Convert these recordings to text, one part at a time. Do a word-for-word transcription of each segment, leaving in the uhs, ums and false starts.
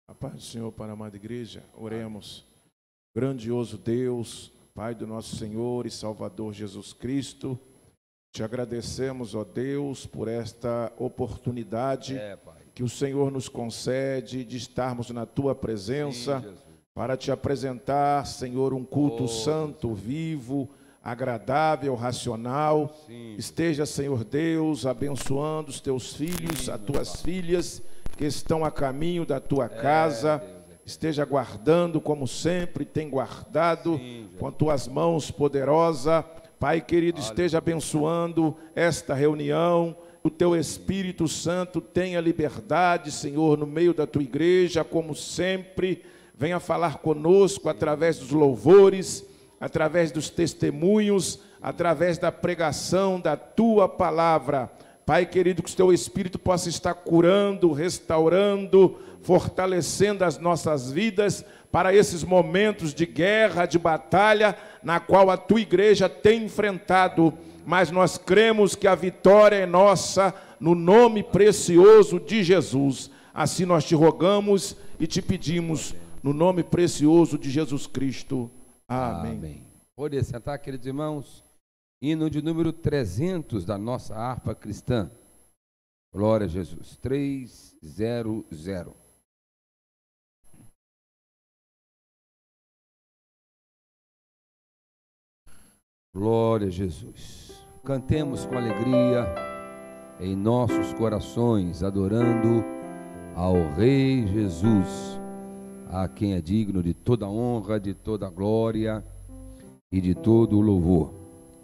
A paz do Senhor para a amada igreja, oremos. Grandioso Deus, Pai do nosso Senhor e Salvador Jesus Cristo, te agradecemos, ó Deus, por esta oportunidade é, que o Senhor nos concede de estarmos na Tua presença. Sim, para te apresentar, Senhor, um culto oh, santo, Deus. vivo, agradável, racional. Sim. Esteja, Senhor Deus, abençoando os Teus filhos, Sim, as Tuas Pai. filhas, que estão a caminho da Tua casa, é, esteja guardando como sempre tem guardado, Sim, com Tuas mãos poderosas. Pai querido, Aleluia. esteja abençoando esta reunião, o Teu Espírito Santo tenha liberdade, Senhor, no meio da Tua igreja, como sempre, venha falar conosco através dos louvores, através dos testemunhos, através da pregação da Tua palavra. Pai querido, que o Teu Espírito possa estar curando, restaurando, fortalecendo as nossas vidas para esses momentos de guerra, de batalha, na qual a Tua igreja tem enfrentado. Mas nós cremos que a vitória é nossa, no nome precioso de Jesus. Assim nós te rogamos e te pedimos, no nome precioso de Jesus Cristo. Amém. Amém. Pode sentar, queridos irmãos. Hino de número trezentos da nossa harpa cristã. Glória a Jesus. trezentos. Glória a Jesus. Cantemos com alegria em nossos corações, adorando ao Rei Jesus, a quem é digno de toda honra, de toda glória e de todo o louvor.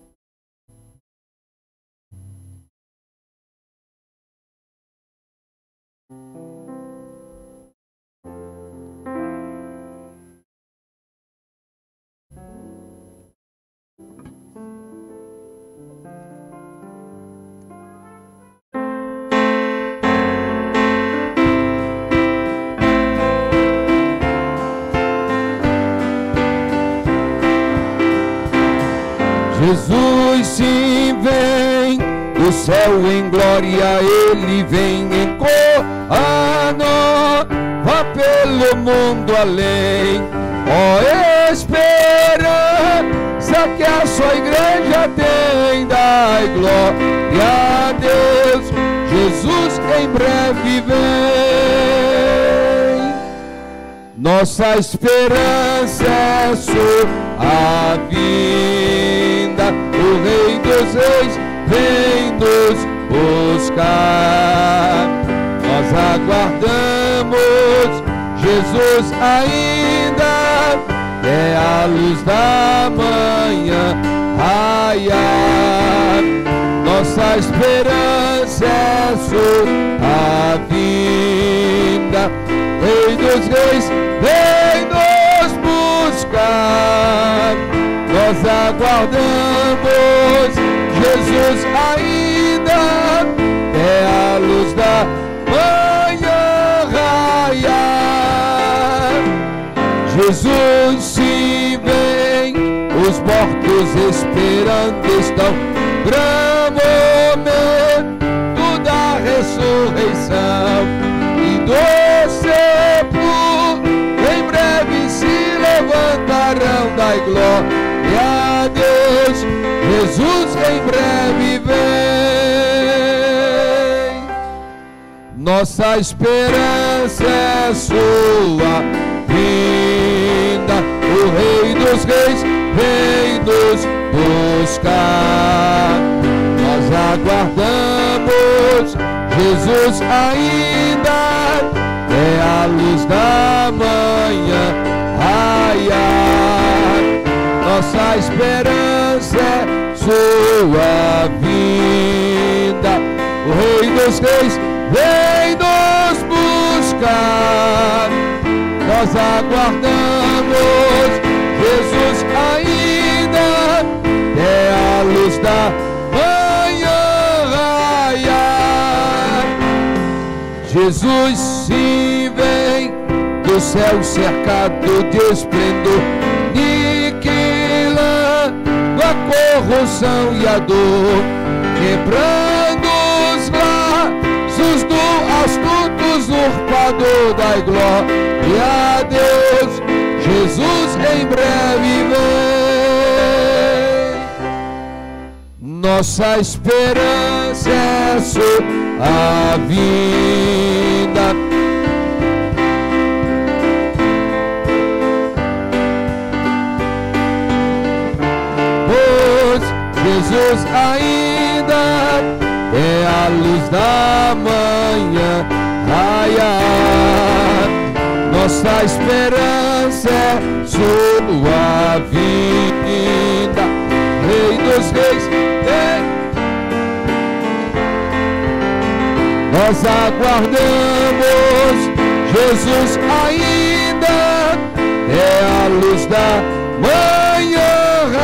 Jesus sim vem, do céu em glória Ele vem em coroa, vá pelo mundo além. Ó esperança que a sua igreja tem, dai glória a Deus, Jesus em breve vem. Nossa esperança é sua vinda, o Rei dos Reis vem nos buscar. Nós aguardamos Jesus ainda, é a luz da manhã raiar. Nossa esperança é sua vinda, Rei dos Reis vem nos buscar. Nós aguardamos Jesus ainda, é a luz da manhã raiar. Jesus se vem, os mortos esperando estão, grande momento da ressurreição e do sepulcro, em breve se levantarão, dai glória a Deus, Jesus em breve vem. Nossa esperança é sua vinda, o Rei dos Reis vem nos buscar. Nós aguardamos Jesus ainda, é a luz da manhã raiar. Nossa esperança é sua vinda, o Rei dos Reis vem nos buscar. Nós aguardamos Jesus ainda, é a luz da manhã raiar. Jesus sim vem, do céu cercado de esplendor, a corrupção e a dor, quebrando os laços do astuto usurpador, dai glória glória a Deus, Jesus em breve vem. Nossa esperança é sua vinda. Pois Jesus ainda é a luz da manhã raiar. Nossa esperança é sua vinda. Rei dos reis, vem. Nós aguardamos, Jesus ainda é a luz da manhã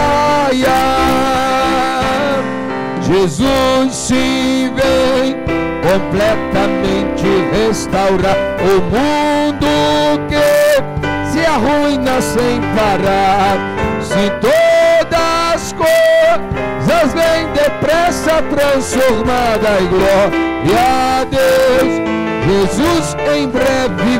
raiar. Jesus sim vem completamente restaurar o mundo que se arruina sem parar. Se todas as coisas vêm depressa transformada em glória a Deus, Jesus em breve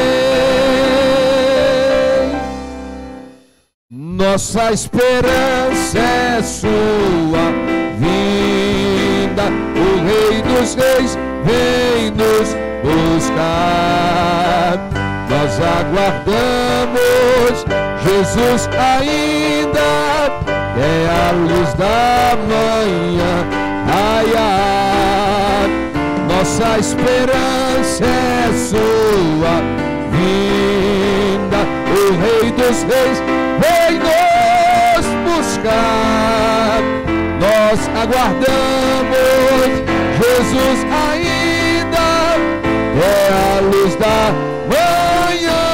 vem. Nossa esperança é sua vinda, o Rei dos Reis vem nos buscar. Nós aguardamos, Jesus ainda é a luz da manhã raiar. Nossa esperança é sua vinda, o Rei dos Reis vem nos buscar. Nós aguardamos, Jesus ainda é a luz da manhã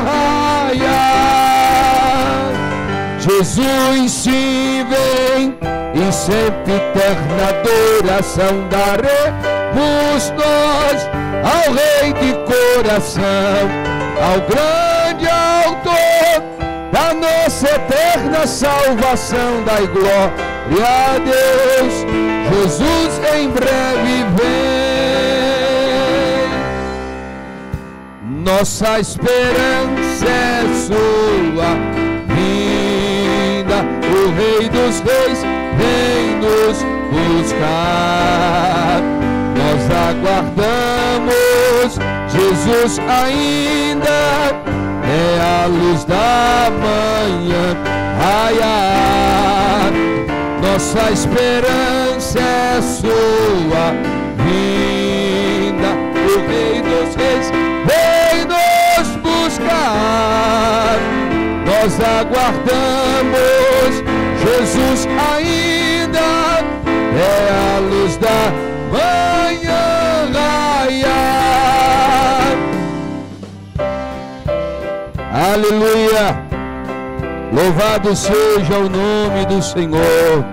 raiar. Jesus sim vem e sempre eterna adoração daremos nós ao Rei de coração, ao grande autor da nossa eterna salvação. Dai glória a Deus, Jesus em breve vem. Nossa esperança é sua vinda, o Rei dos Reis vem nos buscar. Nós aguardamos, Jesus ainda é a luz da manhã raiar. Nossa esperança é sua vinda, o Rei dos Reis vem nos buscar. Nós aguardamos, Jesus ainda é a luz da manhã raiar. Aleluia! Louvado seja o nome do Senhor.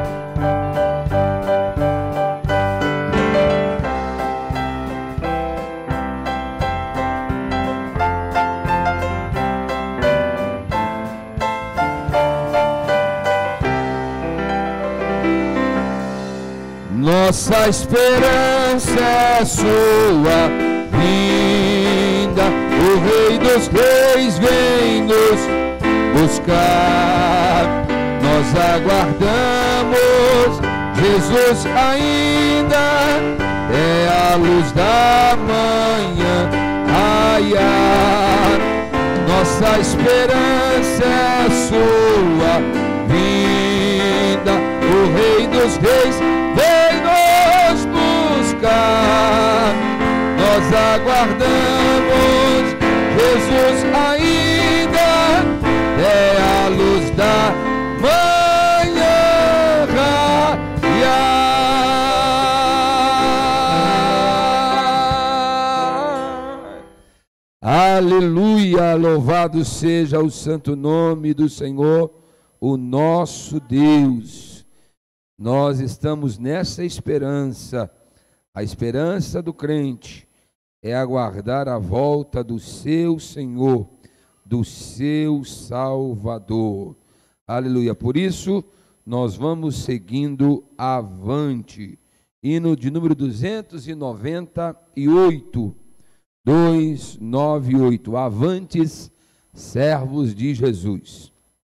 Nossa esperança é sua vinda, o Rei dos Reis vem nos buscar. Nós aguardamos, Jesus ainda é a luz da manhã raiar. Nossa esperança é sua vinda, o Rei dos Reis vem nos buscar. Nós aguardamos, Jesus ainda é a luz da manhã raiar. Aleluia, louvado seja o santo nome do Senhor, o nosso Deus. Nós estamos nessa esperança. A esperança do crente é aguardar a volta do seu Senhor, do seu Salvador. Aleluia. Por isso, nós vamos seguindo avante. Hino de número duzentos e noventa e oito. dois nove oito. Avantes, servos de Jesus.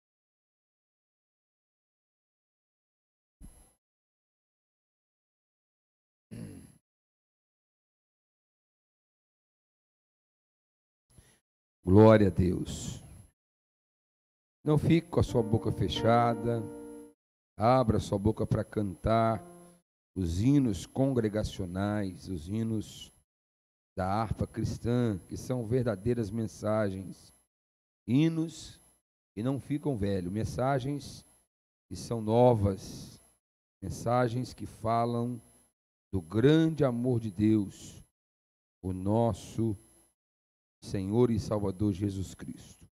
Glória a Deus. Não fique com a sua boca fechada. Abra sua boca para cantar os hinos congregacionais, os hinos da harpa cristã, que são verdadeiras mensagens. Hinos que não ficam velhos, mensagens que são novas, mensagens que falam do grande amor de Deus, o nosso Senhor e Salvador Jesus Cristo.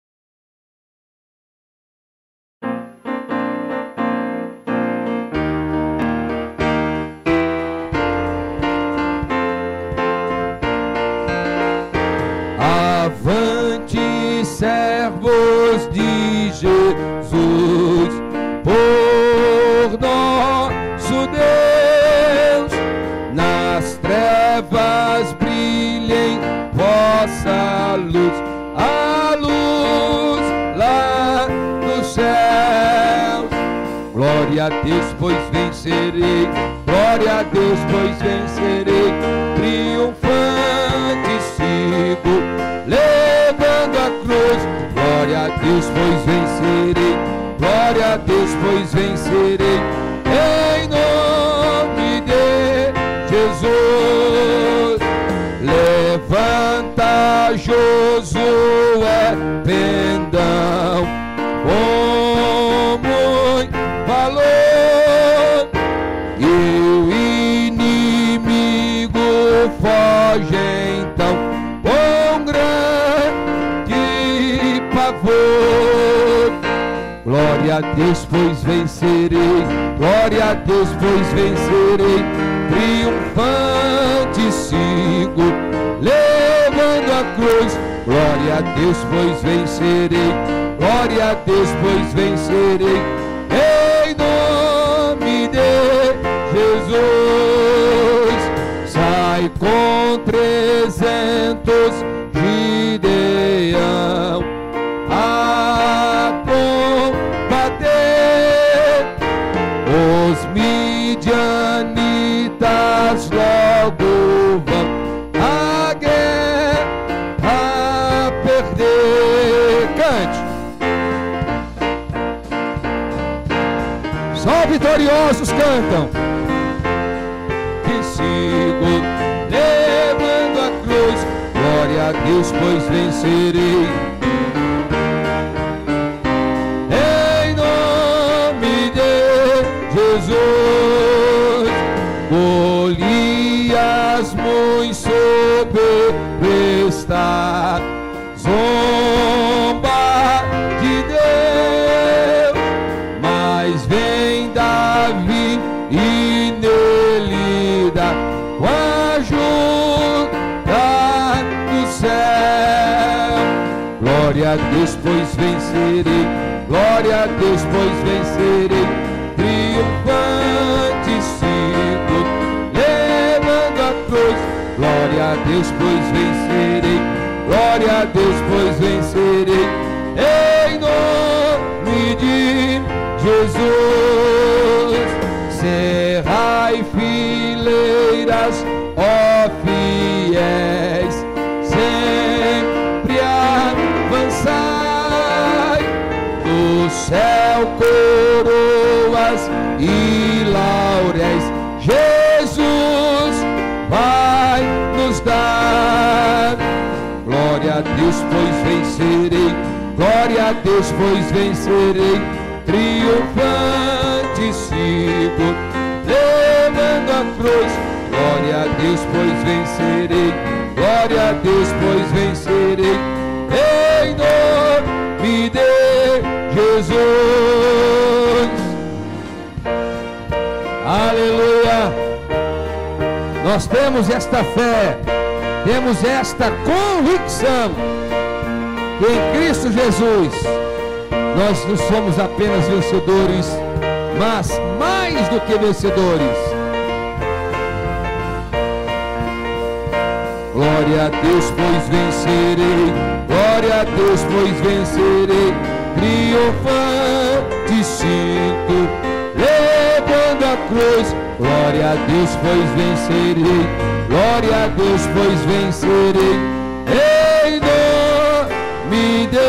Avante, servos de Jesus, por nosso Deus, nas trevas brilhem vossa luz, a luz lá nos céus. Glória a Deus, pois vencerei, glória a Deus, pois vencerei, triunfante sigo, levando a cruz. Glória a Deus, pois vencerei, glória a Deus, pois vencerei, em nome de Jesus. Levanta, Josué, pendão, com muito valor, e o inimigo foge então com grande pavor. Glória a Deus, pois vencerei, glória a Deus, pois vencerei, triunfante sigo, levando a cruz. Glória a Deus, pois vencerei, glória a Deus, pois vencerei, em nome de Jesus. Sai com trezentos Gideão a combater, os midianitas logo vão a guerra perder. Cante. Só vitoriosos cantam. Que sigo levando a cruz. Glória a Deus, pois vencerei, em nome de Jesus. Golias muito soberbo está, zomba de Deus, mas vem Davi e nele dá com a ajuda do céu. Glória a Deus, pois vencerei, glória a Deus, pois vencerei, triunfante sigo, levando a cruz. Glória a Deus, pois vencerei, glória a Deus, pois vencerei, em nome de Jesus. Cerrai fileiras, ó fiéis, sempre avançai, do céu coroas e lauréis Jesus vai nos dar. Glória a Deus, pois vencerei, glória a Deus, pois vencerei, triunfante sigo, levando a cruz. Glória a Deus, pois vencerei, glória a Deus, pois vencerei, em nome de Jesus. Aleluia. Nós temos esta fé, temos esta convicção que em Cristo Jesus nós não somos apenas vencedores, mas mais do que vencedores. Glória a Deus, pois vencerei. Glória a Deus, pois vencerei. Triunfante sinto, levando a cruz. Glória a Deus, pois vencerei. Glória a Deus, pois vencerei. Em nome de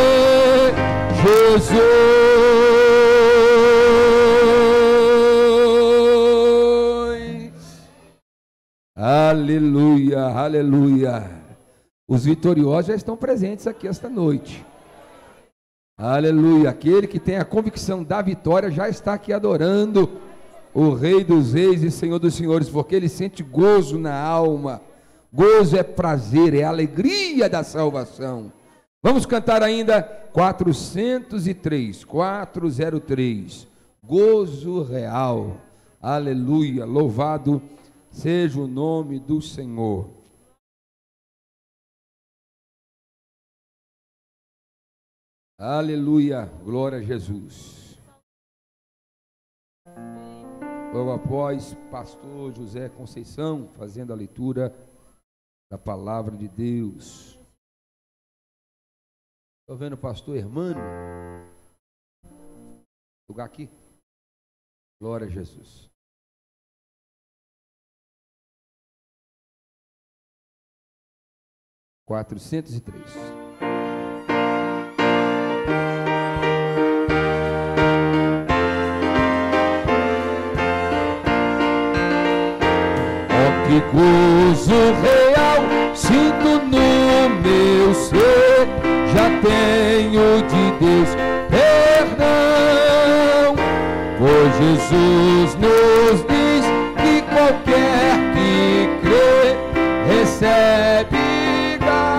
Jesus. Aleluia, aleluia. Os vitoriosos já estão presentes aqui esta noite. Aleluia. Aquele que tem a convicção da vitória já está aqui adorando o Rei dos Reis e Senhor dos Senhores, porque ele sente gozo na alma. Gozo é prazer, é alegria da salvação. Vamos cantar ainda quatrocentos e três, quatrocentos e três, gozo real. Aleluia, louvado seja o nome do Senhor. Aleluia, glória a Jesus. Logo após, pastor José Conceição fazendo a leitura da palavra de Deus. Estou vendo o pastor Hermano. Lugar aqui. Glória a Jesus. quatrocentos e três. Que gozo real sinto no meu ser, já tenho de Deus perdão, pois Jesus nos diz que qualquer que crê recebe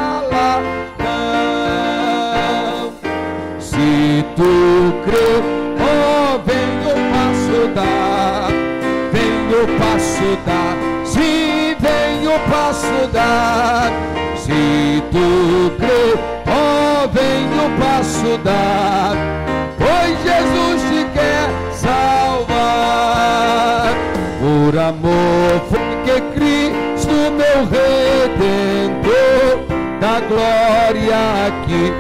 galardão. Se tu crê, oh, vem o passo dar, vem o passo dar. Se vem o passo dar, se tu crê, oh, vem o passo dar, pois Jesus te quer salvar. Por amor foi que Cristo, meu Redentor, da glória aqui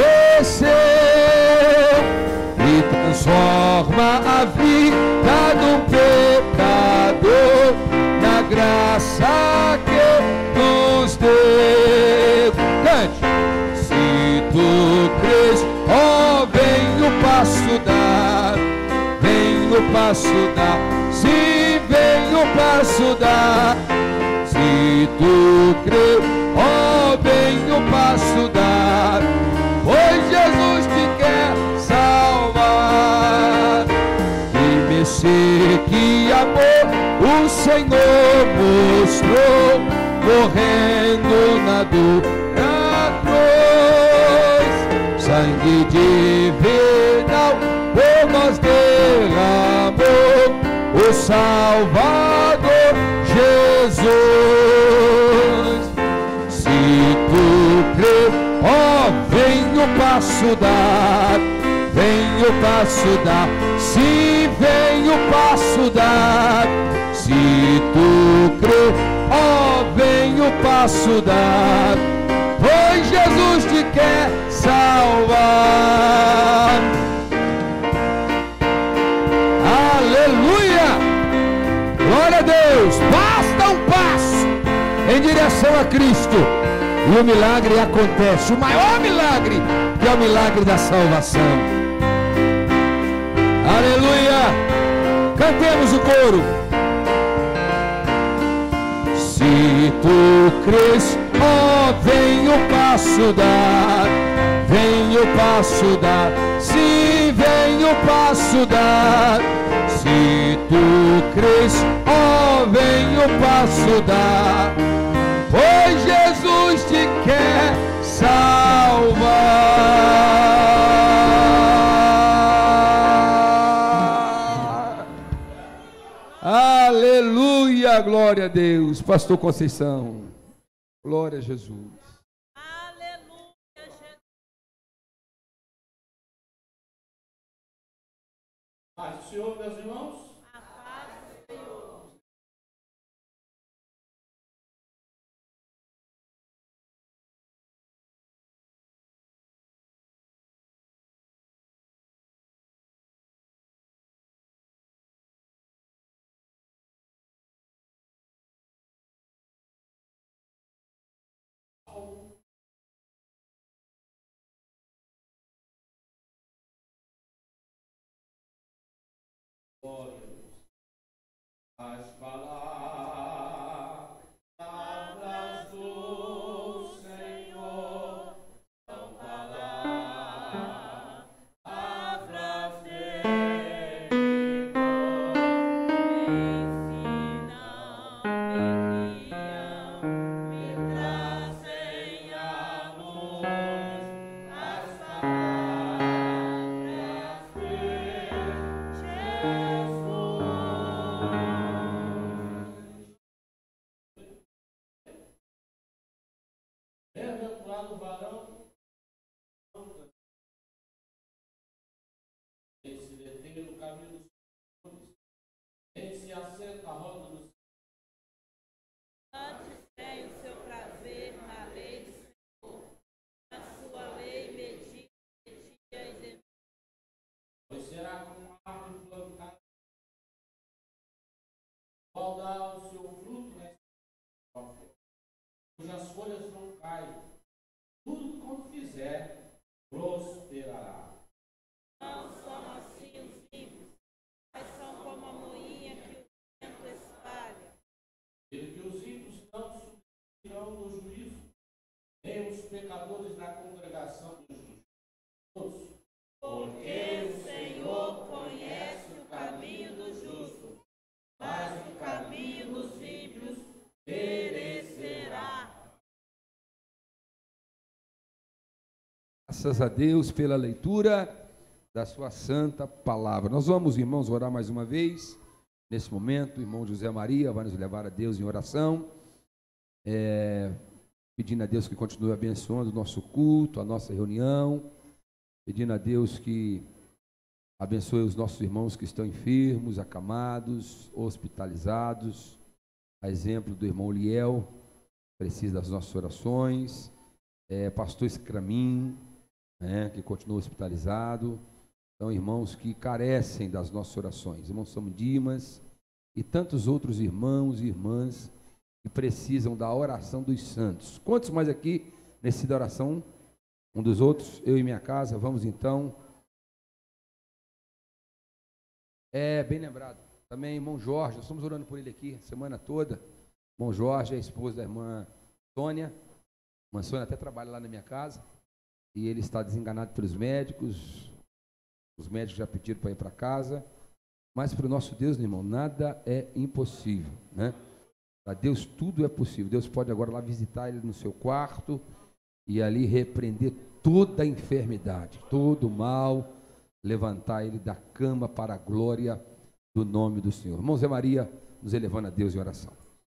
desceu e transforma a vida do pecador na graça que nos deu. Cante. Se tu crês, oh, vem o passo dar, vem o passo dar. Se vem o passo dar, se tu crês, oh, vem o passo dar, pois Jesus te quer salvar. Que mercê, que amor o Senhor mostrou, morrendo na dor da cruz. Sangue divinal por nós derramou o Salvador Jesus. Se tu crê, ó, vem o passo dar, vem o passo dar. Se vem o passo dar, se tu crê, ó, vem o passo dar, pois Jesus te quer salvar. Aleluia! Glória a Deus! Basta um passo em direção a Cristo e o milagre acontece. O maior milagre, que é o milagre da salvação. Aleluia! Cantemos o coro. Se tu crês, ó, vem o passo dar, vem o passo dar. Se vem o passo dar, se tu crês, ó, vem o passo dar, pois Jesus te quer salvar. Aleluia, glória a Deus. Pastor Conceição, glória a Jesus. Aleluia, Jesus. Paz do Senhor, meus irmãos. As palavras do Senhor são palavras de Bem-aventurado o varão em se deter no caminho dos senhores, em se assenta a roda dos Antes tem o seu prazer na lei do Senhor, na sua lei medita de dia e de noite. pois será como uma árvore plantada, qual dá o seu fruto na estação, cujas folhas não caem. Tudo quanto fizer, prosperará. Não são assim os ímpios, mas são como a moinha que o vento espalha. Ele que os ímpios não subirão no juízo, nem os pecadores na congregação dos justos. Porque o Senhor conhece o caminho do justo, mas o caminho dos ímpios perecerá. Graças a Deus pela leitura da sua santa palavra. Nós vamos, irmãos, orar mais uma vez. Nesse momento, o irmão José Maria vai nos levar a Deus em oração, é, pedindo a Deus que continue abençoando o nosso culto, a nossa reunião, pedindo a Deus que abençoe os nossos irmãos que estão enfermos, acamados, hospitalizados, a exemplo do irmão Liel, precisa das nossas orações, é, pastor Escramin, né, que continua hospitalizado. São irmãos que carecem das nossas orações, irmão São Dimas e tantos outros irmãos e irmãs que precisam da oração dos santos. Quantos mais aqui necessitam da oração um dos outros? Eu e minha casa, vamos então. É, bem lembrado. Também irmão Jorge, nós estamos orando por ele aqui a semana toda. Irmão Jorge é a esposa da irmã Sônia. A irmã Sônia até trabalha lá na minha casa. E ele está desenganado pelos médicos. Os médicos já pediram para ir para casa. Mas para o nosso Deus, meu irmão, nada é impossível, né? Para Deus tudo é possível. Deus pode agora lá visitar ele no seu quarto e ali repreender toda a enfermidade, todo o mal, levantar ele da cama para a glória do nome do Senhor. Irmão Zé Maria, nos elevando a Deus em oração.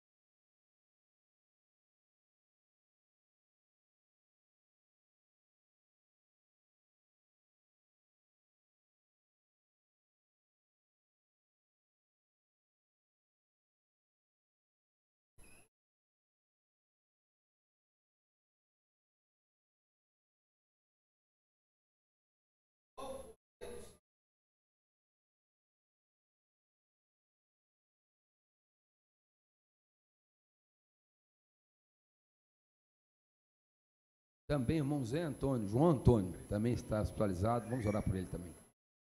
Também irmão Zé Antônio, João Antônio, também está hospitalizado, vamos orar por ele também.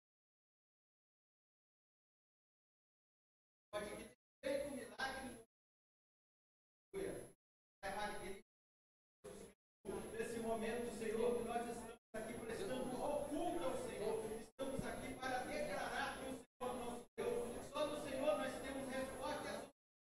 Nesse momento, Senhor, que nós estamos aqui prestando culto ao Senhor, estamos aqui para declarar que o Senhor é nosso Deus. Só no Senhor nós temos resposta.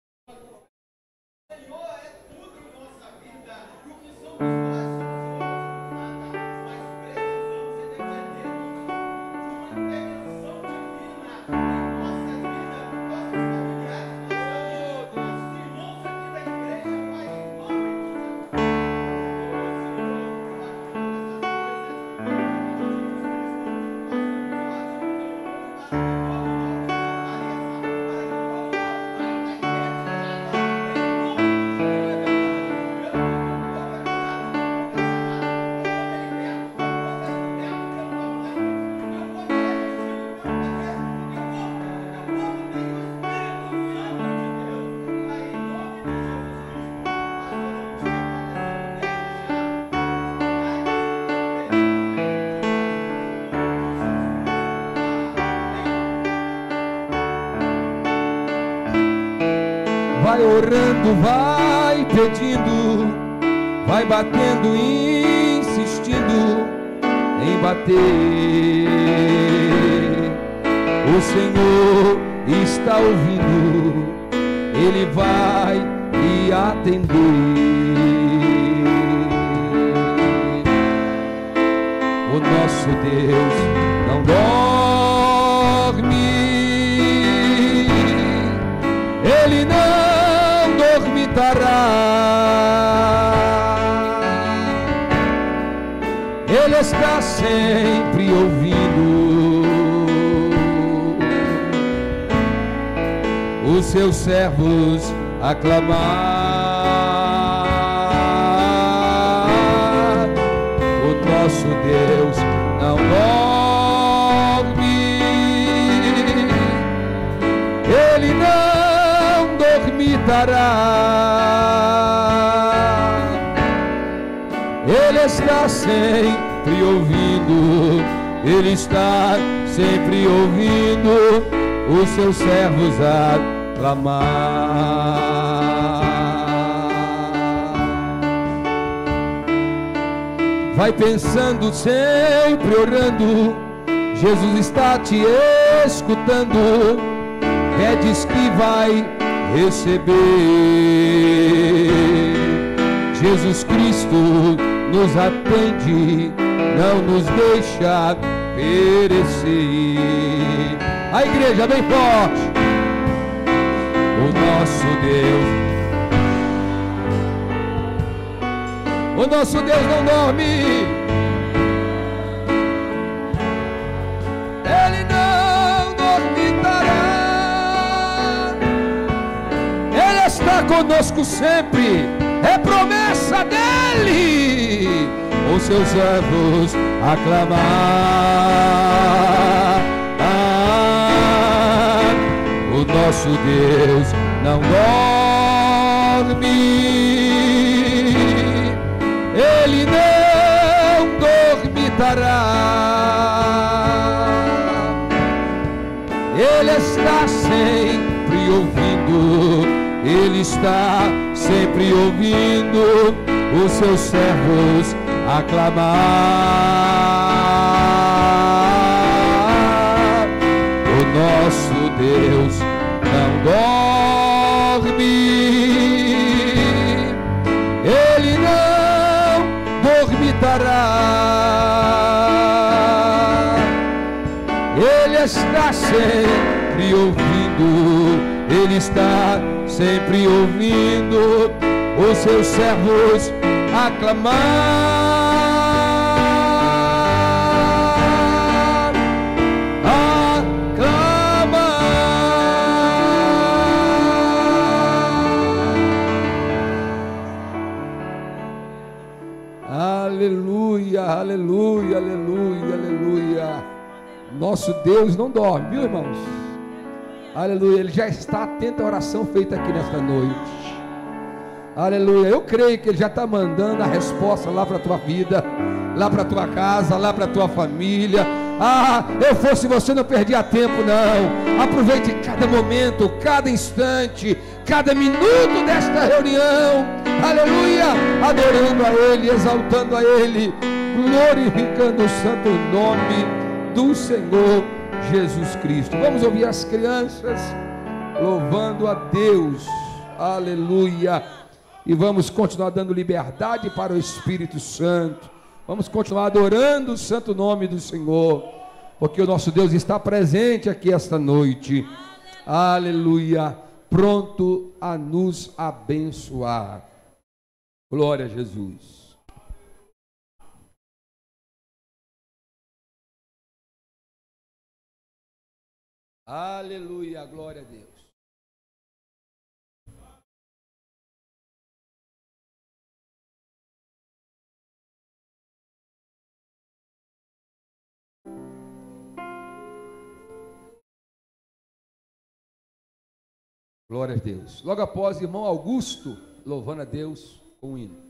O Senhor é tudo em nossa vida. E o que somos nós, somos nada, mas precisamos e dependemos de uma intervenção divina em nossas vidas, nossos familiares, nossos irmãos aqui da igreja, Pai, em nome de Jesus. vai orando, vai pedindo, vai batendo, insistindo em bater. O Senhor está ouvindo, Ele vai lhe atender. O nosso Deus não dorme, Ele não dormitará. Ele está sempre ouvindo os seus servos aclamar. O nosso Deus não dorme, Ele não dormitará. Ele está sempre ouvindo, Ele está sempre ouvindo os seus servos aclamar. Vai pensando, sempre orando, Jesus está te escutando. Pedes que vai receber. Jesus Cristo nos atende, não nos deixa perecer. A igreja bem forte. O nosso Deus, o nosso Deus não dorme, Ele não dormitará. Ele está conosco sempre, é promessa dele. Os seus servos aclamar. Ah, o nosso Deus não dorme, Ele não dormitará. Ele está sempre ouvindo, Ele está sempre ouvindo os seus servos aclamar. O nosso Deus não dorme, Ele não dormitará. Ele está sempre ouvindo, Ele está sempre ouvindo os seus servos aclamar, aclamar. Aleluia, aleluia, aleluia, aleluia. Nosso Deus não dorme, viu, irmãos? Aleluia, Ele já está atento à oração feita aqui nesta noite. Aleluia, eu creio que Ele já está mandando a resposta lá para a tua vida, lá para a tua casa, lá para a tua família. Ah, eu fosse você, não perdia tempo não. Aproveite cada momento, cada instante, cada minuto desta reunião. Aleluia, adorando a Ele, exaltando a Ele, glorificando o santo nome do Senhor Jesus Cristo. Vamos ouvir as crianças louvando a Deus. Aleluia. E vamos continuar dando liberdade para o Espírito Santo. Vamos continuar adorando o santo nome do Senhor, porque o nosso Deus está presente aqui esta noite. Aleluia. Pronto a nos abençoar. Glória a Jesus. Aleluia, glória a Deus. Glória a Deus. Logo após, irmão Augusto, louvando a Deus com o hino.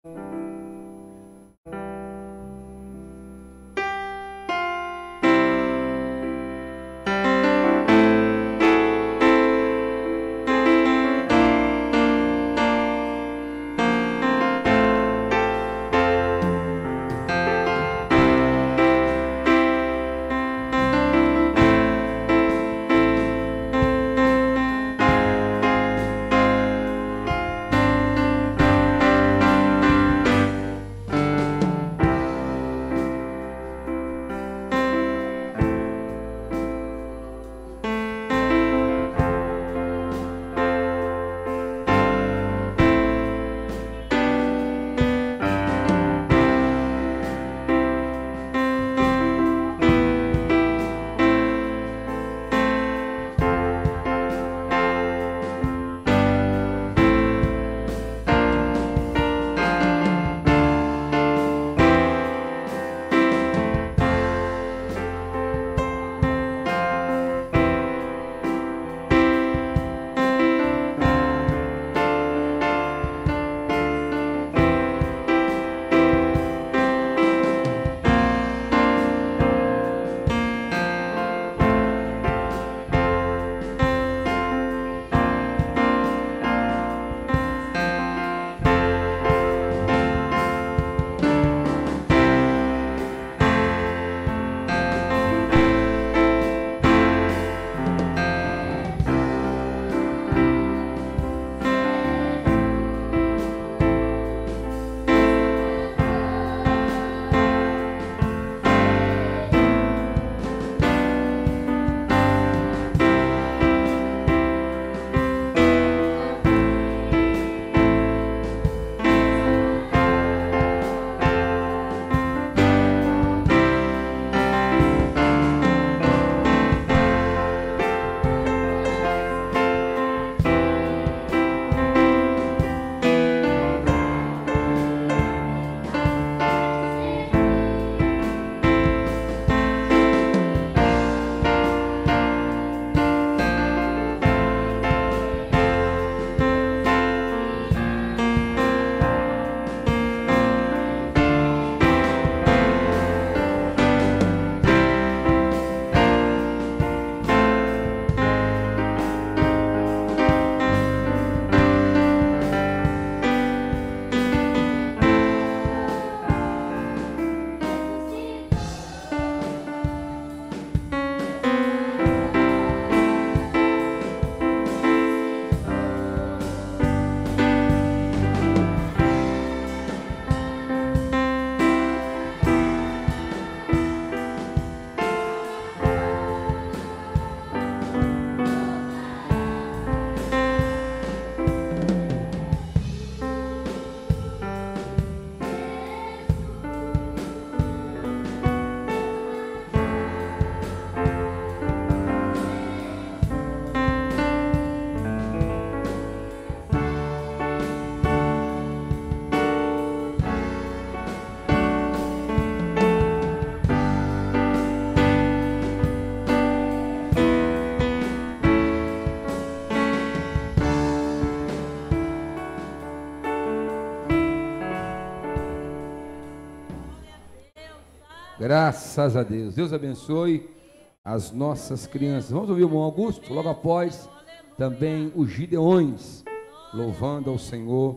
Graças a Deus. Deus abençoe as nossas crianças. Vamos ouvir o irmão Augusto, logo após também os Gideões, louvando ao Senhor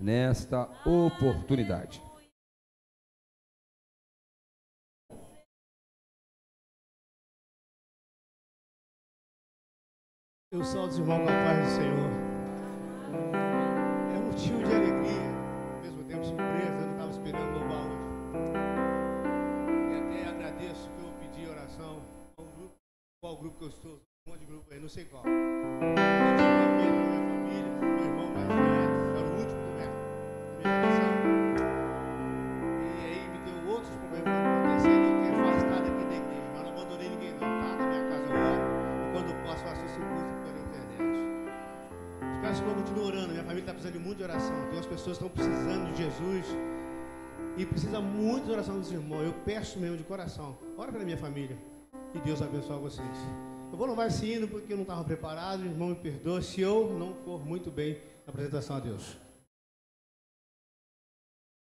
nesta oportunidade. Eu salto os irmãos com a paz do Senhor. É motivo de alegria, ao mesmo tempo surpresa, eu não estava esperando louvar hoje. E até agradeço que eu pedi oração ao grupo, qual grupo que eu estou, um monte de grupo aí, não sei qual. Eu tive uma perda na minha família, meu irmão mais velho, era o último do minha, da minha geração. E aí me deu outros problemas acontecendo, eu fiquei afastado aqui da igreja, mas não abandonei ninguém não, tá? Na minha casa eu oro, e quando eu posso faço esse curso pela internet. Peço que eu continue orando, minha família está precisando de muita oração, tem umas pessoas que estão precisando de Jesus e precisa muito de oração dos irmãos. Eu peço mesmo de coração, ora pela minha família, que Deus abençoe vocês. Eu vou louvar esse hino porque eu não estava preparado, irmão me perdoa se eu não for muito bem na apresentação a Deus.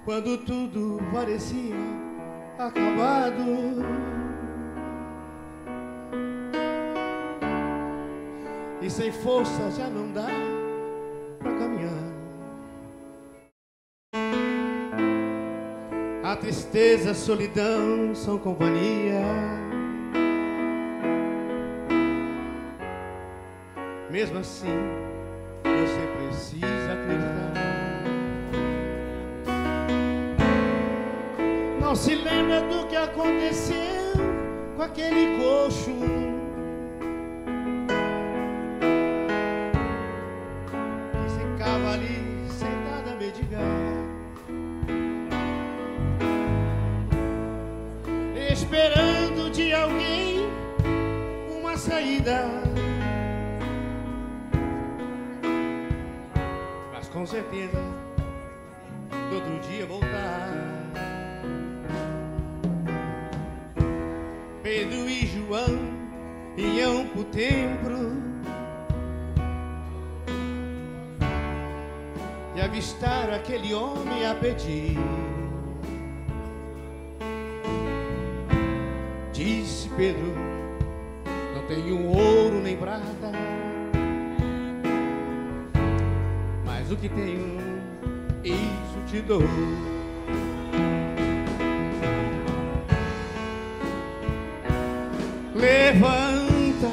quando tudo parecia acabado. E sem força já não dá pra caminhar. A tristeza, a solidão são companhia. Mesmo assim, você precisa acreditar. Não se lembra do que aconteceu com aquele coxo que ficava ali sentado a mendigar, esperando de alguém uma saída. Mas com certeza do outro dia voltar. Pedro e João iam pro templo e avistaram aquele homem a pedir. Disse Pedro: não tenho ouro nem prata, mas o que tenho, isso te dou. Levanta,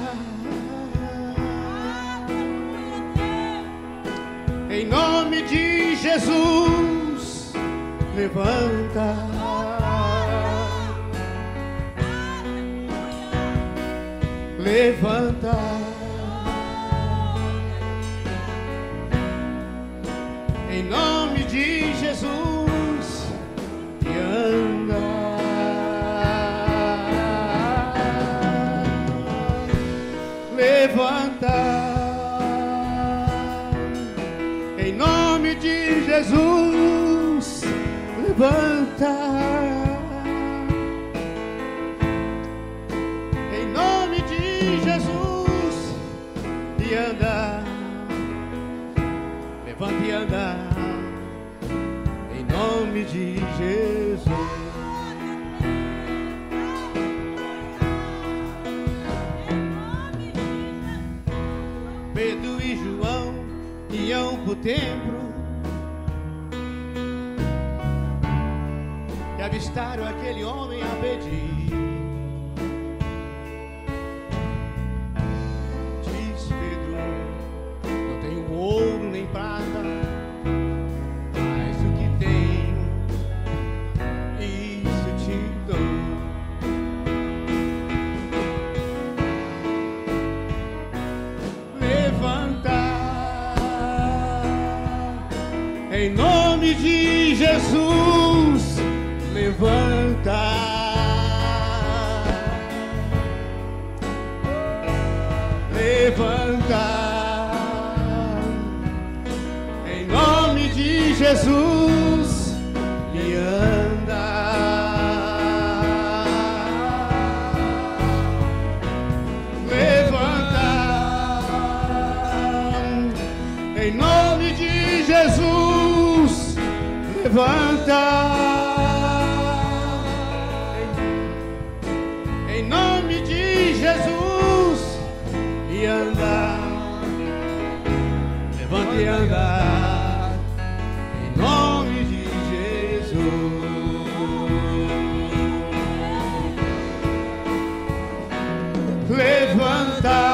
em nome de Jesus. Levanta, levanta, em nome de Jesus, e anda. Levanta, em nome de Jesus. Levanta, em nome de Jesus, e anda. Levanta e anda, em nome de Jesus. Pedro e João iam pro templo e avistaram aquele homem a pedir. Diz Pedro: não tenho ouro nem prata, mas o que tenho, isso te dou. Em nome de Jesus, levanta. Levanta, em nome de Jesus, e anda. Levanta, em nome de Jesus. Levanta, em nome de Jesus, e anda. Levanta e anda, em nome de Jesus. Levanta,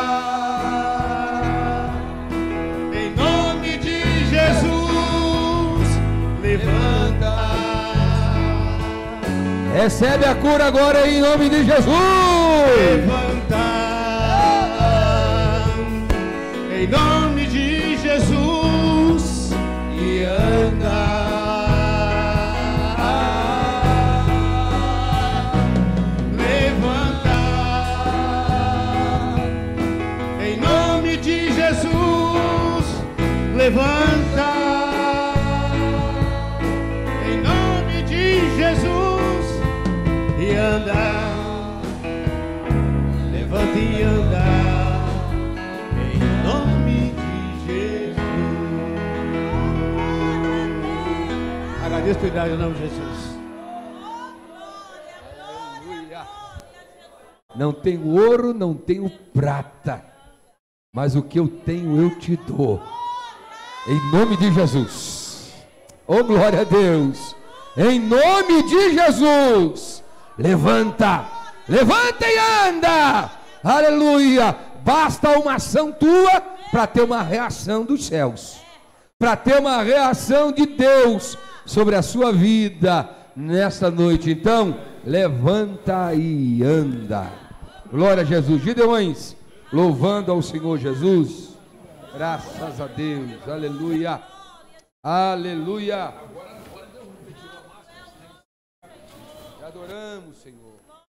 em nome de Jesus. Levanta. Recebe a cura agora em nome de Jesus. Levanta, em nome de Jesus, e anda. Levanta, em nome de Jesus. Levanta, em nome de Jesus, e anda. Levanta e anda, em nome de Jesus. descuidar em nome de Jesus. Não tenho ouro, não tenho prata, mas o que eu tenho eu te dou, em nome de Jesus. Oh, glória a Deus, em nome de Jesus. Levanta, levanta e anda, aleluia. Basta uma ação tua para ter uma reação dos céus, para ter uma reação de Deus sobre a sua vida nesta noite. Então, levanta e anda. Glória a Jesus. Gideões, louvando ao Senhor Jesus. Graças a Deus. Aleluia. Aleluia. Adoramos, Senhor.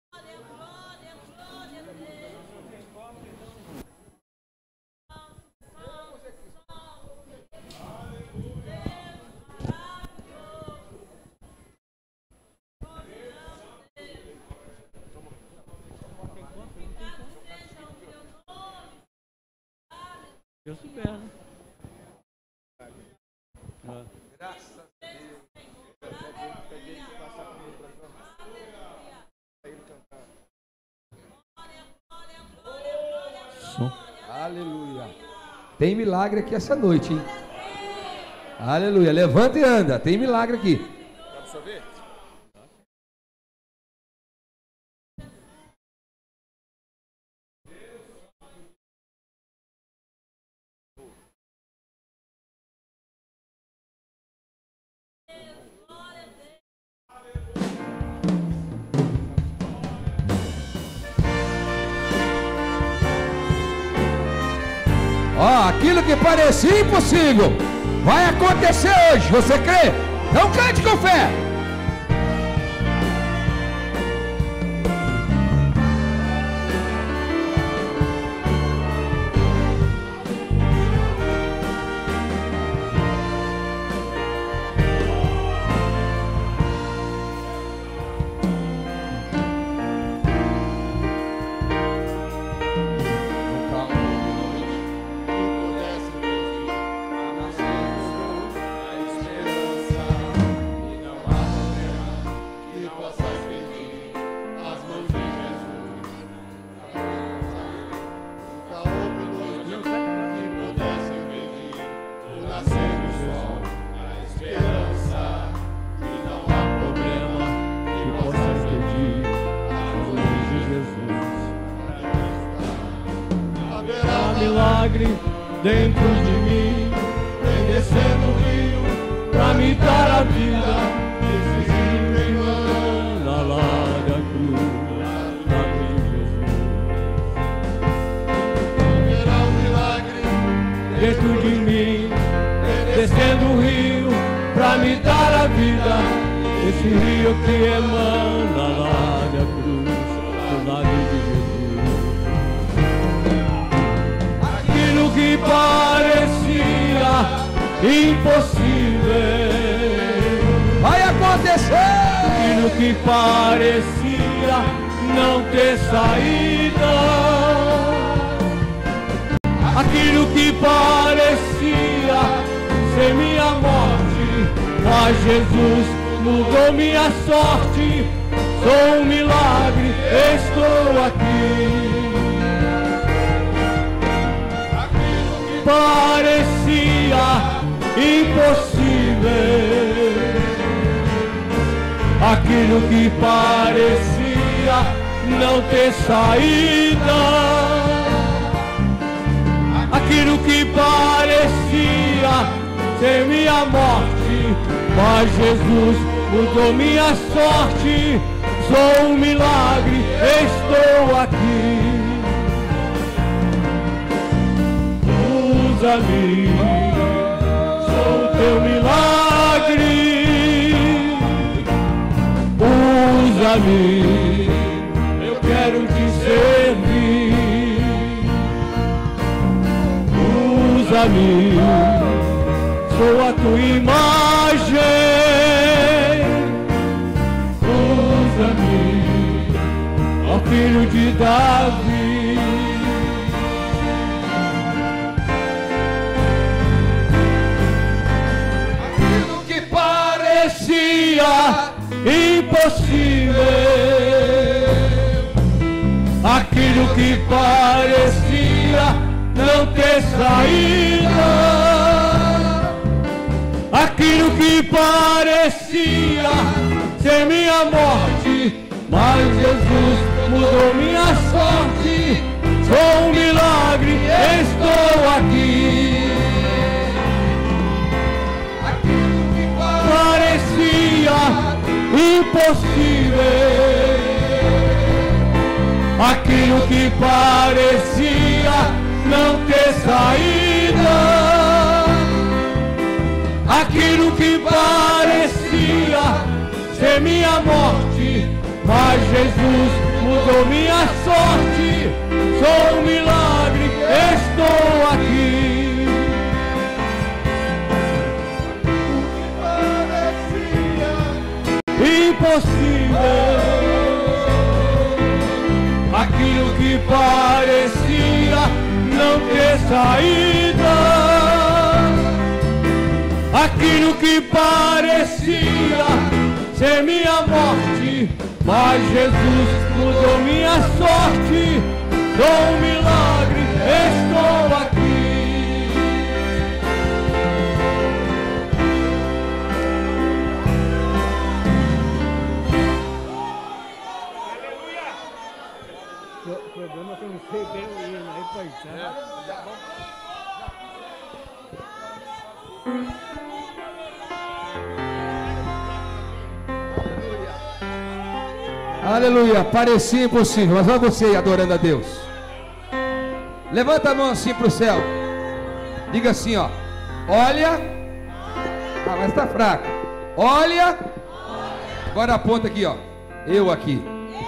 Eu souber, né? Ah. Graças a Deus. Peguei que passar comigo para ele cantar. Aleluia. Tem milagre aqui essa noite, hein? Aleluia. Levanta e anda. Tem milagre aqui. Quer absorver? Ó, aquilo que parecia impossível vai acontecer hoje. Você crê? Então cante com fé. Dentro de mim, vem descendo o rio pra me dar a vida. Esse rio emana lá da cruz, da cruz de Jesus. Haverá um milagre dentro de mim, vem descendo o rio pra me dar a vida. Esse rio que emana lá da cruz, do lado de Jesus. Que parecia impossível vai acontecer. Aquilo que parecia não ter saída, aquilo que parecia ser minha morte, mas Jesus mudou minha sorte. Sou um milagre, estou aqui. Parecia impossível, aquilo que parecia não ter saída, aquilo que parecia ser minha morte, mas Jesus mudou minha sorte. Sou um milagre, estou aqui. Usa-me, sou teu milagre. Usa-me, eu quero te servir. Usa-me, sou a tua imagem. Usa-me, ó filho de Davi. que parecia não ter saída, aquilo que parecia ser minha morte, mas Jesus mudou minha sorte. Sou um milagre, estou aqui. Aquilo que parecia impossível, aquilo que parecia não ter saída, aquilo que parecia ser minha morte, mas Jesus mudou minha sorte. Sou um milagre, estou aqui. Impossível, aquilo que parecia não ter saída, aquilo que parecia ser minha morte, mas Jesus mudou minha sorte. Sou um milagre, estou aqui. O problema é que eu não sei bem o hino aí, coitado. Aleluia, parecia impossível, mas olha você aí adorando a Deus. Levanta a mão assim para o céu. Diga assim, ó. Olha. Ah, mas está fraco. Olha. Agora aponta aqui, ó. Eu aqui.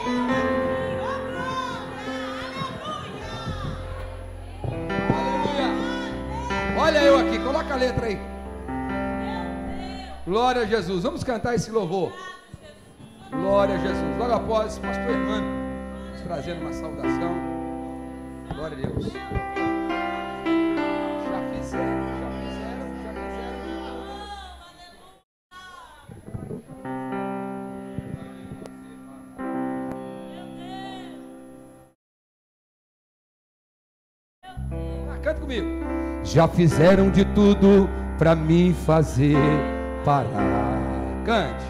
Aleluia. Olha eu aqui, coloca a letra aí. Glória a Jesus. Vamos cantar esse louvor. Glória a Jesus. Logo após, pastor Hermano nos trazendo uma saudação. Glória a Deus. Já fizeram, já fizeram, já fizeram. Ah, canta comigo. Já fizeram de tudo pra me fazer parar. Cante.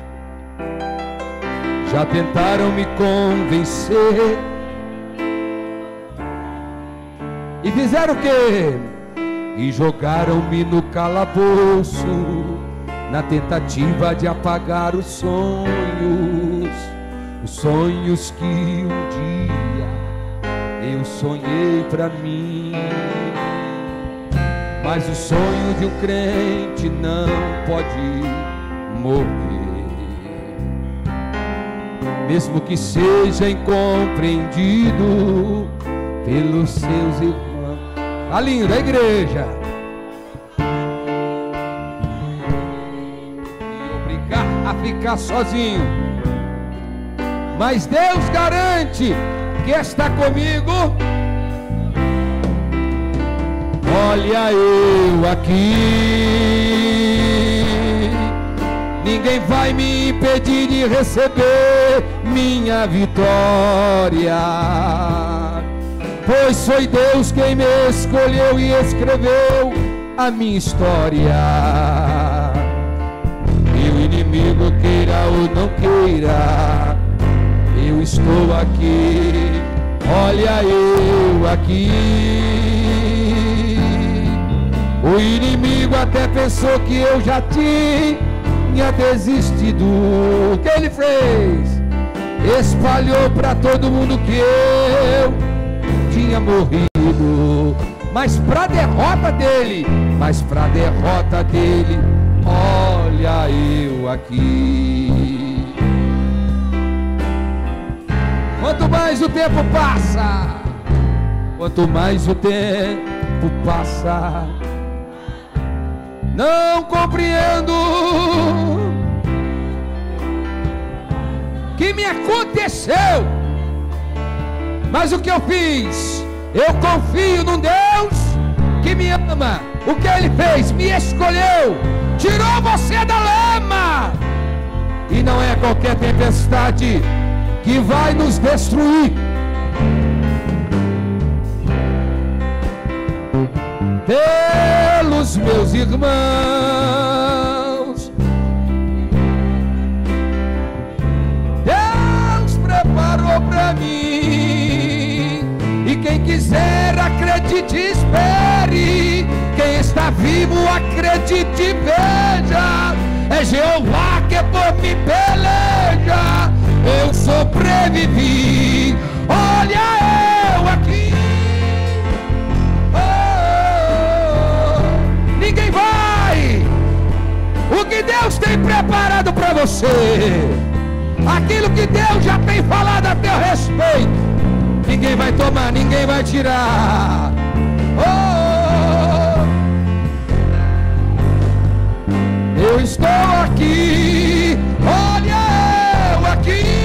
Já tentaram me convencer e fizeram o quê? E jogaram-me no calabouço, na tentativa de apagar os sonhos, os sonhos que um dia eu sonhei pra mim. Mas o sonho de um crente não pode morrer, mesmo que seja incompreendido pelos seus irmãos. Tá lindo, a igreja. E obrigar a ficar sozinho. Mas Deus garante que está comigo. Olha eu aqui. Ninguém vai me impedir de receber minha vitória, pois foi Deus quem me escolheu e escreveu a minha história. E o inimigo queira ou não queira, eu estou aqui. Olha eu aqui. O inimigo até pensou que eu já tinha desistido. O que ele fez? Espalhou para todo mundo que eu tinha morrido. Mas para derrota dele, mas para derrota dele, olha eu aqui. Quanto mais o tempo passa, quanto mais o tempo passa, não compreendo o que me aconteceu, mas o que eu fiz? Eu confio num Deus que me ama. O que ele fez? Me escolheu, tirou você da lama. E não é qualquer tempestade que vai nos destruir. pelos meus irmãos. Deus preparou para mim, e quem quiser acredite e espere. Quem está vivo acredite e veja. É Jeová que por mim peleja. Eu sobrevivi, olha eu aqui. Oh, ninguém vai. O que Deus tem preparado para você, aquilo que Deus já tem falado a teu respeito, ninguém vai tomar, ninguém vai tirar. Oh, eu estou aqui, olha eu aqui.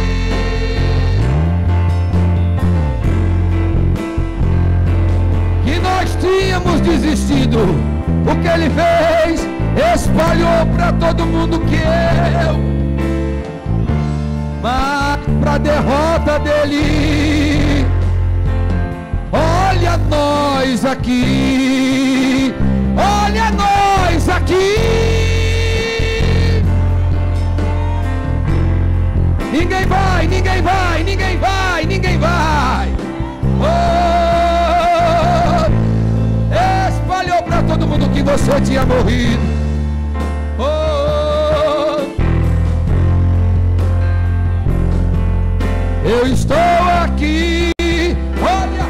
Que nós tínhamos desistido, o que ele fez, espalhou para todo mundo que eu, mas para a derrota dele, olha nós aqui, olha nós aqui. Ninguém vai, ninguém vai, ninguém vai, ninguém vai. Oh, espalhou para todo mundo que você tinha morrido. Oh, eu estou aqui, olha.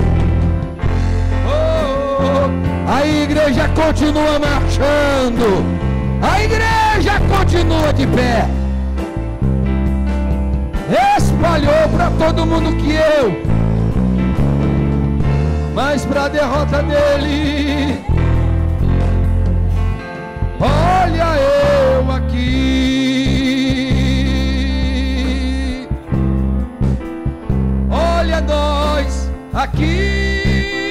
Oh, a igreja continua marchando, a igreja continua de pé. Espalhou para todo mundo que eu, mas para a derrota dele, olha eu aqui, olha nós aqui,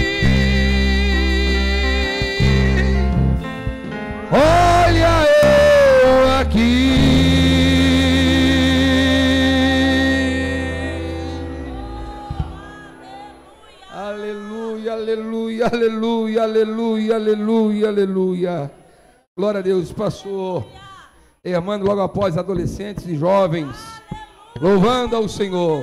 olha eu aqui. Aleluia, aleluia, aleluia, aleluia, aleluia. Glória a Deus, pastor Hermano, logo após adolescentes e jovens, louvando ao Senhor.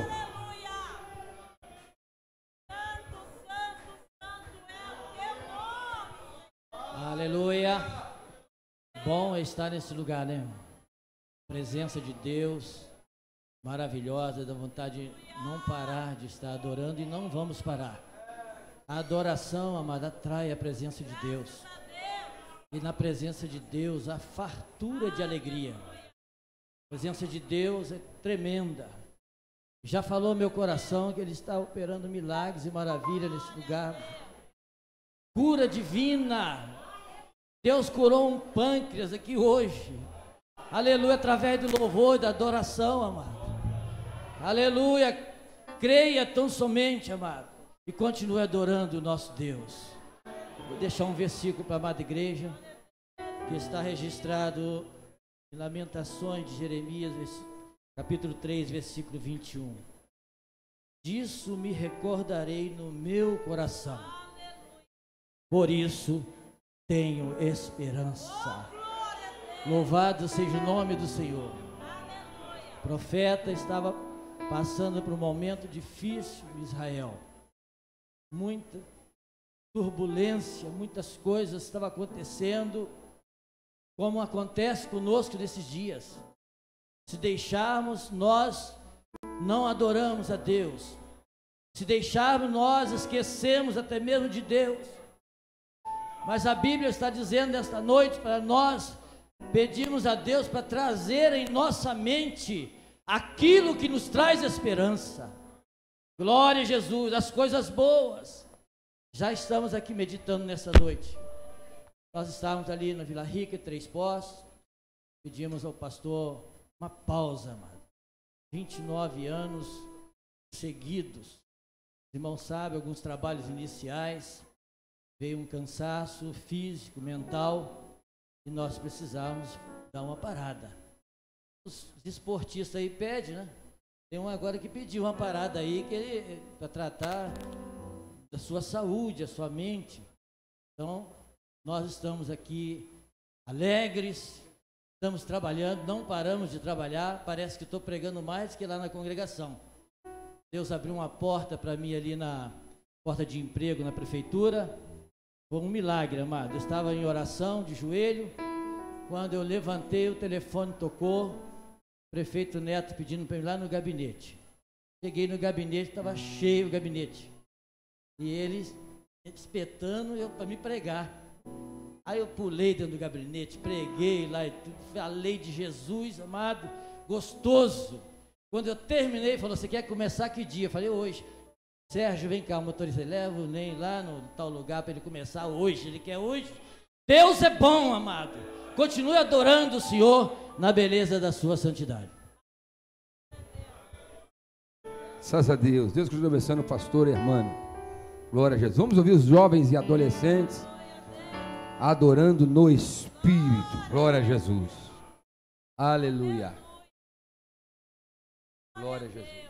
Aleluia. Bom é estar nesse lugar, né? Presença de Deus maravilhosa, dá vontade de não parar de estar adorando, e não vamos parar. A adoração, amada, atrai a presença de Deus. E na presença de Deus, a fartura de alegria. A presença de Deus é tremenda. Já falou meu coração que Ele está operando milagres e maravilhas nesse lugar. Cura divina. Deus curou um pâncreas aqui hoje. Aleluia, através do louvor e da adoração, amado. Aleluia. Creia tão somente, amado, e continue adorando o nosso Deus. Vou deixar um versículo para a amada igreja, que está registrado em Lamentações de Jeremias, capítulo três, versículo vinte e um. Disso me recordarei no meu coração, por isso tenho esperança. Louvado seja o nome do Senhor. O profeta estava passando por um momento difícil em Israel. Muita turbulência, muitas coisas estavam acontecendo, como acontece conosco nesses dias. Se deixarmos, nós não adoramos a Deus. Se deixarmos, nós esquecemos até mesmo de Deus. Mas a Bíblia está dizendo esta noite para nós pedirmos a Deus para trazer em nossa mente aquilo que nos traz esperança. Glória a Jesus, as coisas boas. Já estamos aqui meditando nessa noite. Nós estávamos ali na Vila Rica, Três Poços. Pedimos ao pastor uma pausa, amado. vinte e nove anos seguidos. Os irmãos sabem, alguns trabalhos iniciais. Veio um cansaço físico, mental. E nós precisávamos dar uma parada. Os esportistas aí pedem, né? Tem um agora que pediu uma parada aí que para tratar a sua saúde, a sua mente. Então, nós estamos aqui alegres, estamos trabalhando, não paramos de trabalhar. Parece que estou pregando mais que lá na congregação. Deus abriu uma porta para mim ali na porta de emprego na prefeitura. Foi um milagre, amado. Eu estava em oração, de joelho. Quando eu levantei, o telefone tocou. Prefeito Neto pedindo para ir lá no gabinete. Cheguei no gabinete, estava cheio o gabinete. E eles espetando eu para me pregar. Aí eu pulei dentro do gabinete, preguei lá e tudo, falei de Jesus, amado, gostoso. Quando eu terminei, falou, você quer começar que dia? Eu falei, hoje. Sérgio, vem cá, o motorista, leva o Ney lá no tal lugar para ele começar hoje, ele quer hoje. Deus é bom, amado. Continue adorando o Senhor na beleza da sua santidade. Graças a Deus. Deus continue abençoando o pastor e irmão. Glória a Jesus. Vamos ouvir os jovens e adolescentes adorando no Espírito. Glória a Jesus. Aleluia. Glória a Jesus.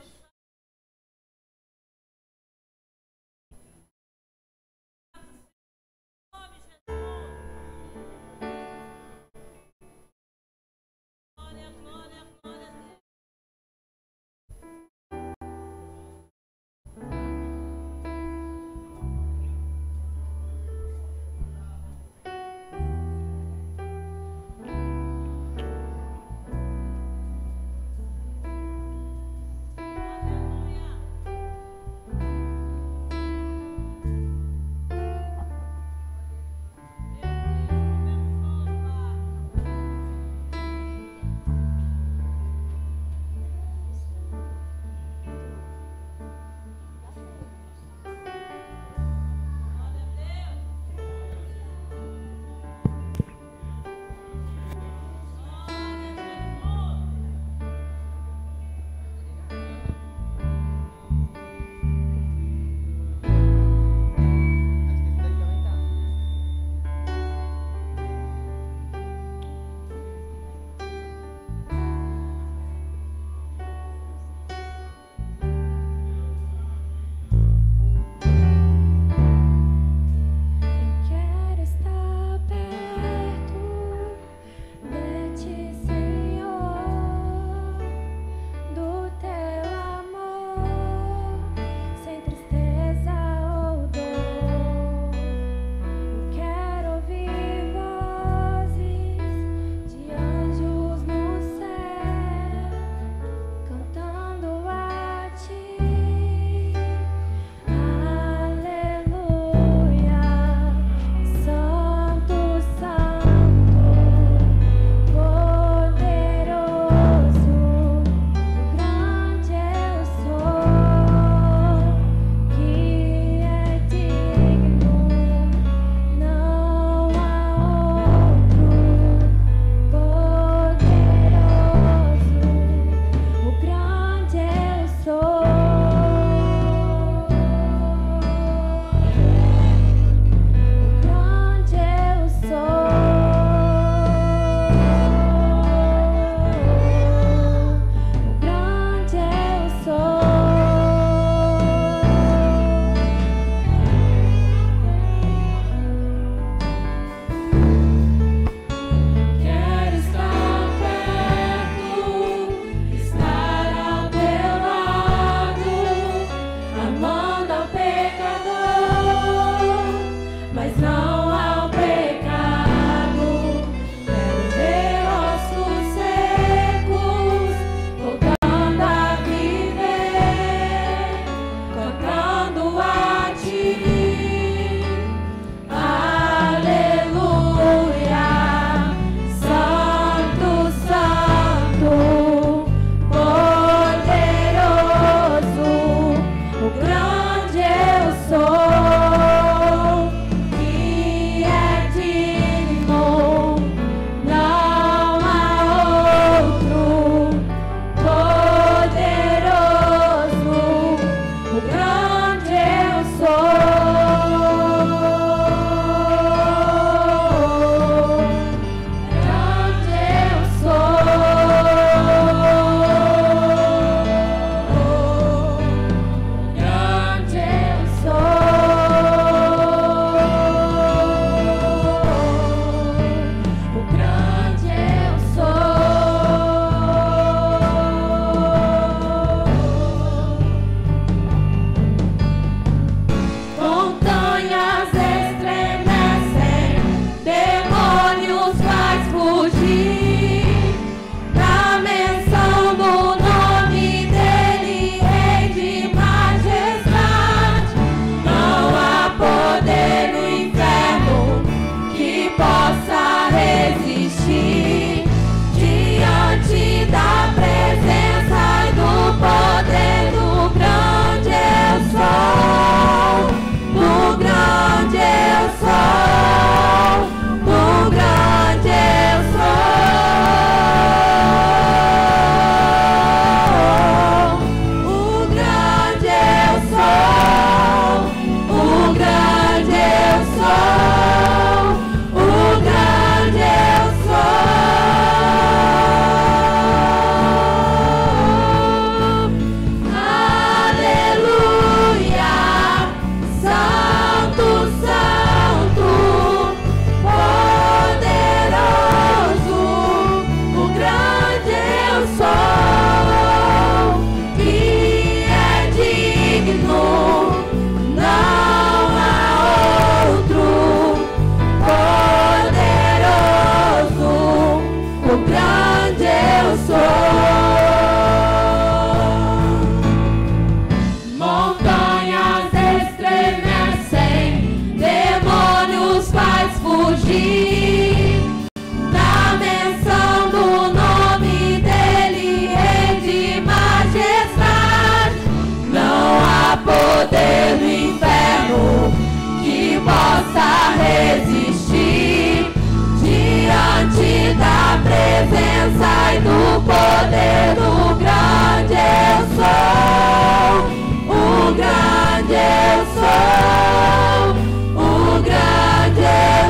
possa resistir diante da presença e do poder do grande eu sou, o grande eu sou, o grande eu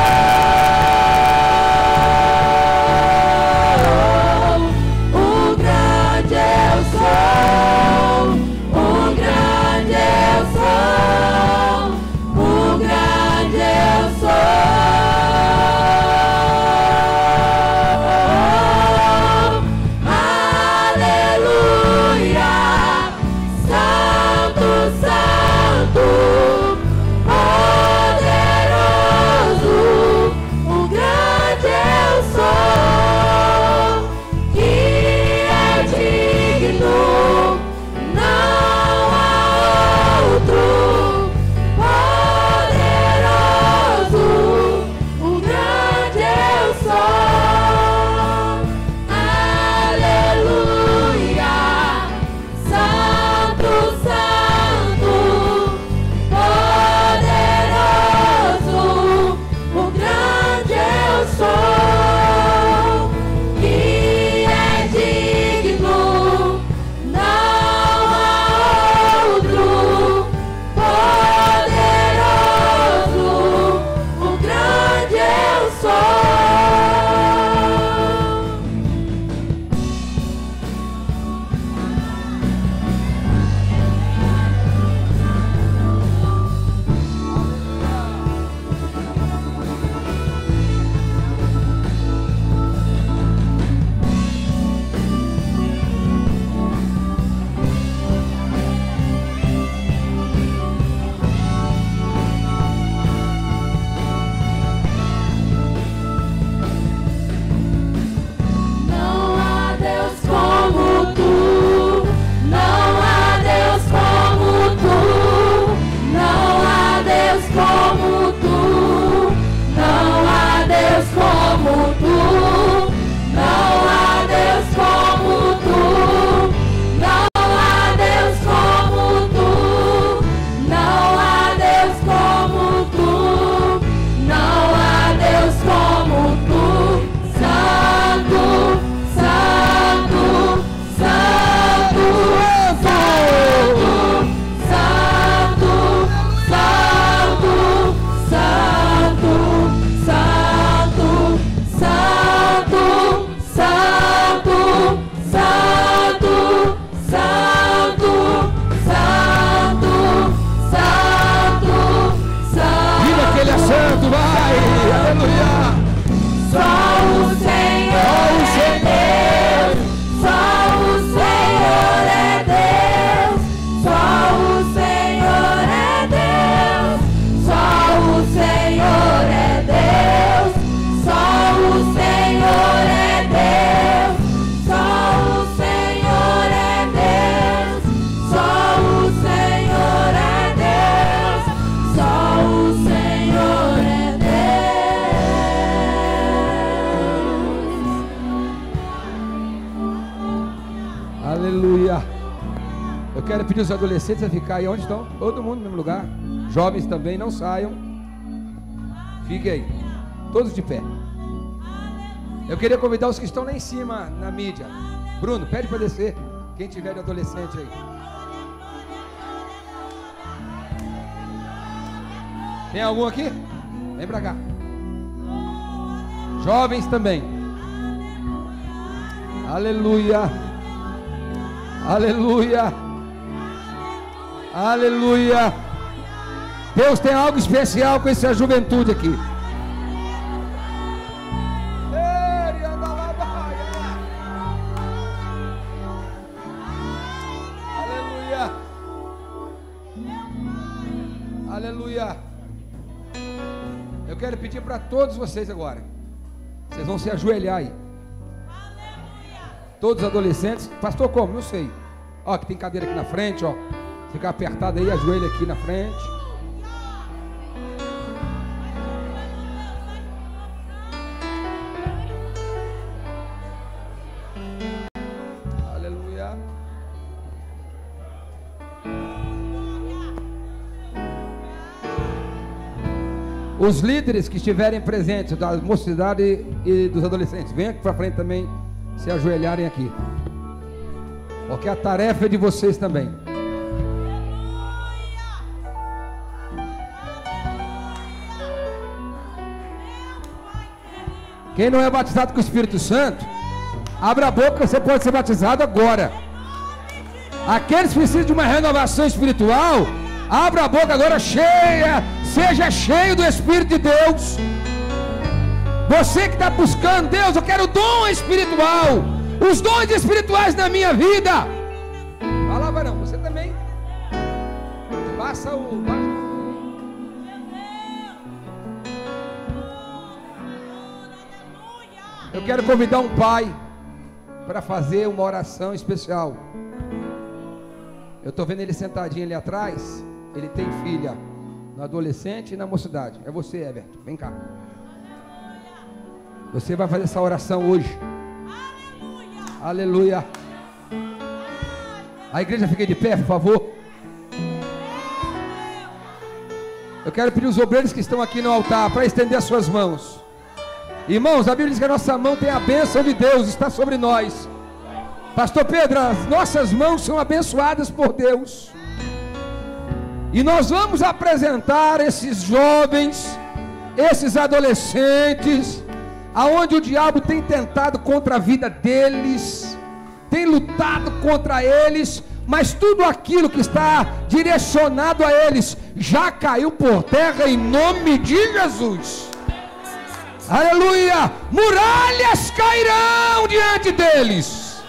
sou, o grande eu sou, o grande eu sou, o grande eu sou. Quero pedir os adolescentes a ficar aí onde estão, todo mundo no mesmo lugar. Jovens também, não saiam. Fiquem aí, todos de pé. Eu queria convidar os que estão lá em cima na mídia. Bruno, pede para descer. Quem tiver de adolescente aí. Tem algum aqui? Vem para cá. Jovens também. Aleluia. Aleluia. Aleluia. Deus tem algo especial com essa juventude aqui. Aleluia. Aleluia. Eu quero pedir para todos vocês agora. Vocês vão se ajoelhar aí. Todos os adolescentes. Pastor, como? Não sei. Ó, que tem cadeira aqui na frente, ó. Fica apertado aí, ajoelha aqui na frente. Aleluia. Os líderes que estiverem presentes, da mocidade e dos adolescentes, venham aqui para frente também, se ajoelharem aqui. Porque a tarefa é de vocês também. Quem não é batizado com o Espírito Santo, abra a boca, você pode ser batizado agora. Aqueles que precisam de uma renovação espiritual, abra a boca agora cheia, seja cheio do Espírito de Deus. Você que está buscando, Deus, eu quero dom espiritual, os dons espirituais na minha vida. Vai lá, varão, você também. Passa o... Passa. Eu quero convidar um pai para fazer uma oração especial. Eu estou vendo ele sentadinho ali atrás. Ele tem filha no adolescente e na mocidade. É você, Everton, vem cá. Você vai fazer essa oração hoje. Aleluia. Aleluia. A igreja fica de pé, por favor. Eu quero pedir os obreiros que estão aqui no altar para estender as suas mãos. Irmãos, a Bíblia diz que a nossa mão tem a bênção de Deus, está sobre nós. Pastor Pedro, as nossas mãos são abençoadas por Deus. E nós vamos apresentar esses jovens, esses adolescentes, aonde o diabo tem tentado contra a vida deles, tem lutado contra eles, mas tudo aquilo que está direcionado a eles já caiu por terra em nome de Jesus. Aleluia! Muralhas cairão diante deles.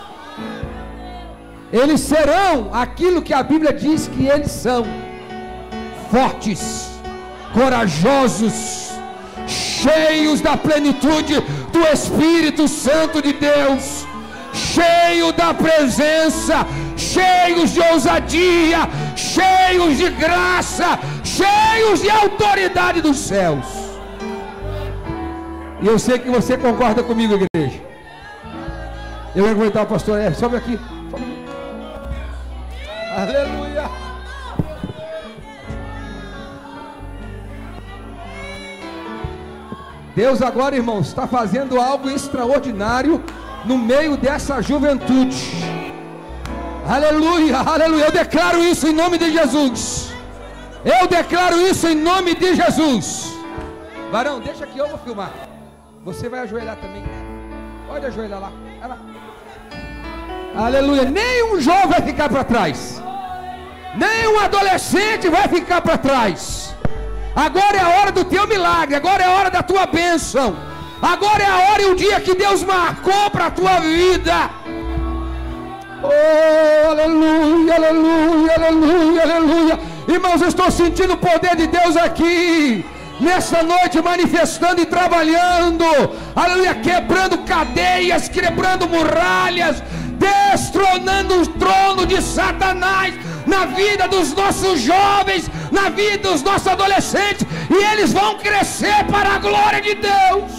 Eles serão aquilo que a Bíblia diz que eles são: fortes, corajosos, cheios da plenitude do Espírito Santo de Deus, cheios da presença, cheios de ousadia, cheios de graça, cheios de autoridade dos céus. E eu sei que você concorda comigo, igreja. Eu vou aguentar o pastor F. Sobe aqui. Sobe aqui. Aleluia. Deus agora, irmãos, está fazendo algo extraordinário no meio dessa juventude. Aleluia, aleluia. Eu declaro isso em nome de Jesus. Eu declaro isso em nome de Jesus. Varão, deixa aqui, eu vou filmar. Você vai ajoelhar também. Pode ajoelhar lá. lá. Aleluia. Nenhum jovem vai ficar para trás. Nenhum adolescente vai ficar para trás. Agora é a hora do teu milagre. Agora é a hora da tua bênção. Agora é a hora e o dia que Deus marcou para a tua vida. Oh, aleluia, aleluia, aleluia, aleluia. Irmãos, eu estou sentindo o poder de Deus aqui nessa noite, manifestando e trabalhando, aleluia, quebrando cadeias, quebrando muralhas, destronando o trono de Satanás na vida dos nossos jovens, na vida dos nossos adolescentes, e eles vão crescer para a glória de Deus,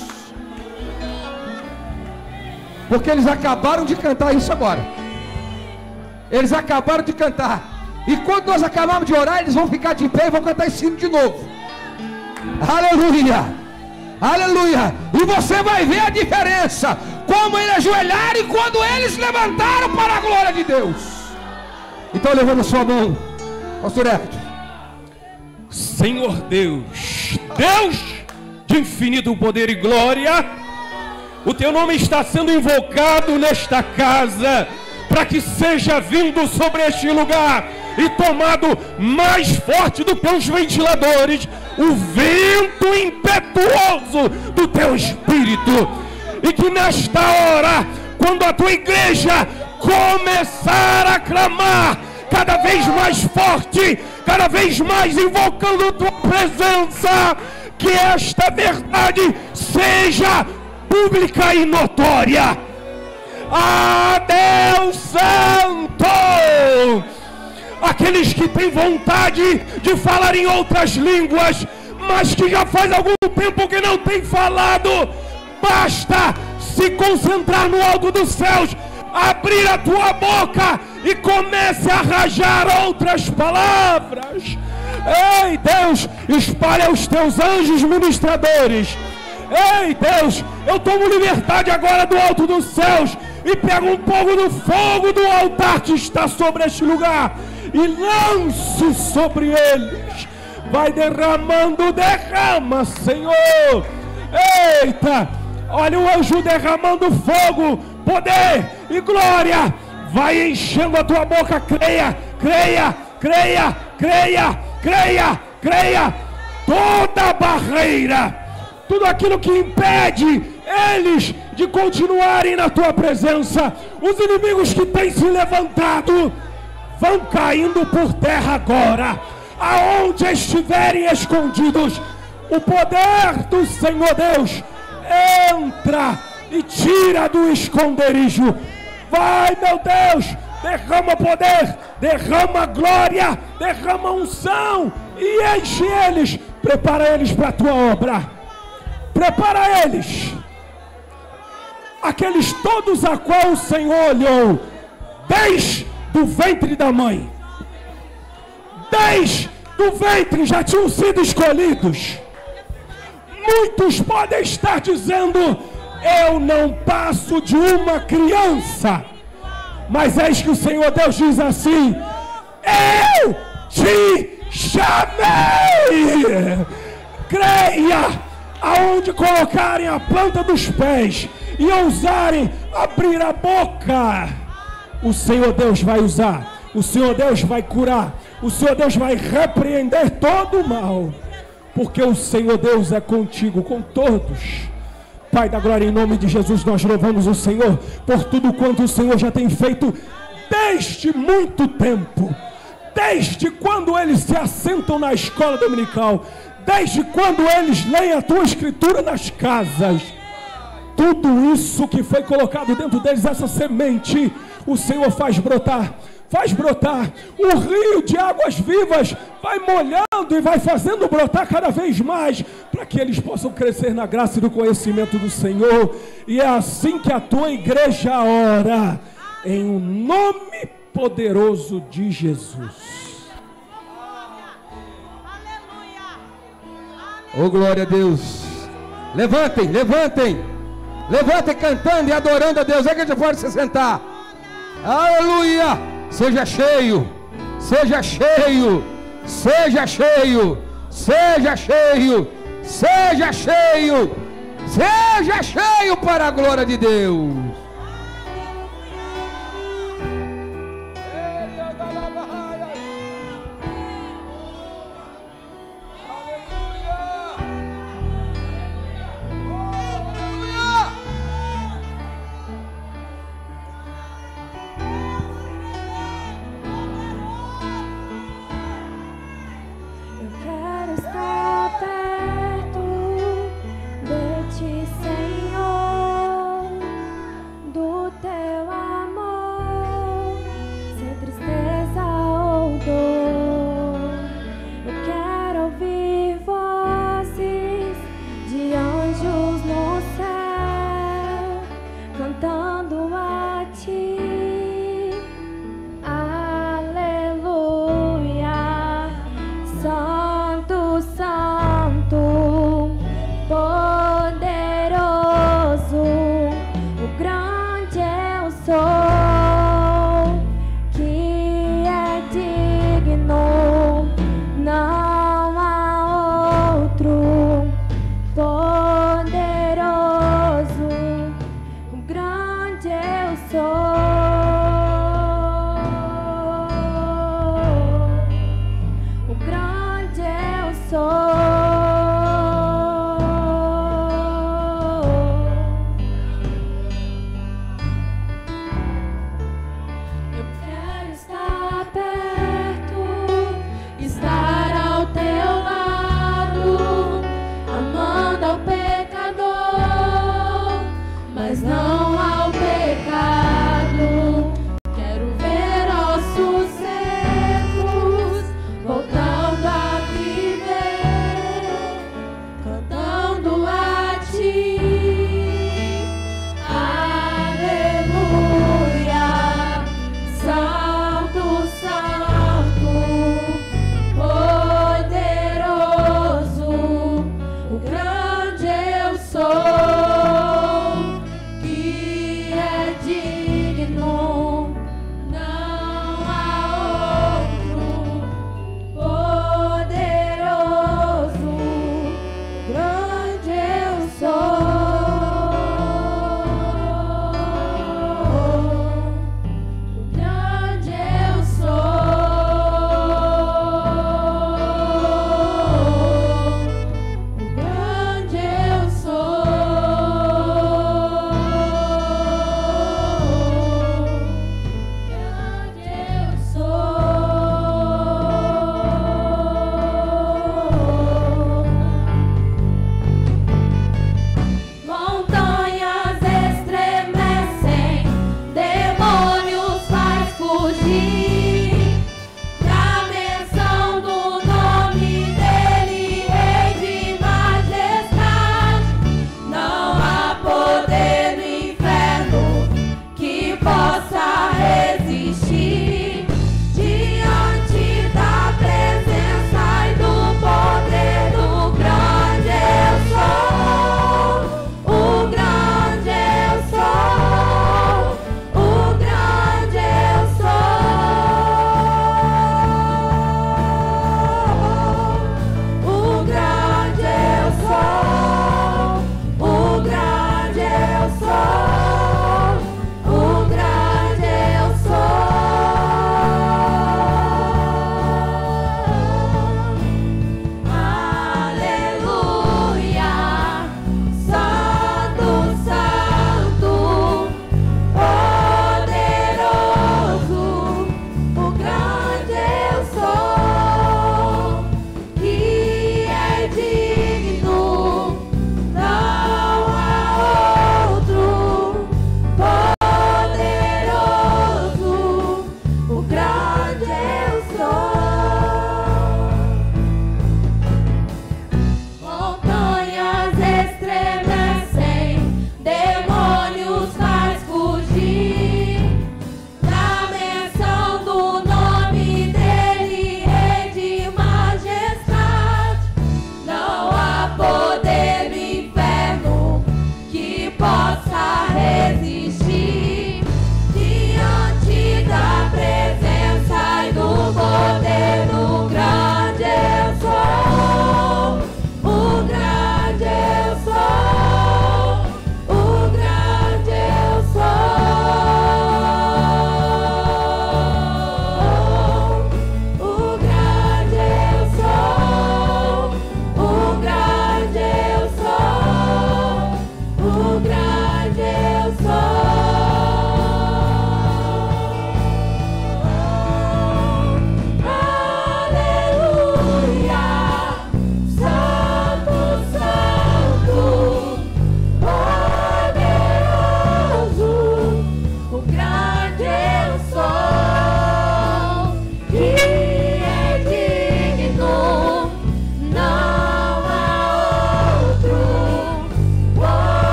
porque eles acabaram de cantar isso agora. Eles acabaram de cantar, e quando nós acabarmos de orar, eles vão ficar de pé e vão cantar esse hino de novo. Aleluia, aleluia. E você vai ver a diferença, como eles ajoelharam e quando eles levantaram para a glória de Deus. Então levanta sua mão, pastor Everton. Senhor Deus, Deus de infinito poder e glória, o teu nome está sendo invocado nesta casa, para que seja vindo sobre este lugar e tomado mais forte do que os ventiladores, o vento impetuoso do teu Espírito, e que nesta hora, quando a tua igreja começar a clamar cada vez mais forte, cada vez mais invocando a tua presença, que esta verdade seja pública e notória. Ah, Deus Santo! Aqueles que têm vontade de falar em outras línguas, mas que já faz algum tempo que não tem falado, basta se concentrar no alto dos céus, abrir a tua boca e comece a arranjar outras palavras. Ei, Deus, espalha os teus anjos ministradores. Ei, Deus, eu tomo liberdade agora do alto dos céus e pego um pouco do fogo do altar que está sobre este lugar e lanço sobre eles. Vai derramando, derrama, Senhor. Eita, olha o anjo derramando fogo, poder e glória. Vai enchendo a tua boca, creia, creia, creia, creia, creia, creia. Toda barreira, tudo aquilo que impede eles de continuarem na tua presença, os inimigos que têm se levantado, vão caindo por terra agora. Aonde estiverem escondidos, o poder do Senhor Deus entra e tira do esconderijo. Vai, meu Deus, derrama poder, derrama glória, derrama unção e enche eles. Prepara eles para a tua obra. Prepara eles. Aqueles todos a qual o Senhor olhou desde o ventre da mãe. Desde o ventre já tinham sido escolhidos. Muitos podem estar dizendo: eu não passo de uma criança. Mas eis que o Senhor Deus diz assim: eu te chamei. Creia. Aonde colocarem a planta dos pés e ousarem abrir a boca, o Senhor Deus vai usar, o Senhor Deus vai curar, o Senhor Deus vai repreender todo o mal, porque o Senhor Deus é contigo, com todos. Pai da glória, em nome de Jesus, nós louvamos o Senhor por tudo quanto o Senhor já tem feito desde muito tempo, desde quando eles se assentam na escola dominical, desde quando eles leem a tua escritura nas casas. Tudo isso que foi colocado dentro deles, essa semente, o Senhor faz brotar, faz brotar. O rio de águas vivas vai molhando e vai fazendo brotar cada vez mais, para que eles possam crescer na graça e no conhecimento do Senhor. E é assim que a tua igreja ora, em o nome poderoso de Jesus. Oh, glória a Deus. Levantem, levantem. Levantem cantando e adorando a Deus. É que a gente pode se sentar. Aleluia. Seja cheio. Seja cheio. Seja cheio. Seja cheio. Seja cheio. Seja cheio para a glória de Deus.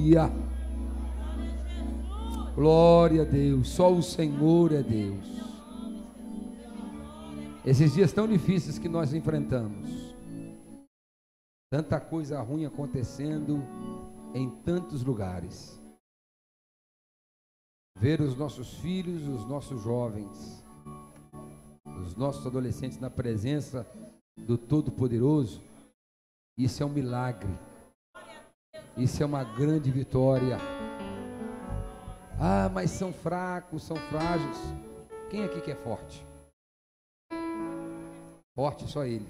Aleluia. Glória a Deus. Só o Senhor é Deus. Esses dias tão difíceis que nós enfrentamos, tanta coisa ruim acontecendo em tantos lugares. Ver os nossos filhos, os nossos jovens, os nossos adolescentes na presença do Todo-Poderoso, isso é um milagre. Isso é uma grande vitória. Ah, mas são fracos, são frágeis. Quem aqui que é forte? Forte só Ele.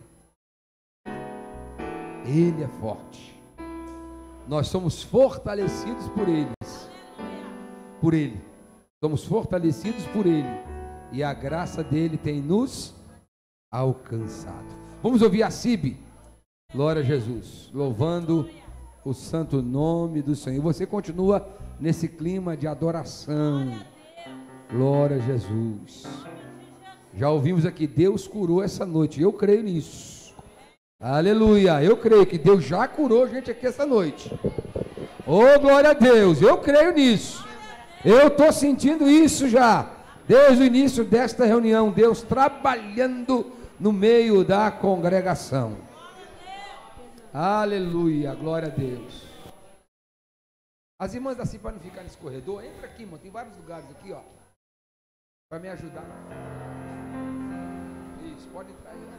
Ele é forte. Nós somos fortalecidos por eles. Por Ele. Somos fortalecidos por Ele. E a graça dele tem nos alcançado. Vamos ouvir a Cibe. Glória a Jesus. Louvando o santo nome do Senhor. Você continua nesse clima de adoração. Glória a Jesus. Já ouvimos aqui, Deus curou essa noite. Eu creio nisso. Aleluia. Eu creio que Deus já curou gente aqui essa noite. Oh, glória a Deus. Eu creio nisso. Eu estou sentindo isso já. Desde o início desta reunião, Deus trabalhando no meio da congregação. Aleluia, glória a Deus. As irmãs assim, para não ficar nesse corredor, entra aqui, mano, tem vários lugares aqui, ó, para me ajudar. Isso, pode entrar aí.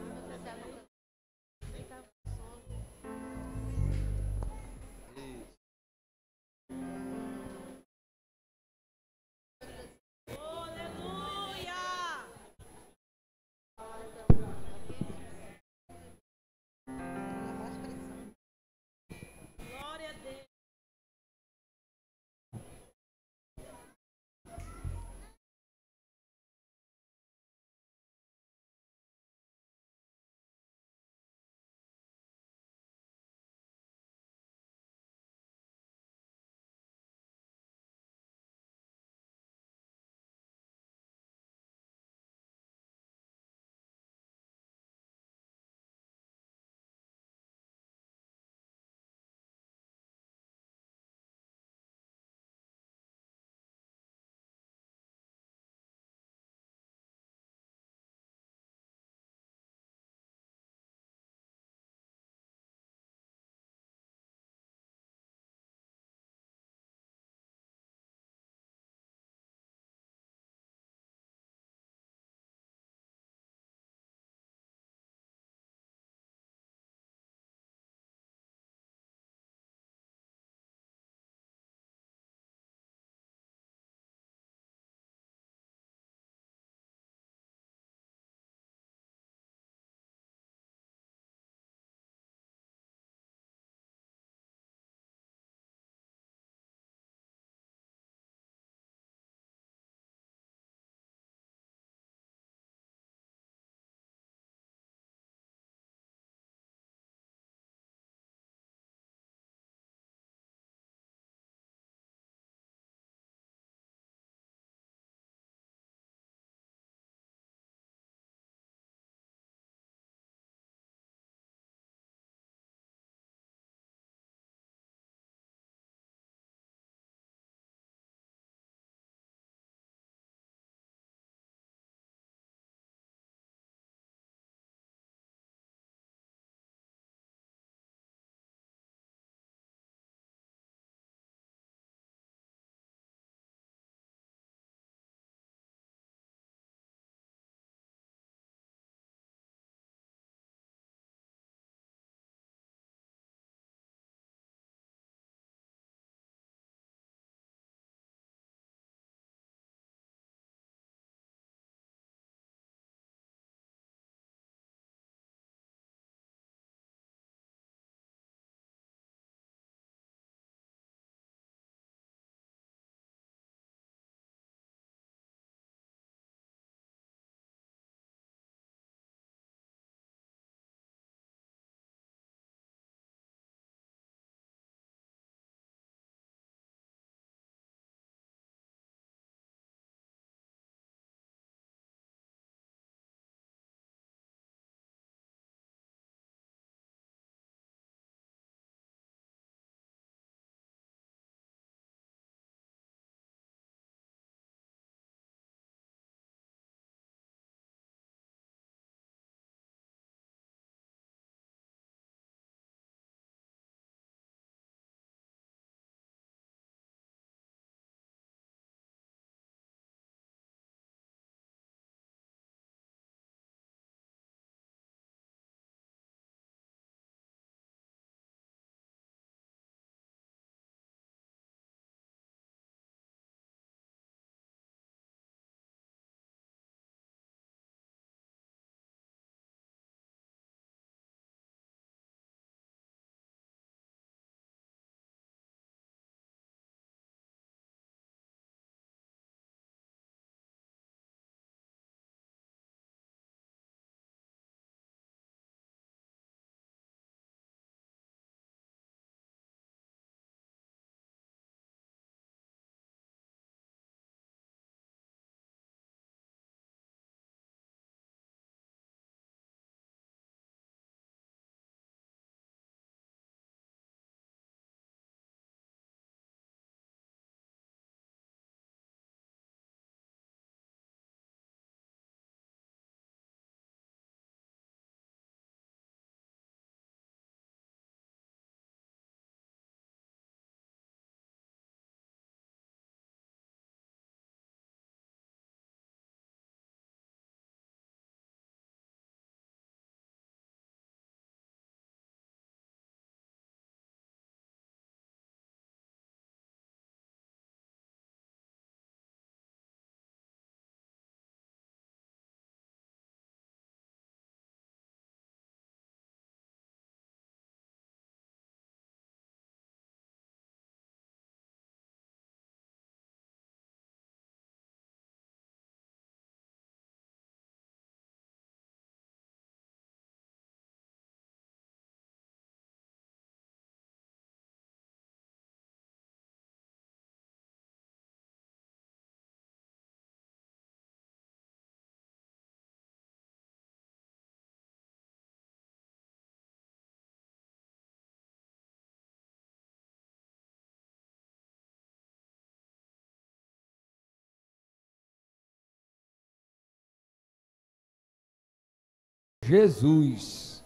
Jesus,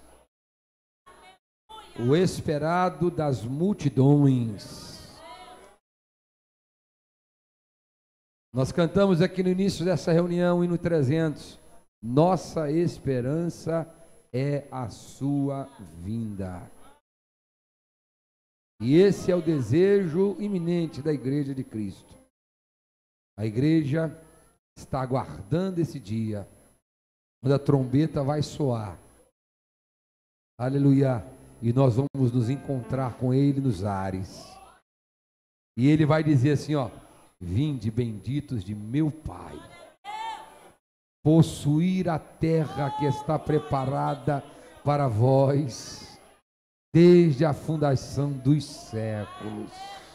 o esperado das multidões. Nós cantamos aqui no início dessa reunião, hino trezentos, nossa esperança é a sua vinda. E esse é o desejo iminente da Igreja de Cristo. A igreja está aguardando esse dia, quando a trombeta vai soar. Aleluia. E nós vamos nos encontrar com Ele nos ares. E Ele vai dizer assim, ó, vinde benditos de meu Pai, possuir a terra que está preparada para vós, desde a fundação dos séculos.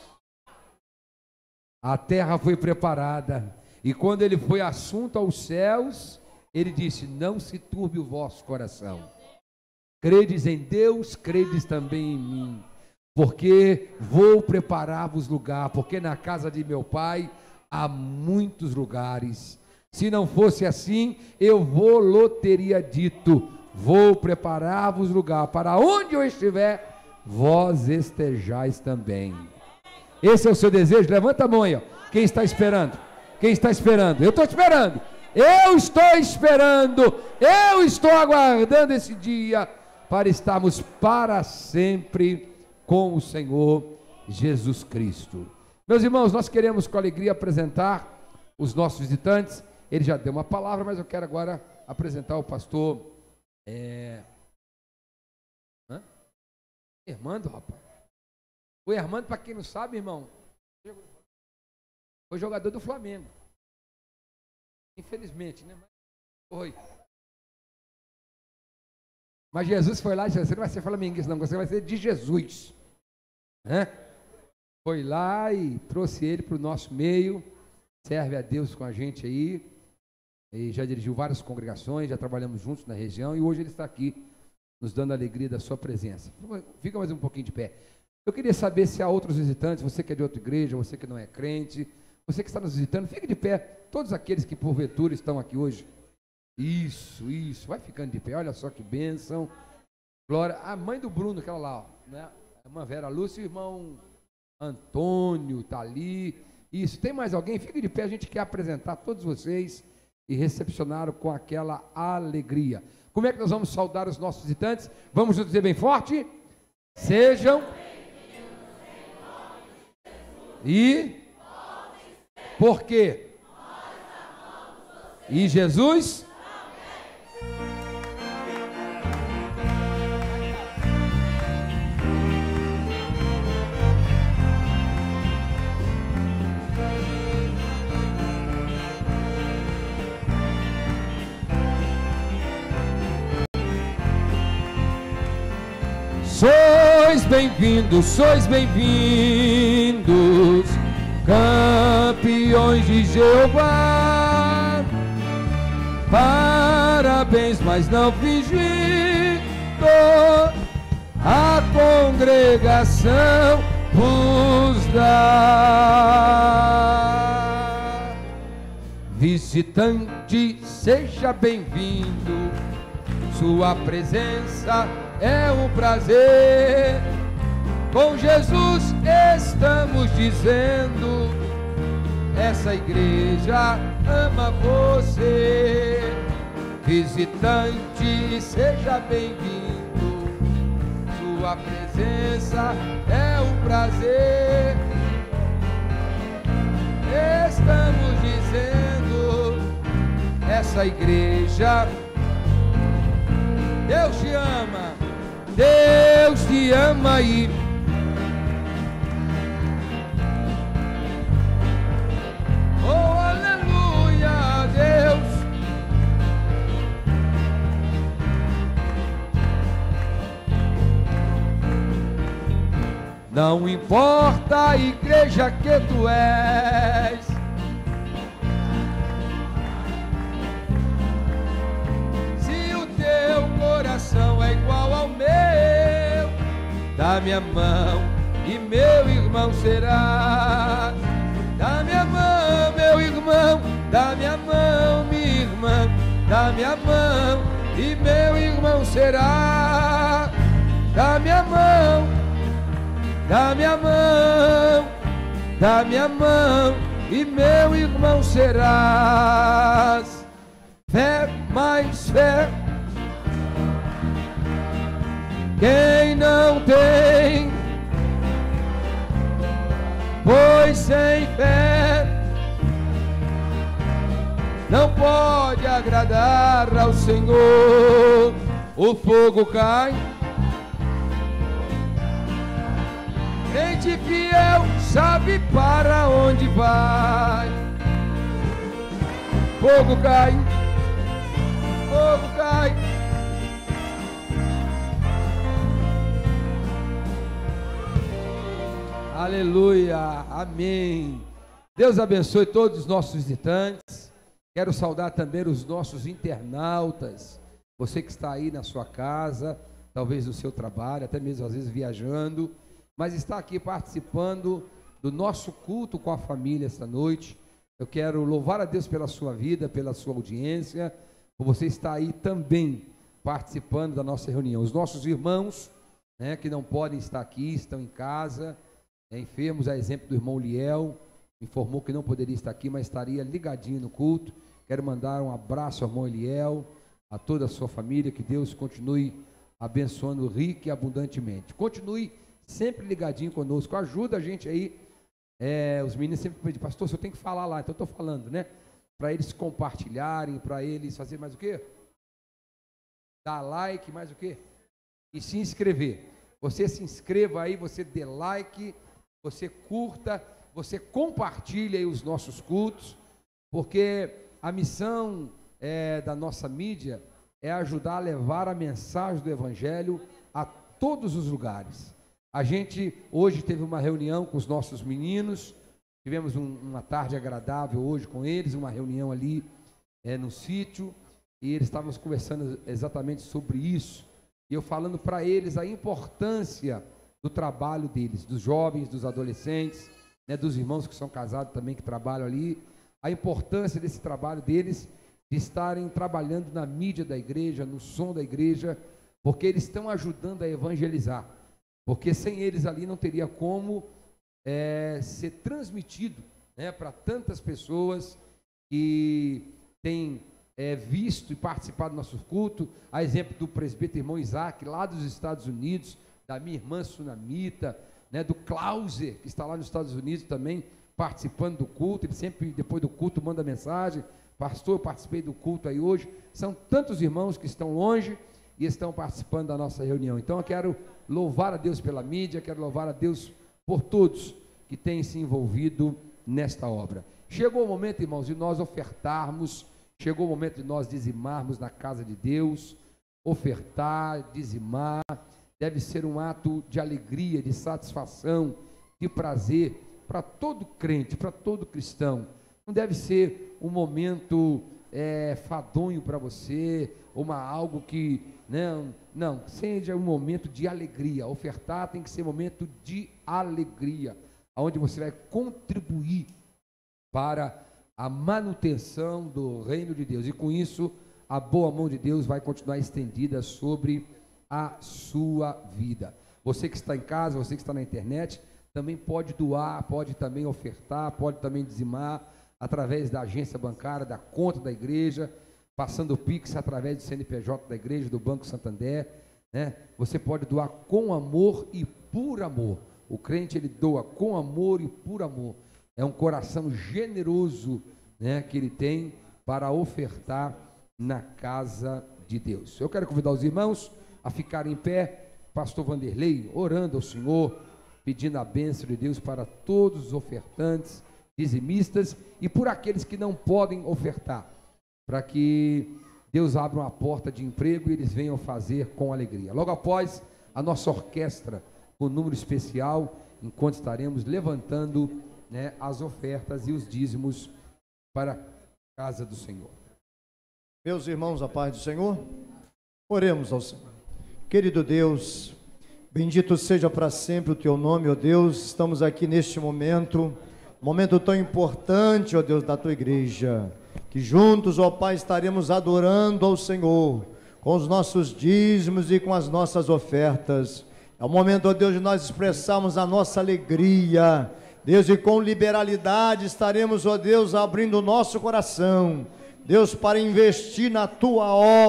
A terra foi preparada, e quando ele foi assunto aos céus, ele disse, não se turbe o vosso coração. Credes em Deus, credes também em mim, porque vou preparar-vos lugar, porque na casa de meu Pai há muitos lugares. Se não fosse assim, eu vou-lo teria dito, vou preparar-vos lugar, para onde eu estiver, vós estejais também. Esse é o seu desejo? Levanta a mão aí, ó. Quem está esperando? Quem está esperando? Eu estou esperando. Eu estou esperando. Eu estou aguardando esse dia para estarmos para sempre com o Senhor Jesus Cristo. Meus irmãos, nós queremos com alegria apresentar os nossos visitantes. Ele já deu uma palavra, mas eu quero agora apresentar o pastor é... Hã? Hermando, rapaz. O Hermando, para quem não sabe, irmão, foi jogador do Flamengo. Infelizmente, né? Foi. Mas Jesus foi lá e disse, você não vai ser flamenguista, não, você vai ser de Jesus. Né? Foi lá e trouxe ele para o nosso meio, serve a Deus com a gente aí, e já dirigiu várias congregações, já trabalhamos juntos na região, e hoje ele está aqui, nos dando a alegria da sua presença. Fica mais um pouquinho de pé. Eu queria saber se há outros visitantes, você que é de outra igreja, você que não é crente, você que está nos visitando, fique de pé, todos aqueles que porventura estão aqui hoje. Isso, isso, vai ficando de pé, olha só que bênção. Glória, a mãe do Bruno, aquela lá, ó, né? A irmã Vera Lúcia, o irmão Antônio está ali. Isso, tem mais alguém? Fique de pé, a gente quer apresentar todos vocês e recepcionar com aquela alegria. Como é que nós vamos saudar os nossos visitantes? Vamos dizer bem forte? Sejam e por quê? E Jesus? Sois bem-vindos, sois bem-vindos, campeões de Jeová. Parabéns, mas não fingindo, a congregação vos dá. Visitante, seja bem-vindo, sua presença é um prazer. Com Jesus estamos dizendo, essa igreja ama você. Visitante, seja bem-vindo, sua presença é um prazer. Estamos dizendo, essa igreja, Deus te ama, Deus te ama e oh, aleluia, Deus. Não importa a igreja que tu és, se o teu coração é igual ao meu, dá-me a mão e meu irmão será. Dá-me a mão, meu irmão, dá-me a mão, minha irmã, dá-me a mão e meu irmão será. Dá minha mão, dá minha mão, dá minha mão, e meu irmão serás. Fé, mais fé. Quem não tem, pois sem fé não pode agradar ao Senhor. O fogo cai, crente fiel sabe para onde vai. Fogo cai, fogo cai. Aleluia, amém. Deus abençoe todos os nossos visitantes. Quero saudar também os nossos internautas. Você que está aí na sua casa, talvez no seu trabalho, até mesmo às vezes viajando, mas está aqui participando do nosso culto com a família esta noite. Eu quero louvar a Deus pela sua vida, pela sua audiência, por você estar aí também participando da nossa reunião. Os nossos irmãos, né, que não podem estar aqui, estão em casa, É, enfermos, a exemplo do irmão Liel, informou que não poderia estar aqui, mas estaria ligadinho no culto. Quero mandar um abraço ao irmão Liel, a toda a sua família, que Deus continue abençoando rica e abundantemente. Continue sempre ligadinho conosco, ajuda a gente aí. É, os meninos sempre pedem, pastor, você tem que falar lá, então eu estou falando, né? Para eles compartilharem, para eles fazer mais o quê? Dar like, mais o quê? E se inscrever. Você se inscreva aí, você dê like, você curta, você compartilha aí os nossos cultos, porque a missão é, da nossa mídia é ajudar a levar a mensagem do Evangelho a todos os lugares. A gente hoje teve uma reunião com os nossos meninos, tivemos um, uma tarde agradável hoje com eles, uma reunião ali é, no sítio, e eles estavam conversando exatamente sobre isso, e eu falando para eles a importância do trabalho deles, dos jovens, dos adolescentes, né, dos irmãos que são casados também, que trabalham ali, a importância desse trabalho deles, de estarem trabalhando na mídia da igreja, no som da igreja, porque eles estão ajudando a evangelizar, porque sem eles ali não teria como é, ser transmitido, né, para tantas pessoas que têm é, visto e participado do nosso culto, a exemplo do presbítero irmão Isaac, lá dos Estados Unidos, da minha irmã Sunamita, né, do Klauser, que está lá nos Estados Unidos também, participando do culto. Ele sempre, depois do culto, manda mensagem, pastor, eu participei do culto aí hoje. São tantos irmãos que estão longe e estão participando da nossa reunião. Então eu quero louvar a Deus pela mídia, quero louvar a Deus por todos que têm se envolvido nesta obra. Chegou o momento, irmãos, de nós ofertarmos, chegou o momento de nós dizimarmos na casa de Deus. Ofertar, dizimar, deve ser um ato de alegria, de satisfação, de prazer para todo crente, para todo cristão. Não deve ser um momento é, fadonho para você, uma algo que, não, não, seja um momento de alegria. Ofertar tem que ser um momento de alegria, onde você vai contribuir para a manutenção do reino de Deus, e com isso, a boa mão de Deus vai continuar estendida sobre a sua vida. Você que está em casa, você que está na internet, também pode doar, pode também ofertar, pode também dizimar, através da agência bancária, da conta da igreja, passando o Pix através do C N P J da igreja, do Banco Santander, né? Você pode doar com amor e por amor. O crente, ele doa com amor e por amor. É um coração generoso, né, que ele tem para ofertar na casa de Deus. Eu quero convidar os irmãos a ficarem em pé, pastor Vanderlei, orando ao Senhor, pedindo a bênção de Deus para todos os ofertantes, dizimistas e por aqueles que não podem ofertar, para que Deus abra uma porta de emprego e eles venham fazer com alegria. Logo após, a nossa orquestra, com número especial, enquanto estaremos levantando, né, as ofertas e os dízimos para a casa do Senhor. Meus irmãos, a paz do Senhor, oremos ao Senhor. Querido Deus, bendito seja para sempre o teu nome, ó Deus. Estamos aqui neste momento, momento tão importante, ó Deus, da tua igreja, que juntos, ó Pai, estaremos adorando ao Senhor, com os nossos dízimos e com as nossas ofertas. É o momento, ó Deus, de nós expressarmos a nossa alegria, Deus, e com liberalidade estaremos, ó Deus, abrindo o nosso coração, Deus, para investir na Tua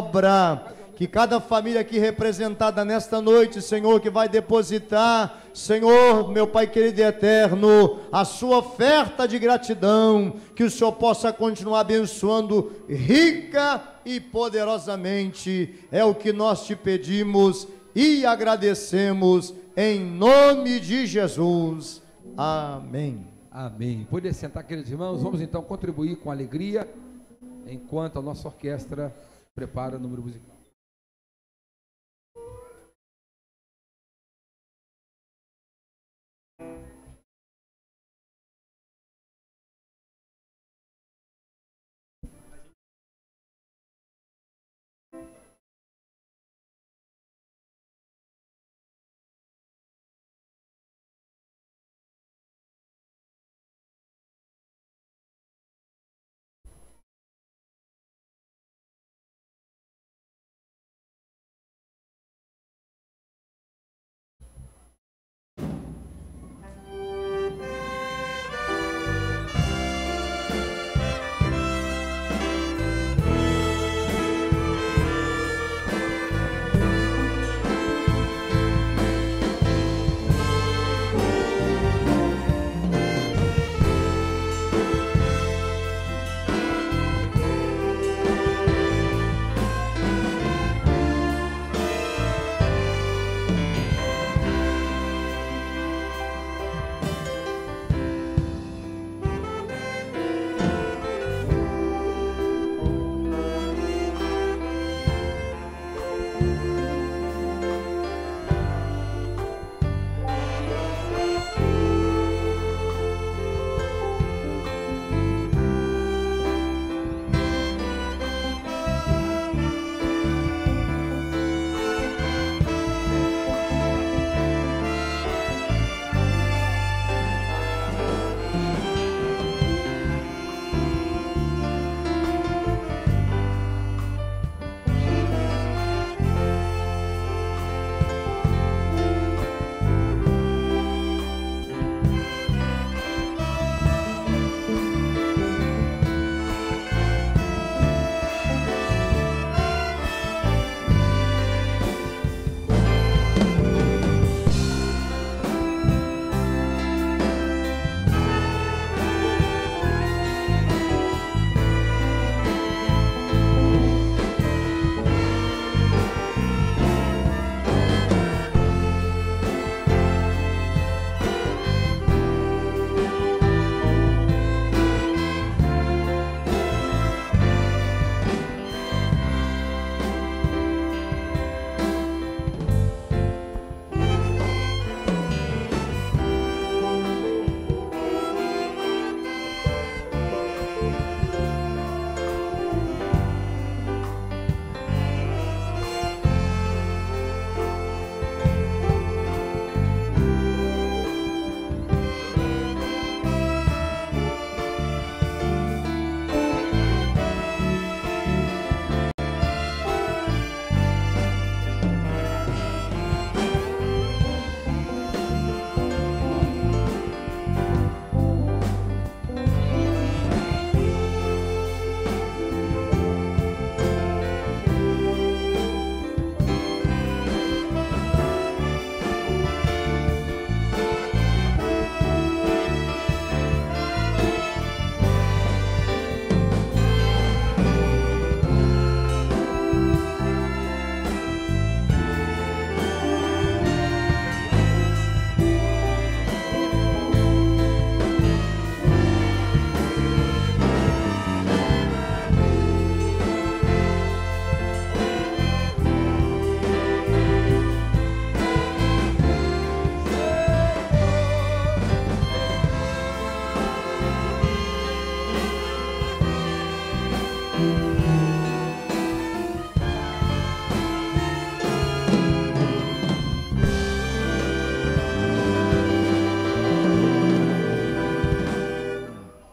obra. Que cada família aqui representada nesta noite, Senhor, que vai depositar, Senhor, meu Pai querido e eterno, a sua oferta de gratidão, que o Senhor possa continuar abençoando rica e poderosamente, é o que nós te pedimos e agradecemos, em nome de Jesus. Amém. Amém. Pode sentar, queridos irmãos, vamos então contribuir com alegria, enquanto a nossa orquestra prepara o número musical.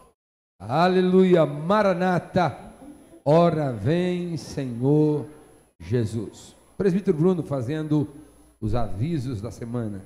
Aleluia, Maranata, ora vem, Senhor Jesus. Presbítero Bruno fazendo os avisos da semana.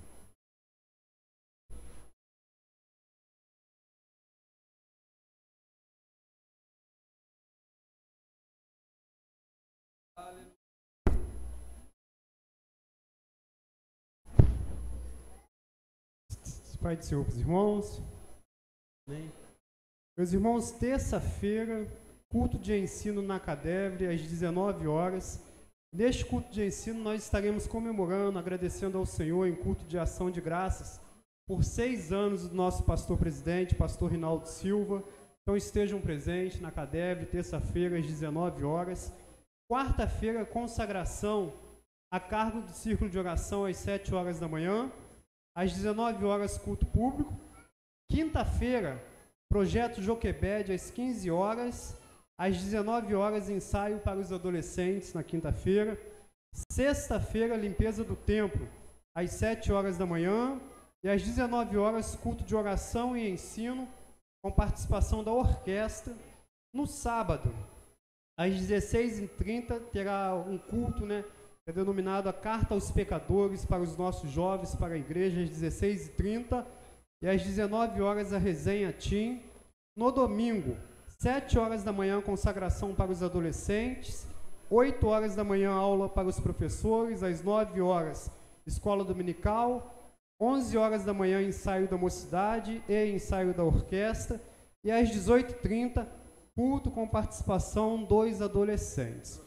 Pai do Senhor para os irmãos. Amém. Meus irmãos, terça-feira, culto de ensino na Cadevre, às dezenove horas. Neste culto de ensino, nós estaremos comemorando, agradecendo ao Senhor em culto de ação de graças por seis anos do nosso pastor-presidente, pastor Rinaldo Silva. Então estejam presentes na Cadevre, terça-feira, às dezenove horas. Quarta-feira, consagração a cargo do Círculo de Oração, às sete horas da manhã. Às dezenove horas, culto público. Quinta-feira, projeto Joquebed, às quinze horas. Às dezenove horas, ensaio para os adolescentes, na quinta-feira. Sexta-feira, limpeza do templo, às sete horas da manhã. E às dezenove horas, culto de oração e ensino, com participação da orquestra. No sábado, às dezesseis e trinta, terá um culto, né? É denominado a Carta aos Pecadores para os nossos jovens, para a igreja, às dezesseis e trinta. E às dezenove horas, a resenha Tim. No domingo, sete horas da manhã, consagração para os adolescentes. oito horas da manhã, aula para os professores. Às nove horas, escola dominical. onze horas da manhã, ensaio da mocidade e ensaio da orquestra. E às dezoito e trinta, culto com participação dos adolescentes.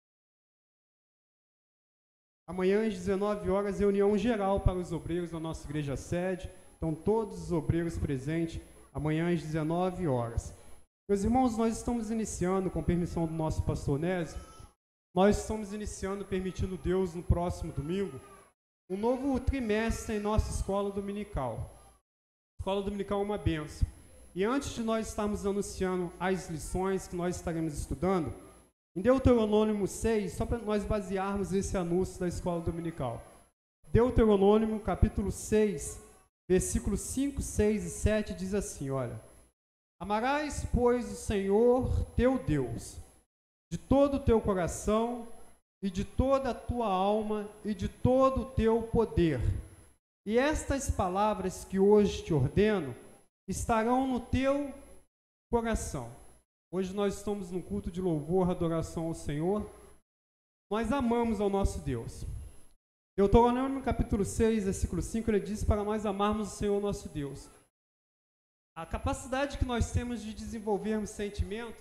Amanhã, às dezenove horas, reunião geral para os obreiros da nossa igreja sede. Então, todos os obreiros presentes, amanhã, às dezenove horas. Meus irmãos, nós estamos iniciando, com permissão do nosso pastor Nésio, nós estamos iniciando, permitindo Deus, no próximo domingo, um novo trimestre em nossa escola dominical. A escola dominical é uma bênção. E antes de nós estarmos anunciando as lições que nós estaremos estudando, em Deuteronômio seis, só para nós basearmos esse anúncio da escola dominical. Deuteronômio capítulo seis, versículos cinco, seis e sete diz assim, olha: Amarás, pois, o Senhor teu Deus, de todo o teu coração, e de toda a tua alma, e de todo o teu poder. E estas palavras que hoje te ordeno, estarão no teu coração. Hoje nós estamos num culto de louvor, adoração ao Senhor. Nós amamos ao nosso Deus. Deuteronômio capítulo seis, versículo cinco, ele diz para nós amarmos o Senhor nosso Deus. A capacidade que nós temos de desenvolvermos sentimento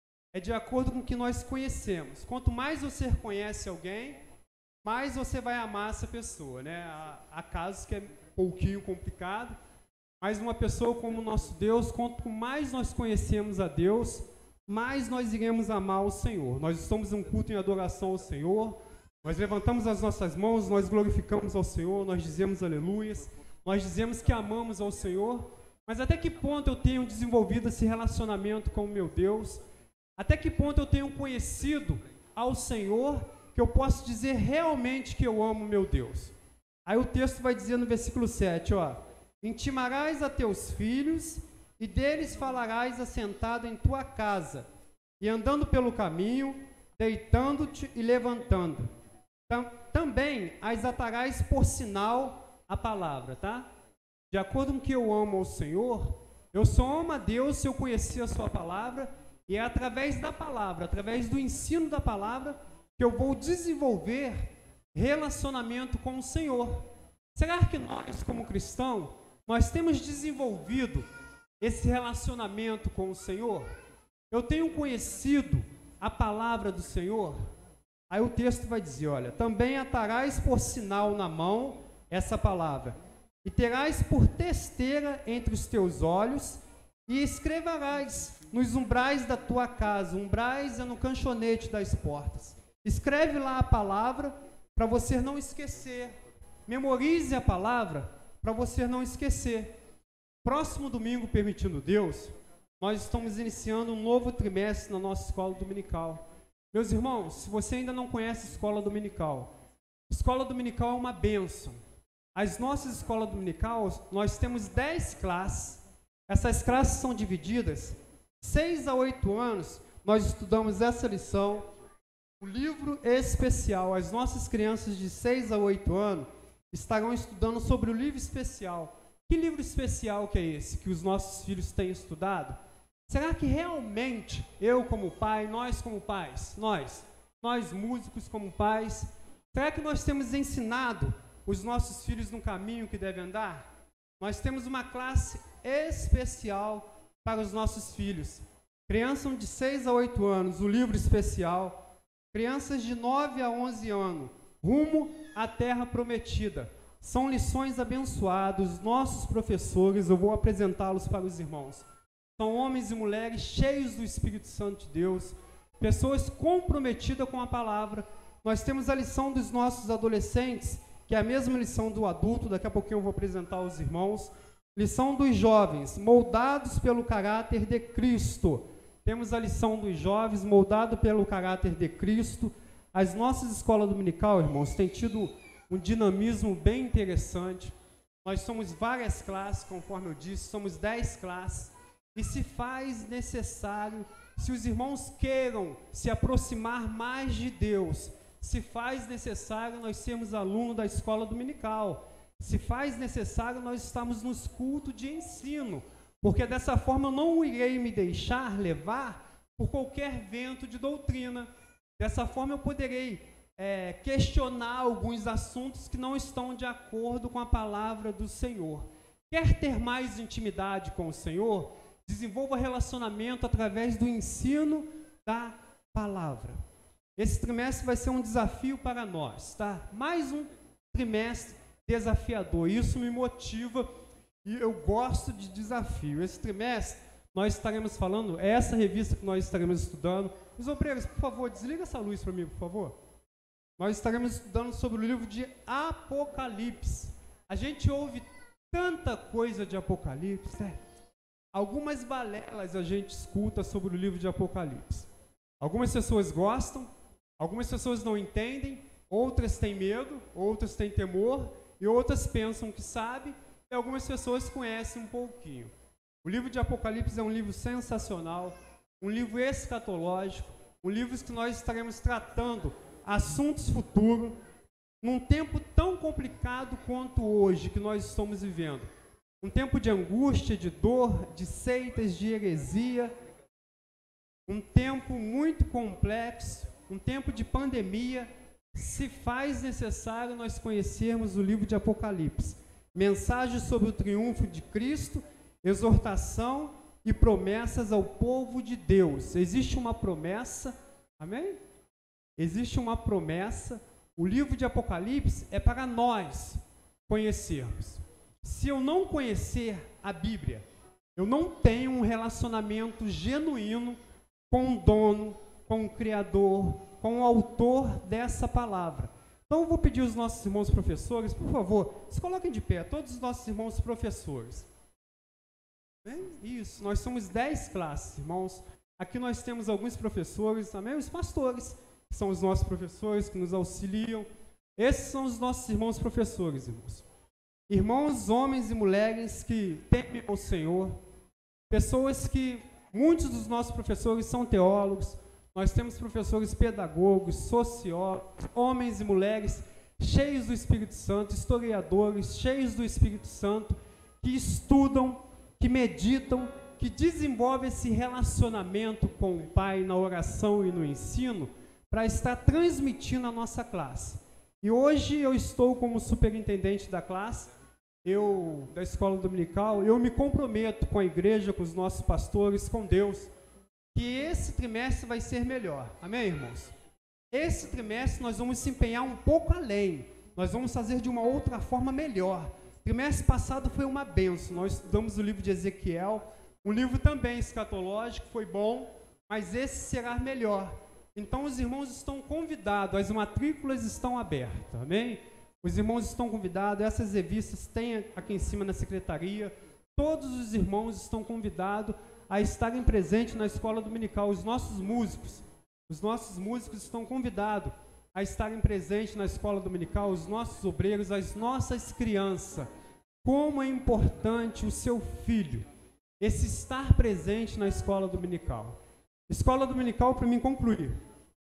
é de acordo com o que nós conhecemos. Quanto mais você conhece alguém, mais você vai amar essa pessoa, né? Há, há casos que é um pouquinho complicado, mas uma pessoa como o nosso Deus, quanto mais nós conhecemos a Deus, mais nós iremos amar o Senhor. Nós estamos em um culto em adoração ao Senhor, nós levantamos as nossas mãos, nós glorificamos ao Senhor, nós dizemos aleluias, nós dizemos que amamos ao Senhor, mas até que ponto eu tenho desenvolvido esse relacionamento com o meu Deus? Até que ponto eu tenho conhecido ao Senhor que eu posso dizer realmente que eu amo o meu Deus? Aí o texto vai dizer no versículo sete, ó: Intimarás a teus filhos, e deles falarás assentado em tua casa, e andando pelo caminho, deitando-te e levantando. Tam, também as atarás por sinal a palavra, tá? De acordo com que eu amo ao Senhor, eu só amo a Deus se eu conhecer a sua palavra, e é através da palavra, através do ensino da palavra, que eu vou desenvolver relacionamento com o Senhor. Será que nós, como cristãos, nós temos desenvolvido esse relacionamento com o Senhor? Eu tenho conhecido a palavra do Senhor? Aí o texto vai dizer, olha: também atarás por sinal na mão essa palavra, e terás por testeira entre os teus olhos, e escreverás nos umbrais da tua casa. Umbrais é no canchonete das portas. Escreve lá a palavra para você não esquecer. Memorize a palavra para você não esquecer. Próximo domingo, permitindo Deus, nós estamos iniciando um novo trimestre na nossa escola dominical. Meus irmãos, se você ainda não conhece a escola dominical, escola dominical é uma bênção. As nossas escolas dominical, nós temos dez classes. Essas classes são divididas, seis a oito anos, nós estudamos essa lição. o livro especial. As nossas crianças de seis a oito anos estarão estudando sobre o livro especial. Que livro especial que é esse que os nossos filhos têm estudado? Será que realmente eu como pai, nós como pais, nós, nós músicos como pais, será que nós temos ensinado os nossos filhos no caminho que devem andar? Nós temos uma classe especial para os nossos filhos. Crianças de seis a oito anos, o livro especial. Crianças de nove a onze anos, rumo à terra prometida. São lições abençoadas. Os nossos professores, eu vou apresentá-los para os irmãos. São homens e mulheres cheios do Espírito Santo de Deus, pessoas comprometidas com a palavra. Nós temos a lição dos nossos adolescentes, que é a mesma lição do adulto, daqui a pouquinho eu vou apresentar aos irmãos. Lição dos jovens, moldados pelo caráter de Cristo. Temos a lição dos jovens, moldado pelo caráter de Cristo. As nossas escolas dominical, irmãos, têm tido um dinamismo bem interessante. Nós somos várias classes, conforme eu disse, somos dez classes. E se faz necessário, se os irmãos queiram se aproximar mais de Deus, se faz necessário nós sermos alunos da escola dominical, se faz necessário nós estarmos nos cultos de ensino, porque dessa forma eu não irei me deixar levar por qualquer vento de doutrina. Dessa forma eu poderei é, questionar alguns assuntos que não estão de acordo com a palavra do Senhor. Quer ter mais intimidade com o Senhor? Desenvolva relacionamento através do ensino da palavra. Esse trimestre vai ser um desafio para nós, tá? Mais um trimestre desafiador. Isso me motiva e eu gosto de desafio. Esse trimestre nós estaremos falando, é essa revista que nós estaremos estudando. Os obreiros, por favor, desliga essa luz para mim, por favor. Nós estaremos estudando sobre o livro de Apocalipse. A gente ouve tanta coisa de Apocalipse, né? Algumas balelas a gente escuta sobre o livro de Apocalipse. Algumas pessoas gostam, algumas pessoas não entendem, outras têm medo, outras têm temor, e outras pensam que sabem, e algumas pessoas conhecem um pouquinho. O livro de Apocalipse é um livro sensacional, um livro escatológico, um livro que nós estaremos tratando assuntos futuros, num tempo tão complicado quanto hoje que nós estamos vivendo. Um tempo de angústia, de dor, de seitas, de heresia, um tempo muito complexo, um tempo de pandemia. Se faz necessário nós conhecermos o livro de Apocalipse. Mensagem sobre o triunfo de Cristo, exortação e promessas ao povo de Deus. Existe uma promessa, amém? Existe uma promessa. O livro de Apocalipse é para nós conhecermos. Se eu não conhecer a Bíblia, eu não tenho um relacionamento genuíno com o dono, com o Criador, com o autor dessa palavra. Então eu vou pedir aos nossos irmãos professores, por favor, se coloquem de pé, todos os nossos irmãos professores. Bem, isso, nós somos dez classes, irmãos. Aqui nós temos alguns professores, também os pastores, que são os nossos professores que nos auxiliam. Esses são os nossos irmãos professores, irmãos. Irmãos, homens e mulheres que temem ao Senhor, pessoas que, muitos dos nossos professores são teólogos, nós temos professores pedagogos, sociólogos, homens e mulheres cheios do Espírito Santo, historiadores cheios do Espírito Santo, que estudam, que meditam, que desenvolvem esse relacionamento com o Pai na oração e no ensino, para estar transmitindo a nossa classe. E hoje eu estou como superintendente da classe, eu, da escola dominical, eu me comprometo com a igreja, com os nossos pastores, com Deus, que esse trimestre vai ser melhor. Amém, irmãos? Esse trimestre nós vamos se empenhar um pouco além, nós vamos fazer de uma outra forma melhor. O trimestre passado foi uma bênção, nós estudamos o livro de Ezequiel, um livro também escatológico, foi bom, mas esse será melhor. Então os irmãos estão convidados, as matrículas estão abertas, amém? Os irmãos estão convidados, essas revistas tem aqui em cima na secretaria, todos os irmãos estão convidados a estarem presentes na escola dominical. Os nossos músicos, os nossos músicos estão convidados a estarem presentes na escola dominical, os nossos obreiros, as nossas crianças. Como é importante o seu filho, esse estar presente na escola dominical. Escola dominical, para mim concluir,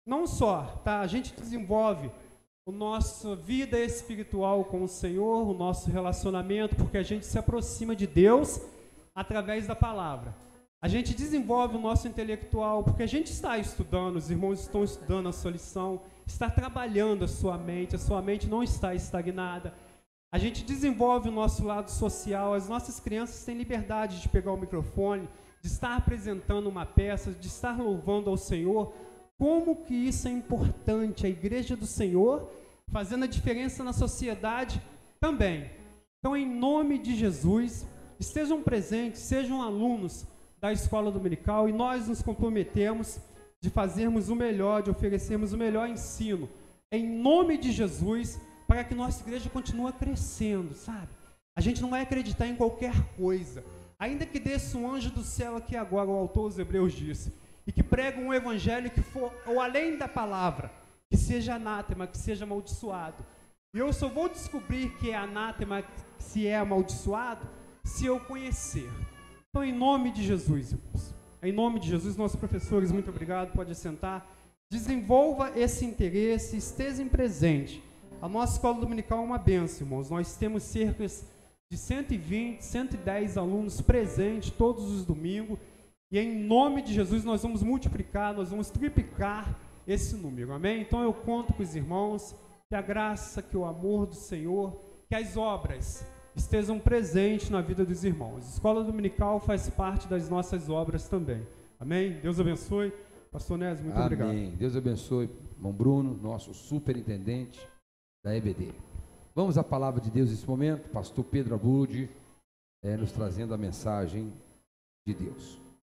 não só, tá? A gente desenvolve a nossa vida espiritual com o Senhor, o nosso relacionamento, porque a gente se aproxima de Deus através da palavra. A gente desenvolve o nosso intelectual, porque a gente está estudando, os irmãos estão estudando a sua lição, está trabalhando a sua mente, a sua mente não está estagnada. A gente desenvolve o nosso lado social, as nossas crianças têm liberdade de pegar o microfone, de estar apresentando uma peça, de estar louvando ao Senhor. Como que isso é importante, a igreja do Senhor, fazendo a diferença na sociedade também. Então, em nome de Jesus, estejam presentes, sejam alunos da escola dominical, e nós nos comprometemos de fazermos o melhor, de oferecermos o melhor ensino, em nome de Jesus, para que nossa igreja continue crescendo, sabe? A gente não vai acreditar em qualquer coisa, ainda que desça um anjo do céu aqui agora, o autor dos Hebreus disse, e que prega um evangelho que for, ou além da palavra, que seja anátema, que seja amaldiçoado. E eu só vou descobrir que é anátema, se é amaldiçoado, se eu conhecer. Então, em nome de Jesus, irmãos, em nome de Jesus, nossos professores, muito obrigado, pode assentar. Desenvolva esse interesse, estejam presentes. A nossa escola dominical é uma bênção, irmãos. Nós temos cerca de cento e vinte, cento e dez alunos presentes todos os domingos. E em nome de Jesus nós vamos multiplicar, nós vamos triplicar esse número, amém? Então eu conto com os irmãos, que a graça, que o amor do Senhor, que as obras estejam presentes na vida dos irmãos. A escola dominical faz parte das nossas obras também, amém? Deus abençoe. Pastor Nésio, muito amém. obrigado. Amém. Deus abençoe, irmão Bruno, nosso superintendente da E B D. Vamos à palavra de Deus nesse momento, pastor Pedro Abud, é, nos trazendo a mensagem de Deus.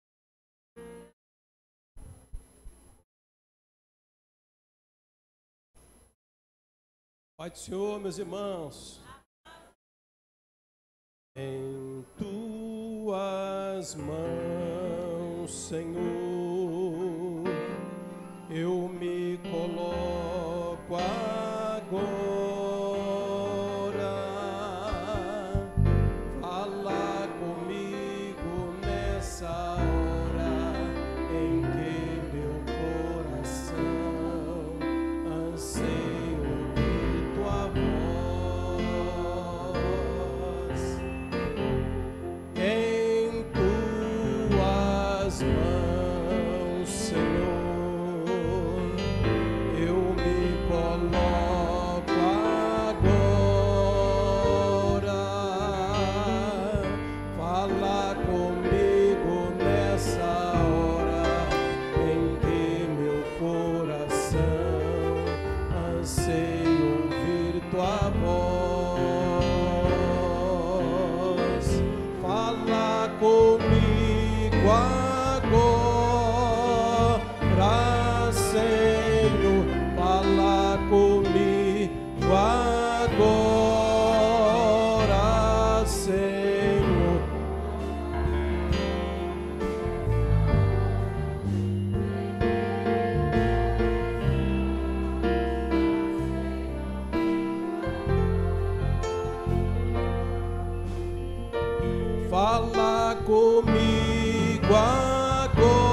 Pai do Senhor, meus irmãos, em tuas mãos, Senhor, eu me coloco agora, fala comigo nessa hora em que meu coração anseia tua voz. Em tuas mãos, Senhor, eu me coloco agora. Fala comigo nessa hora em que meu coração anseia tua voz. Fala comigo agora, Senhor, fala comigo agora, Senhor. Fala comigo agora.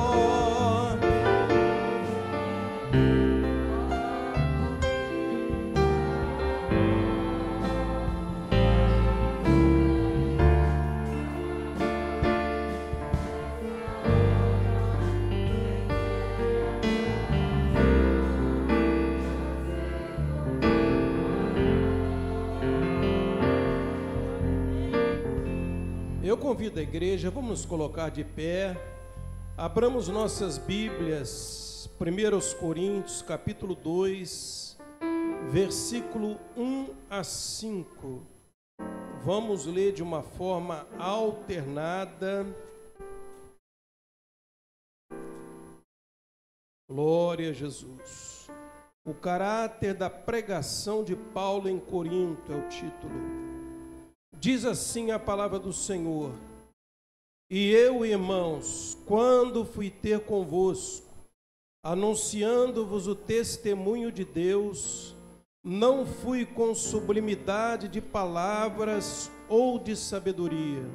Eu convido a igreja, vamos nos colocar de pé, abramos nossas Bíblias, primeira Coríntios, capítulo dois, versículo um a cinco. Vamos ler de uma forma alternada. Glória a Jesus. O caráter da pregação de Paulo em Corinto é o título. Diz assim a palavra do Senhor: e eu, irmãos, quando fui ter convosco, anunciando-vos o testemunho de Deus, não fui com sublimidade de palavras ou de sabedoria.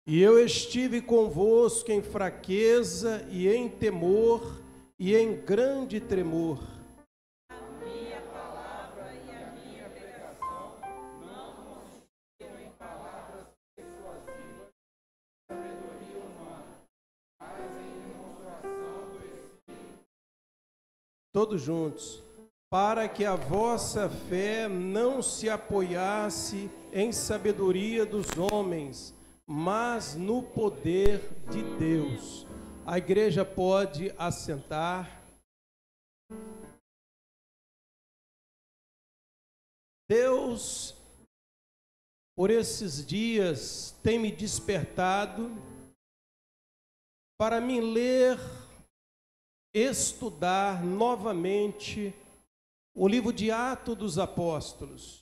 E eu estive convosco em fraqueza e em temor e em grande tremor. A minha palavra e a minha pregação não consistiram em palavras persuasivas, sabedoria humana, mas em demonstração do Espírito. Todos juntos. Para que a vossa fé não se apoiasse em sabedoria dos homens, mas no poder de Deus. A igreja pode assentar. Deus, por esses dias, tem me despertado para me ler, estudar novamente o livro de Atos dos Apóstolos.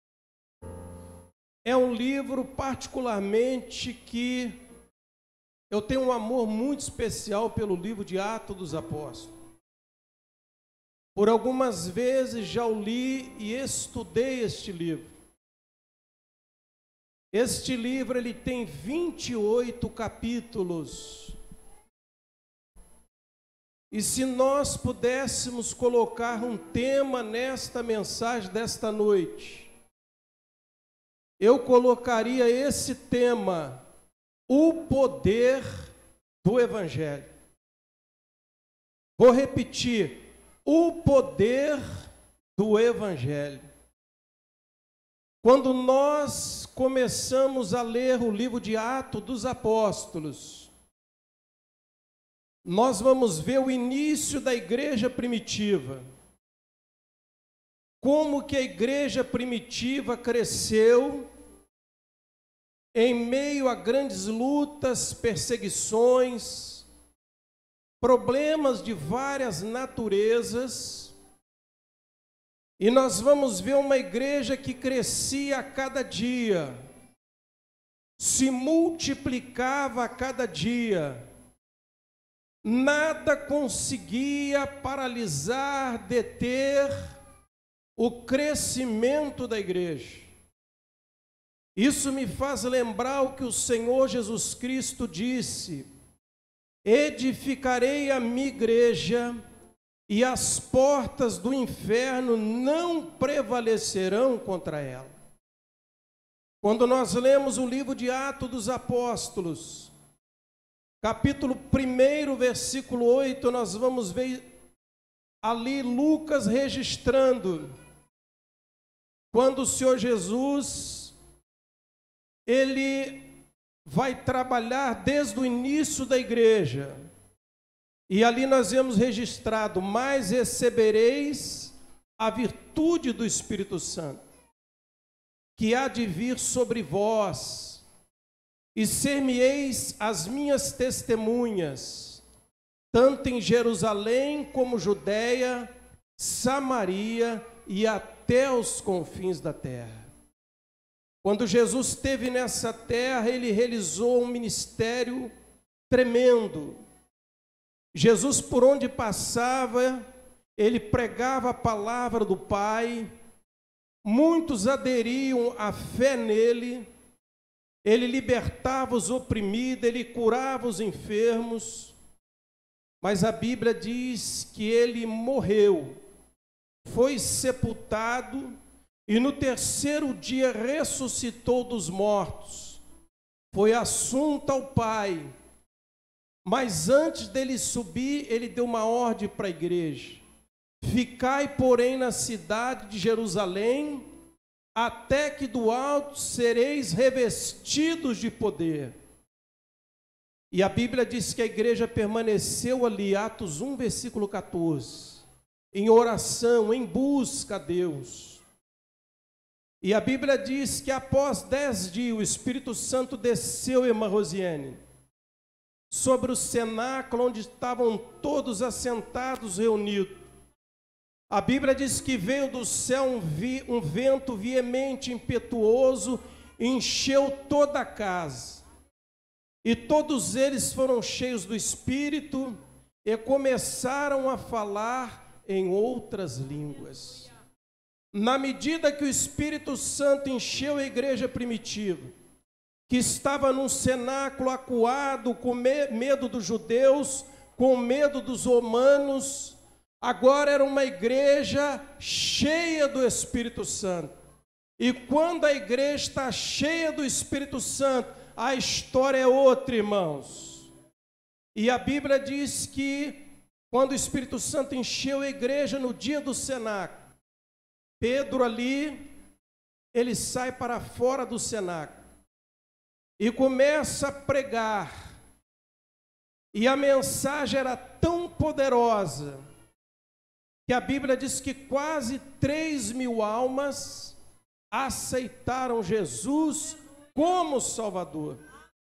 É um livro particularmente que eu tenho um amor muito especial pelo livro de Atos dos Apóstolos. Por algumas vezes já o li e estudei este livro. Este livro ele tem vinte e oito capítulos. E se nós pudéssemos colocar um tema nesta mensagem desta noite, eu colocaria esse tema: o poder do Evangelho. Vou repetir: o poder do Evangelho. Quando nós começamos a ler o livro de Atos dos Apóstolos, nós vamos ver o início da igreja primitiva. Como que a igreja primitiva cresceu em meio a grandes lutas, perseguições, problemas de várias naturezas. E nós vamos ver uma igreja que crescia a cada dia, se multiplicava a cada dia. Nada conseguia paralisar, deter o crescimento da igreja. Isso me faz lembrar o que o Senhor Jesus Cristo disse: edificarei a minha igreja e as portas do inferno não prevalecerão contra ela. Quando nós lemos o livro de Atos dos Apóstolos, capítulo um, versículo oito, nós vamos ver ali Lucas registrando quando o Senhor Jesus, ele vai trabalhar desde o início da igreja. E ali nós vemos registrado: mas recebereis a virtude do Espírito Santo, que há de vir sobre vós, e ser-me-eis as minhas testemunhas, tanto em Jerusalém como Judeia, Samaria e até os confins da terra. Quando Jesus esteve nessa terra, ele realizou um ministério tremendo. Jesus, por onde passava, ele pregava a palavra do Pai, muitos aderiam à fé nele, ele libertava os oprimidos, ele curava os enfermos, mas a Bíblia diz que ele morreu, foi sepultado e no terceiro dia ressuscitou dos mortos, foi assunto ao Pai. Mas antes dele subir, ele deu uma ordem para a igreja: ficai, porém, na cidade de Jerusalém, até que do alto sereis revestidos de poder. E a Bíblia diz que a igreja permaneceu ali, Atos um, versículo quatorze, em oração, em busca a Deus. E a Bíblia diz que após dez dias, o Espírito Santo desceu, irmã Rosiane, sobre o cenáculo onde estavam todos assentados, reunidos. A Bíblia diz que veio do céu um, vi, um vento veemente, impetuoso, e encheu toda a casa. E todos eles foram cheios do Espírito e começaram a falar em outras línguas. Na medida que o Espírito Santo encheu a igreja primitiva, que estava num cenáculo acuado, com medo dos judeus, com medo dos romanos, agora era uma igreja cheia do Espírito Santo. E quando a igreja está cheia do Espírito Santo, a história é outra, irmãos. E a Bíblia diz que quando o Espírito Santo encheu a igreja no dia do cenáculo, Pedro ali, ele sai para fora do cenáculo e começa a pregar. E a mensagem era tão poderosa que a Bíblia diz que quase três mil almas aceitaram Jesus como Salvador.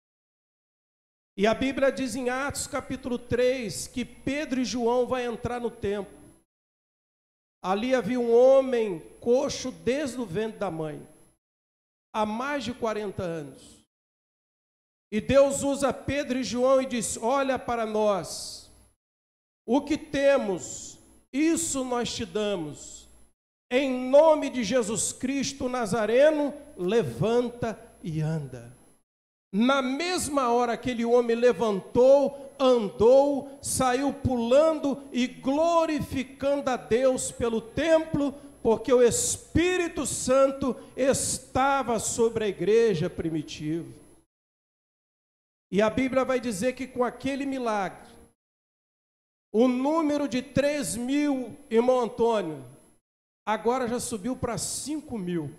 E a Bíblia diz em Atos capítulo três que Pedro e João vão entrar no templo. Ali havia um homem coxo desde o ventre da mãe, há mais de quarenta anos. E Deus usa Pedro e João e diz: olha para nós, o que temos, isso nós te damos. Em nome de Jesus Cristo Nazareno, levanta e anda. Na mesma hora aquele homem levantou, andou, saiu pulando e glorificando a Deus pelo templo, porque o Espírito Santo estava sobre a igreja primitiva. E a Bíblia vai dizer que com aquele milagre, o número de três mil, irmão Antônio, agora já subiu para cinco mil.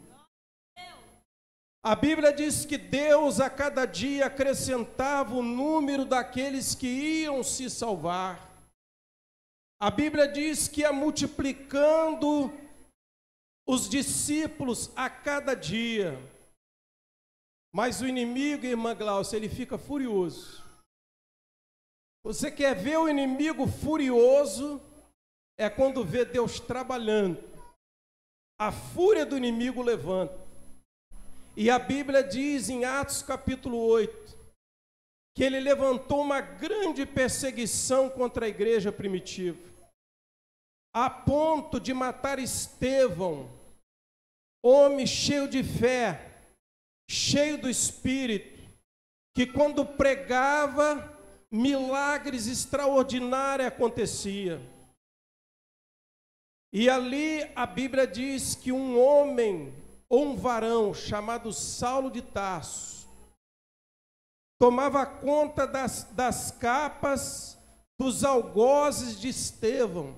A Bíblia diz que Deus a cada dia acrescentava o número daqueles que iam se salvar. A Bíblia diz que ia multiplicando os discípulos a cada dia. Mas o inimigo, irmã Glaucia, ele fica furioso. Você quer ver o inimigo furioso? É quando vê Deus trabalhando. A fúria do inimigo levanta. E a Bíblia diz em Atos capítulo oito, que ele levantou uma grande perseguição contra a igreja primitiva, a ponto de matar Estevão, homem cheio de fé, cheio do Espírito, que quando pregava, milagres extraordinários aconteciam. E ali a Bíblia diz que um homem ou um varão chamado Saulo de Tarso tomava conta das, das capas dos algozes de Estevão.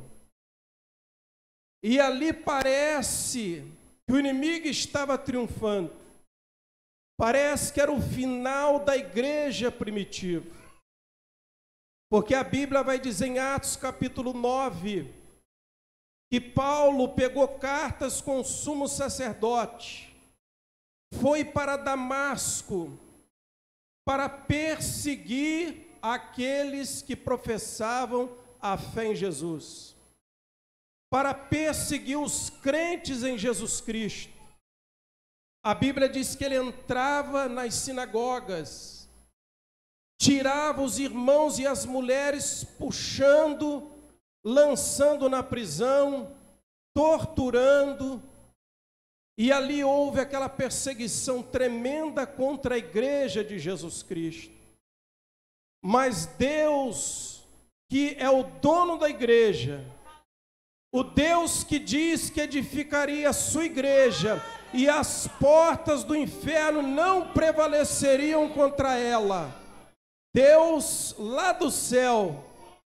E ali parece que o inimigo estava triunfando. Parece que era o final da igreja primitiva. Porque a Bíblia vai dizer em Atos capítulo nove, que Paulo pegou cartas com o sumo sacerdote, foi para Damasco para perseguir aqueles que professavam a fé em Jesus, para perseguir os crentes em Jesus Cristo. A Bíblia diz que ele entrava nas sinagogas, tirava os irmãos e as mulheres puxando, lançando na prisão, torturando, e ali houve aquela perseguição tremenda contra a igreja de Jesus Cristo. Mas Deus, que é o dono da igreja, o Deus que diz que edificaria a sua igreja, e as portas do inferno não prevaleceriam contra ela, Deus lá do céu,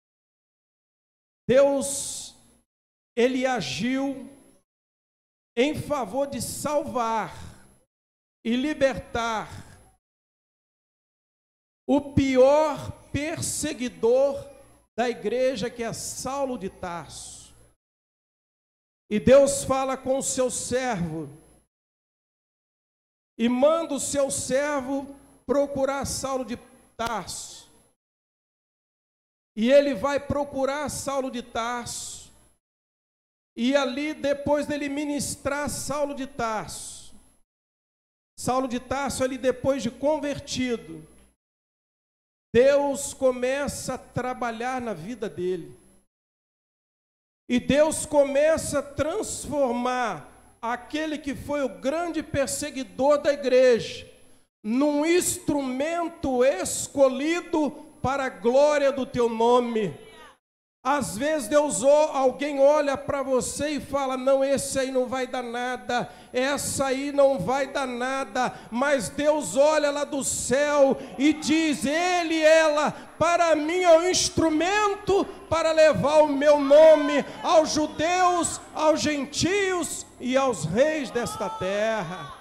Deus, ele agiu em favor de salvar e libertar o pior perseguidor da igreja, que é Saulo de Tarso. E Deus fala com o seu servo e manda o seu servo procurar Saulo de Tarso. E ele vai procurar Saulo de Tarso, e ali, depois dele ministrar Saulo de Tarso, Saulo de Tarso, ali depois de convertido, Deus começa a trabalhar na vida dele, e Deus começa a transformar aquele que foi o grande perseguidor da igreja, num instrumento escolhido para a glória do teu nome. Às vezes Deus, alguém olha para você e fala, não, esse aí não vai dar nada, essa aí não vai dar nada, mas Deus olha lá do céu e diz, ele e ela, para mim é um instrumento para levar o meu nome aos judeus, aos gentios e aos reis desta terra.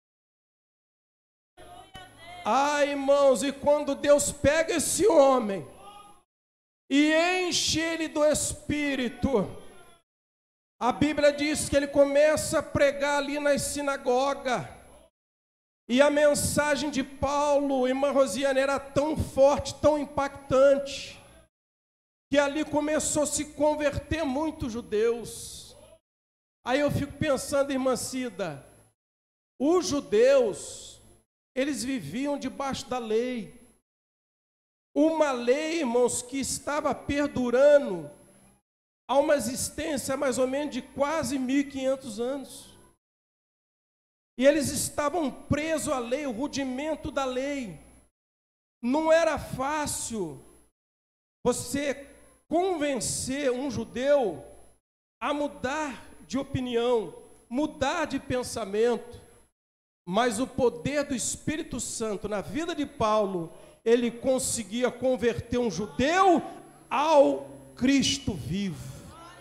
Ah, irmãos, e quando Deus pega esse homem e enche ele do Espírito, a Bíblia diz que ele começa a pregar ali na sinagoga, e a mensagem de Paulo, irmã Rosiane, era tão forte, tão impactante, que ali começou a se converter muitos judeus. Aí eu fico pensando, irmã Cida, os judeus, eles viviam debaixo da lei. Uma lei, irmãos, que estava perdurando há uma existência mais ou menos de quase mil e quinhentos anos. E eles estavam presos à lei, o rudimento da lei. Não era fácil você convencer um judeu a mudar de opinião, mudar de pensamento. Mas o poder do Espírito Santo na vida de Paulo, ele conseguia converter um judeu ao Cristo vivo.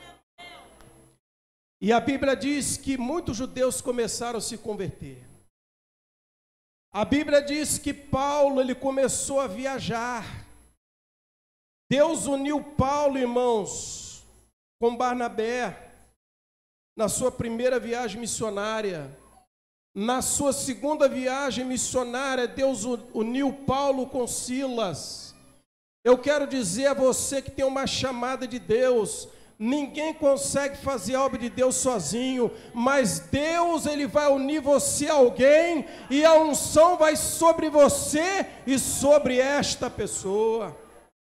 E a Bíblia diz que muitos judeus começaram a se converter. A Bíblia diz que Paulo, ele começou a viajar. Deus uniu Paulo, irmãos, com Barnabé, na sua primeira viagem missionária. Na sua segunda viagem missionária, Deus uniu Paulo com Silas. Eu quero dizer a você que tem uma chamada de Deus, ninguém consegue fazer a obra de Deus sozinho, mas Deus, ele vai unir você a alguém, e a unção vai sobre você e sobre esta pessoa.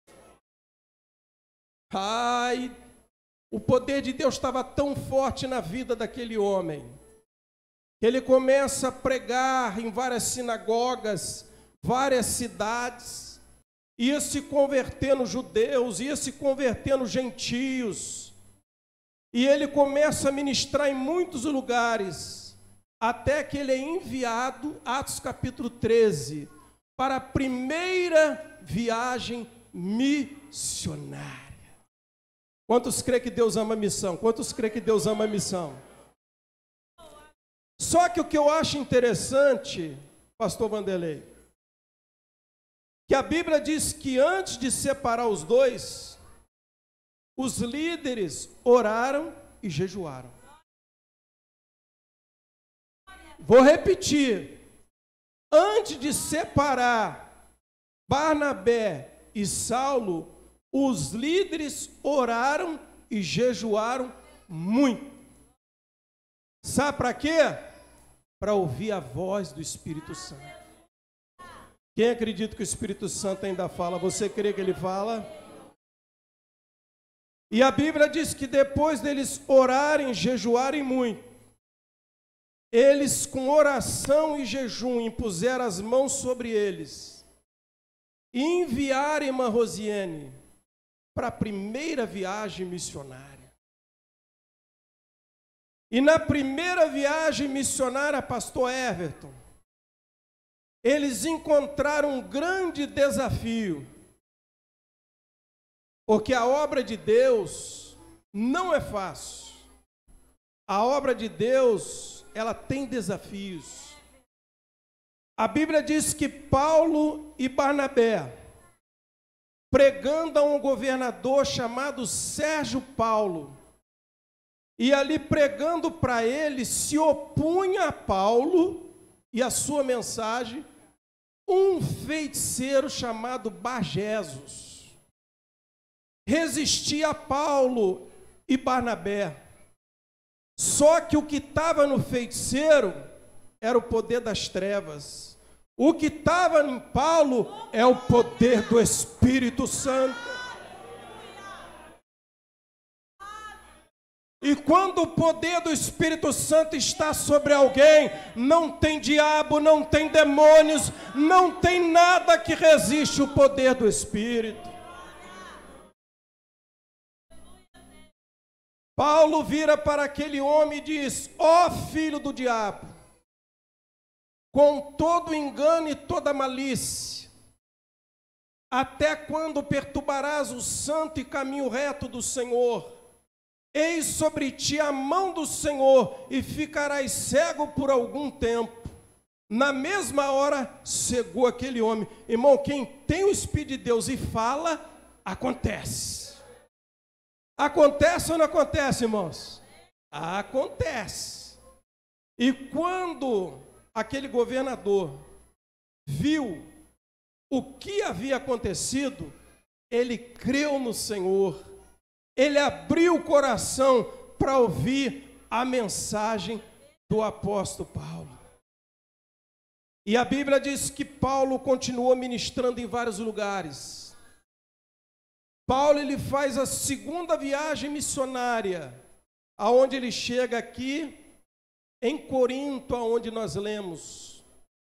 Ai, o poder de Deus estava tão forte na vida daquele homem, ele começa a pregar em várias sinagogas, várias cidades, ia se convertendo judeus, ia se convertendo gentios, e ele começa a ministrar em muitos lugares, até que ele é enviado, Atos capítulo treze, para a primeira viagem missionária. Quantos crê que Deus ama a missão? Quantos crê que Deus ama a missão? Só que o que eu acho interessante, pastor Vanderlei, que a Bíblia diz que antes de separar os dois, os líderes oraram e jejuaram. Vou repetir, antes de separar Barnabé e Saulo, os líderes oraram e jejuaram muito. Sabe para quê? Para ouvir a voz do Espírito Santo. Quem acredita que o Espírito Santo ainda fala? Você crê que ele fala? E a Bíblia diz que depois deles orarem, jejuarem muito, eles com oração e jejum impuseram as mãos sobre eles e enviaram irmã Rosiane para a primeira viagem missionária. E na primeira viagem missionária, pastor Everton, eles encontraram um grande desafio, porque a obra de Deus não é fácil. A obra de Deus, ela tem desafios. A Bíblia diz que Paulo e Barnabé, pregando a um governador chamado Sérgio Paulo, e ali pregando para ele, se opunha a Paulo e a sua mensagem, um feiticeiro chamado Barjesus. Resistia a Paulo e Barnabé. Só que o que estava no feiticeiro era o poder das trevas. O que estava em Paulo é o poder do Espírito Santo. E quando o poder do Espírito Santo está sobre alguém, não tem diabo, não tem demônios, não tem nada que resiste o poder do Espírito. Paulo vira para aquele homem e diz: ó filho do diabo, com todo engano e toda malícia, até quando perturbarás o santo e caminho reto do Senhor? Eis sobre ti a mão do Senhor, e ficarás cego por algum tempo. Na mesma hora, cegou aquele homem. Irmão, quem tem o Espírito de Deus e fala, acontece. Acontece ou não acontece, irmãos? Acontece. E quando aquele governador viu o que havia acontecido, ele creu no Senhor. Ele abriu o coração para ouvir a mensagem do apóstolo Paulo. E a Bíblia diz que Paulo continuou ministrando em vários lugares. Paulo ele faz a segunda viagem missionária, aonde ele chega aqui em Corinto, aonde nós lemos.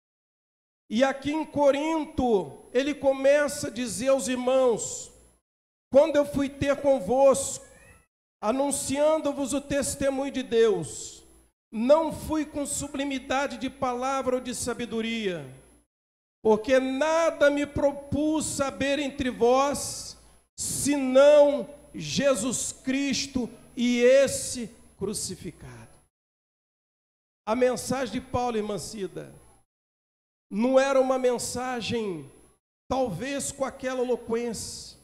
E aqui em Corinto, ele começa a dizer aos irmãos: quando eu fui ter convosco, anunciando-vos o testemunho de Deus, não fui com sublimidade de palavra ou de sabedoria, porque nada me propus saber entre vós, senão Jesus Cristo e esse crucificado. A mensagem de Paulo, irmã Cida, não era uma mensagem, talvez com aquela eloquência,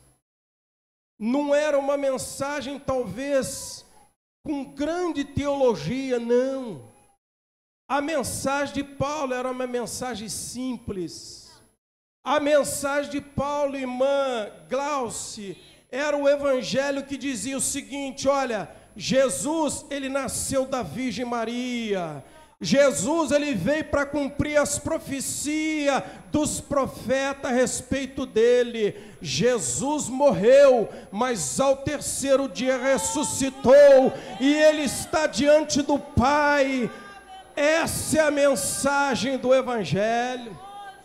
não era uma mensagem, talvez, com grande teologia, não. A mensagem de Paulo era uma mensagem simples. A mensagem de Paulo, irmã Glauce, era o evangelho que dizia o seguinte: olha, Jesus, ele nasceu da Virgem Maria. Jesus, ele veio para cumprir as profecias dos profetas a respeito dele. Jesus morreu, mas ao terceiro dia ressuscitou, e ele está diante do Pai. Essa é a mensagem do evangelho.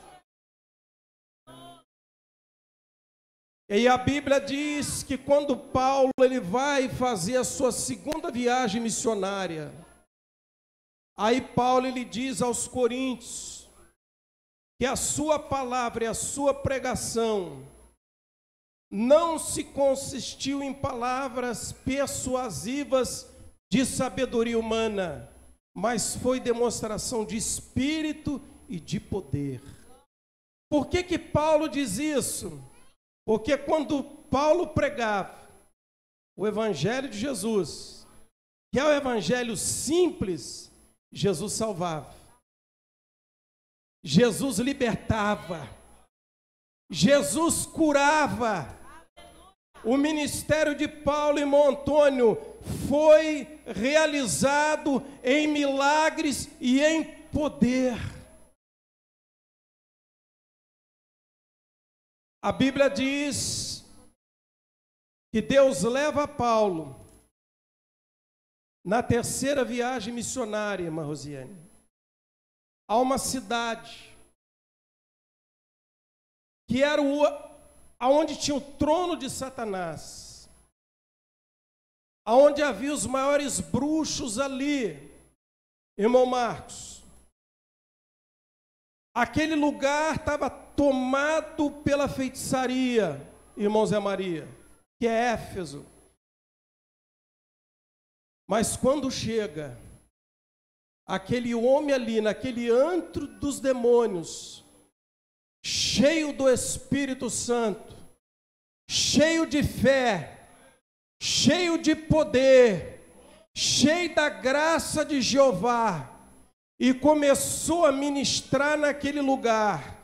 E a Bíblia diz que quando Paulo ele vai fazer a sua segunda viagem missionária, aí Paulo ele diz aos coríntios que a sua palavra e a sua pregação não se consistiu em palavras persuasivas de sabedoria humana, mas foi demonstração de espírito e de poder. Por que que Paulo diz isso? Porque quando Paulo pregava o evangelho de Jesus, que é o evangelho simples, Jesus salvava, Jesus libertava, Jesus curava. O ministério de Paulo, irmão Antônio, foi realizado em milagres e em poder. A Bíblia diz que Deus leva Paulo na terceira viagem missionária, irmã Rosiane, a uma cidade que era o, aonde tinha o trono de Satanás, aonde havia os maiores bruxos ali, irmão Marcos. Aquele lugar estava tomado pela feitiçaria, irmão Zé Maria, que é Éfeso. Mas quando chega aquele homem ali, naquele antro dos demônios, cheio do Espírito Santo, cheio de fé, cheio de poder, cheio da graça de Jeová, e começou a ministrar naquele lugar,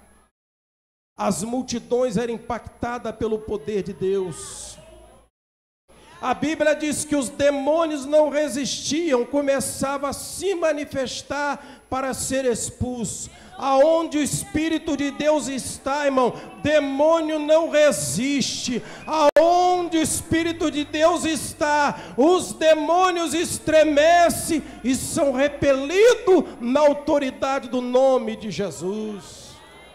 as multidões eram impactadas pelo poder de Deus. A Bíblia diz que os demônios não resistiam, começavam a se manifestar para ser expulso. Aonde o Espírito de Deus está, irmão, demônio não resiste. Aonde o Espírito de Deus está, os demônios estremecem e são repelidos na autoridade do nome de Jesus.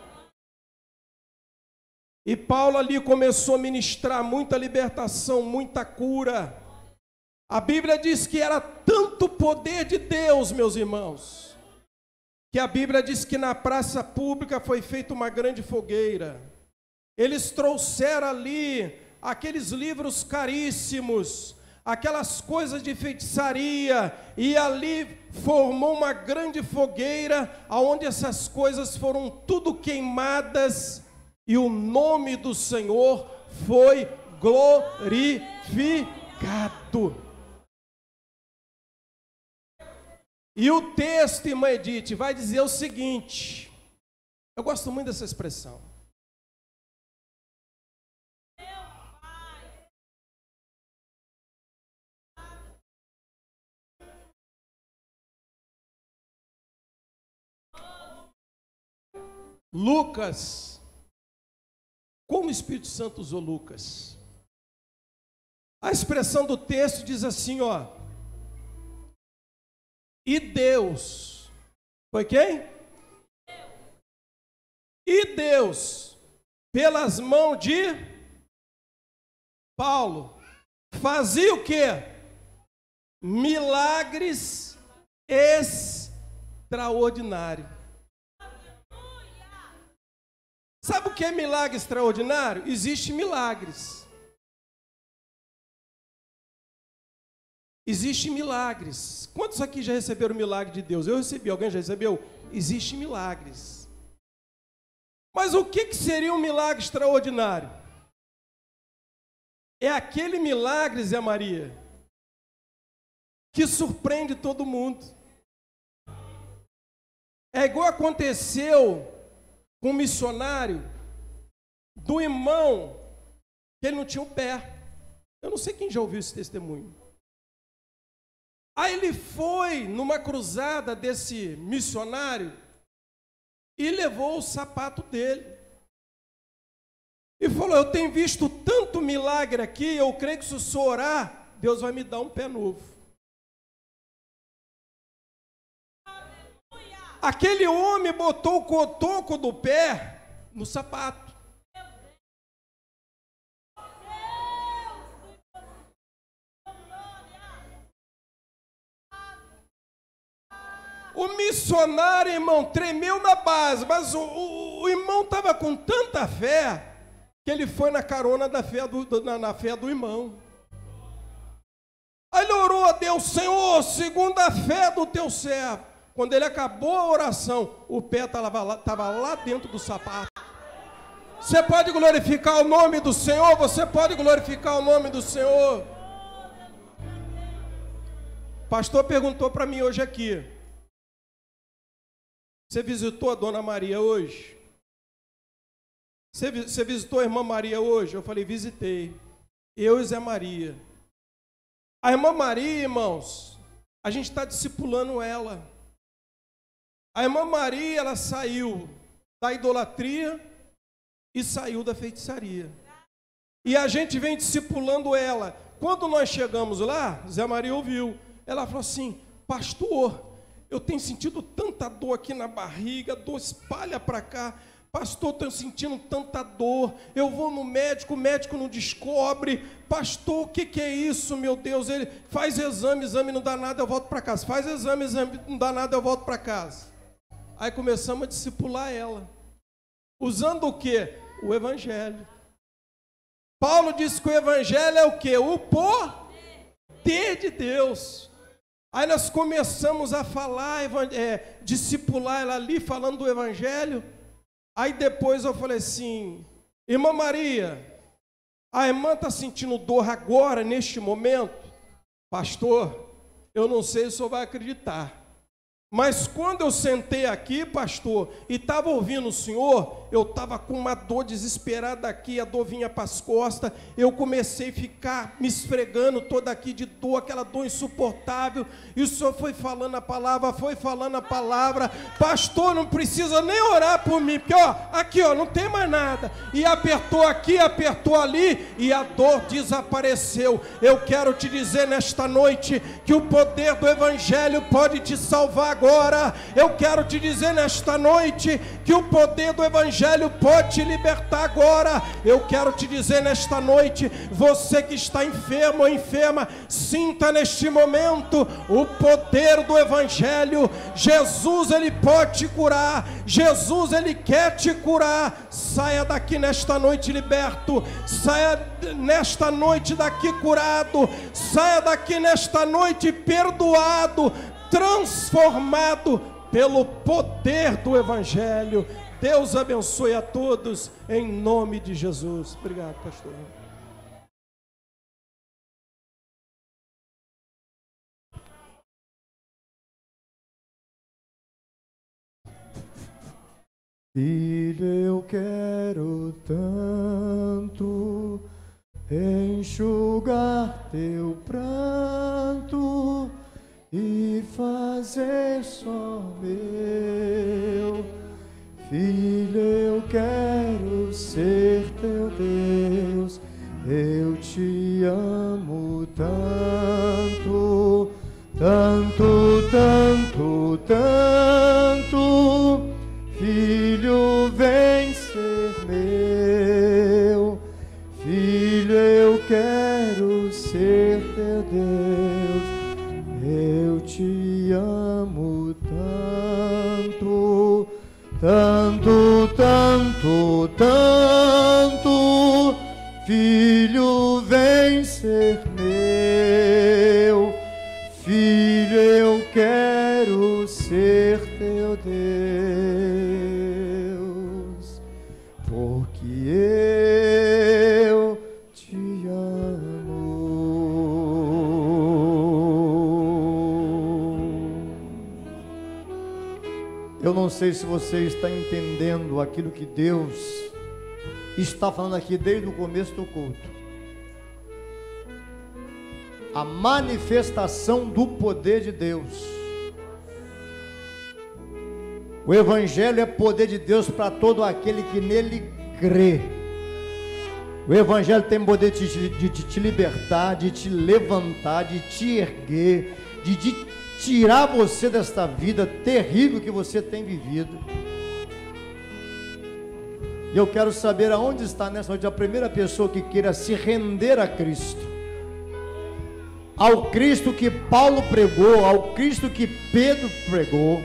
E Paulo ali começou a ministrar muita libertação, muita cura. A Bíblia diz que era tanto poder de Deus, meus irmãos, que a Bíblia diz que na praça pública foi feita uma grande fogueira. Eles trouxeram ali aqueles livros caríssimos, aquelas coisas de feitiçaria, e ali formou uma grande fogueira, onde essas coisas foram tudo queimadas, e o nome do Senhor foi glorificado. E o texto, irmã Edith, vai dizer o seguinte, eu gosto muito dessa expressão. Lucas, como o Espírito Santo usou Lucas? A expressão do texto diz assim, ó. E Deus, foi quem? E Deus, pelas mãos de Paulo, fazia o quê? Milagres extraordinários. Sabe o que é milagre extraordinário? Existem milagres. Existem milagres. Quantos aqui já receberam o milagre de Deus? Eu recebi. Alguém já recebeu? Existem milagres. Mas o que, que seria um milagre extraordinário? É aquele milagre, Zé Maria, que surpreende todo mundo. É igual aconteceu com um missionário, do irmão, que ele não tinha um pé. Eu não sei quem já ouviu esse testemunho. Aí ele foi numa cruzada desse missionário e levou o sapato dele. E falou, eu tenho visto tanto milagre aqui, eu creio que se eu só orar, Deus vai me dar um pé novo. Aquele homem botou o cotoco do pé no sapato. O missionário, irmão, tremeu na base, mas o, o, o irmão estava com tanta fé que ele foi na carona da fé do, do, na, na fé do irmão. Aí ele orou a Deus, Senhor, segundo a fé do teu servo. Quando ele acabou a oração, o pé estava lá, estava lá dentro do sapato. Você pode glorificar o nome do Senhor? Você pode glorificar o nome do Senhor? O pastor perguntou para mim hoje aqui. Você visitou a Dona Maria hoje? Você, você visitou a irmã Maria hoje? Eu falei, visitei. Eu e Zé Maria. A irmã Maria, irmãos, a gente está discipulando ela. A irmã Maria, ela saiu da idolatria e saiu da feitiçaria. E a gente vem discipulando ela. Quando nós chegamos lá, Zé Maria ouviu. Ela falou assim, pastor, eu tenho sentido tanta dor aqui na barriga, dor espalha para cá. Pastor, estou sentindo tanta dor. Eu vou no médico, o médico não descobre. Pastor, o que, que é isso, meu Deus? Ele faz exame, exame não dá nada, eu volto para casa. Faz exame, exame não dá nada, eu volto para casa. Aí começamos a discipular ela. Usando o quê? O Evangelho. Paulo disse que o Evangelho é o quê? O poder de Deus. Aí nós começamos a falar, é, discipular ela ali, falando do Evangelho. Aí depois eu falei assim, irmã Maria, a irmã está sentindo dor agora, neste momento? Pastor, eu não sei se o senhor vai acreditar, Mas quando eu sentei aqui, pastor, e estava ouvindo o senhor, eu estava com uma dor desesperada aqui, a dor vinha para as costas, eu comecei a ficar me esfregando toda aqui de dor, aquela dor insuportável, e o senhor foi falando a palavra, foi falando a palavra, pastor, não precisa nem orar por mim, porque ó, aqui ó, não tem mais nada, e apertou aqui, apertou ali, e a dor desapareceu. Eu quero te dizer nesta noite, que o poder do Evangelho pode te salvar agora. Eu quero te dizer nesta noite, que o poder do Evangelho pode te libertar agora. Eu quero te dizer nesta noite, você que está enfermo ou enferma, sinta neste momento o poder do Evangelho. Jesus, Ele pode te curar. Jesus, Ele quer te curar. Saia daqui nesta noite liberto. Saia nesta noite daqui curado. Saia daqui nesta noite perdoado, transformado pelo poder do Evangelho. Deus abençoe a todos, em nome de Jesus. Obrigado, pastor. Filho, eu quero tanto enxugar teu pranto e fazer só meu. Filho, eu quero ser teu Deus, eu te amo tanto, tanto, tanto, tanto. Filho, vem ser meu. Filho, eu quero ser teu Deus, eu te amo tanto, tanto, tanto, tanto. Filho, vem ser meu. Filho, eu quero ser teu Deus, porque eu te amo. Eu não sei se você está entendendo aquilo que Deus está falando aqui desde o começo do culto. A manifestação do poder de Deus. O Evangelho é poder de Deus para todo aquele que nele crê. O Evangelho tem poder de te, de, de te libertar, de te levantar, de te erguer, de, de tirar você desta vida terrível que você tem vivido. E eu quero saber aonde está nessa noite a primeira pessoa que queira se render a Cristo. Ao Cristo que Paulo pregou, ao Cristo que Pedro pregou,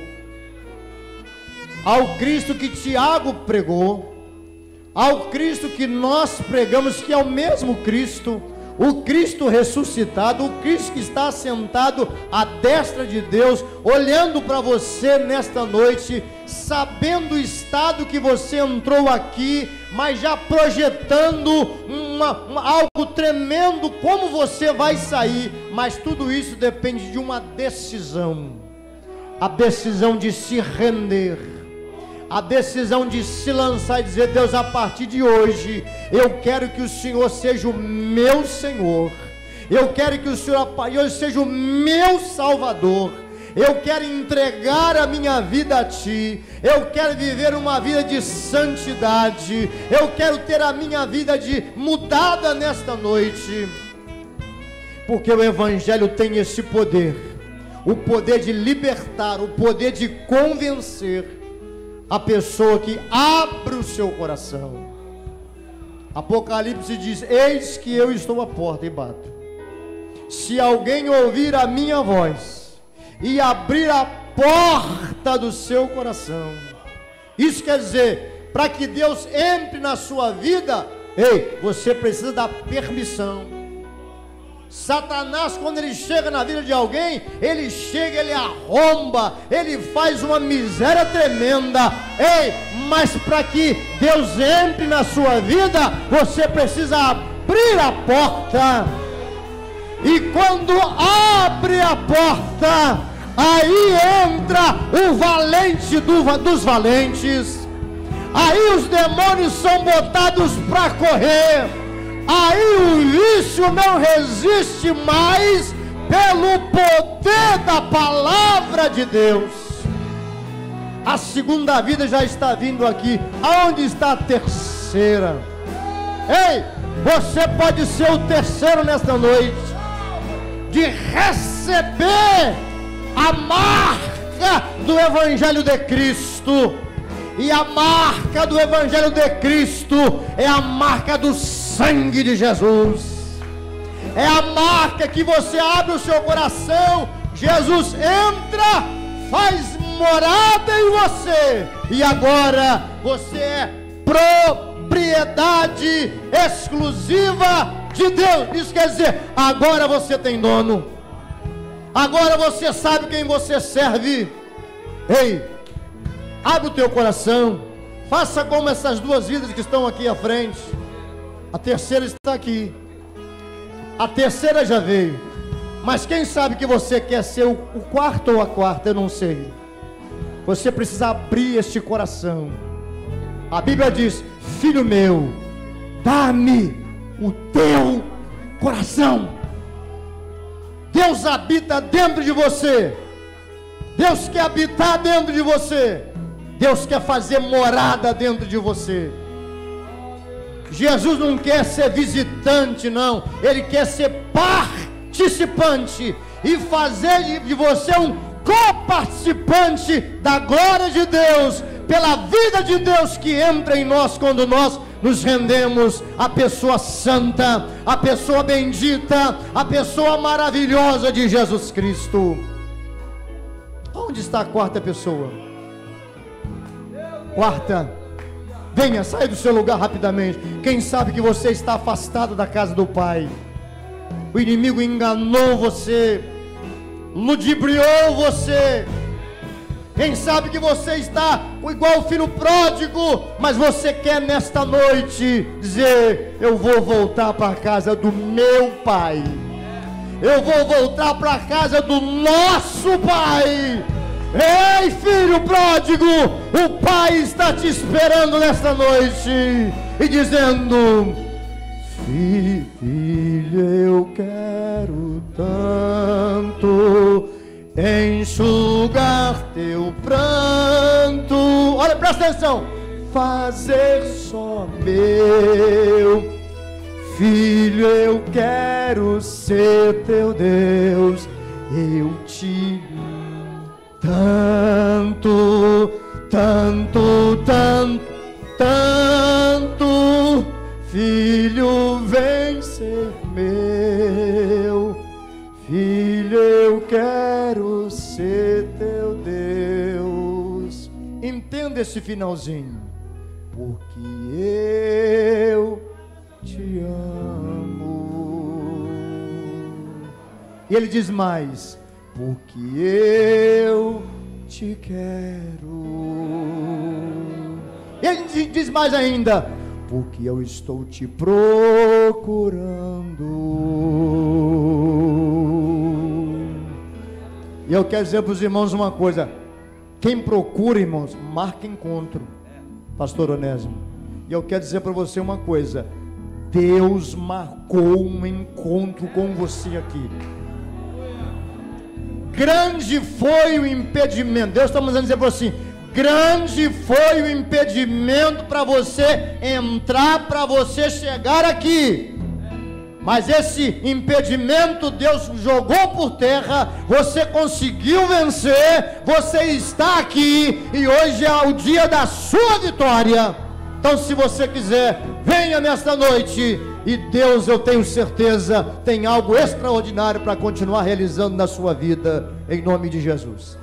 ao Cristo que Tiago pregou, ao Cristo que nós pregamos, que é o mesmo Cristo, o Cristo ressuscitado, o Cristo que está sentado à destra de Deus, olhando para você nesta noite, sabendo o estado que você entrou aqui, mas já projetando uma, uma, algo tremendo, como você vai sair. Mas tudo isso depende de uma decisão, a decisão de se render, a decisão de se lançar e dizer: Deus, a partir de hoje, eu quero que o Senhor seja o meu Senhor, eu quero que o Senhor a partir de hoje seja o meu Salvador, eu quero entregar a minha vida a Ti, eu quero viver uma vida de santidade, eu quero ter a minha vida de mudada nesta noite, porque o Evangelho tem esse poder, o poder de libertar, o poder de convencer a pessoa que abre o seu coração. Apocalipse diz: eis que eu estou à porta e bato. Se alguém ouvir a minha voz e abrir a porta do seu coração, isso quer dizer, para que Deus entre na sua vida, ei, você precisa dar permissão. Satanás, quando ele chega na vida de alguém, ele chega, ele arromba, ele faz uma miséria tremenda. Ei, mas para que Deus entre na sua vida, você precisa abrir a porta. E quando abre a porta, aí entra o valente do, dos valentes, aí os demônios são botados para correr, aí o vício não resiste mais pelo poder da palavra de Deus. A segunda vida já está vindo aqui. Aonde está a terceira? Ei, você pode ser o terceiro nesta noite, de receber a marca do Evangelho de Cristo. E a marca do Evangelho de Cristo é a marca do sangue de Jesus. É a marca que você abre o seu coração, Jesus entra, faz morada em você, e agora você é propriedade exclusiva de Deus. Isso quer dizer, agora você tem dono, agora você sabe quem você serve. Ei, abre o teu coração, faça como essas duas vidas que estão aqui à frente. A terceira está aqui, a terceira já veio, mas quem sabe que você quer ser o, o quarto ou a quarta, eu não sei. Você precisa abrir este coração. A Bíblia diz: filho meu, dá-me o teu coração. Deus habita dentro de você. Deus quer habitar dentro de você. Deus quer fazer morada dentro de você. Jesus não quer ser visitante, não. Ele quer ser participante e fazer de você um co-participante da glória de Deus, pela vida de Deus que entra em nós quando nós nos rendemos à pessoa santa, à pessoa bendita, à pessoa maravilhosa de Jesus Cristo. Onde está a quarta pessoa? Quarta, venha, saia do seu lugar rapidamente. Quem sabe que você está afastado da casa do Pai? O inimigo enganou você, ludibriou você. Quem sabe que você está igual o filho pródigo, mas você quer nesta noite dizer: eu vou voltar para a casa do meu Pai, eu vou voltar para a casa do nosso Pai. Ei, filho pródigo, o Pai está te esperando nesta noite e dizendo: filho, eu quero tanto enxugar teu pranto. Olha, presta atenção. Fazer só meu. Filho, eu quero ser teu Deus. Eu te tanto, tanto, tanto, tanto. Filho, vem ser meu. Filho, eu quero ser teu Deus. Entenda esse finalzinho. Porque eu te amo. E ele diz mais: porque eu te quero. E ele diz mais ainda: porque eu estou te procurando. E eu quero dizer para os irmãos uma coisa: quem procura, irmãos, marca encontro. Pastor Onésimo, e eu quero dizer para você uma coisa: Deus marcou um encontro com você aqui. Grande foi o impedimento. Deus está mandando dizer para você: grande foi o impedimento para você entrar, para você chegar aqui. Mas esse impedimento Deus jogou por terra, você conseguiu vencer, você está aqui e hoje é o dia da sua vitória. Então, se você quiser, venha nesta noite e Deus, eu tenho certeza, tem algo extraordinário para continuar realizando na sua vida, em nome de Jesus.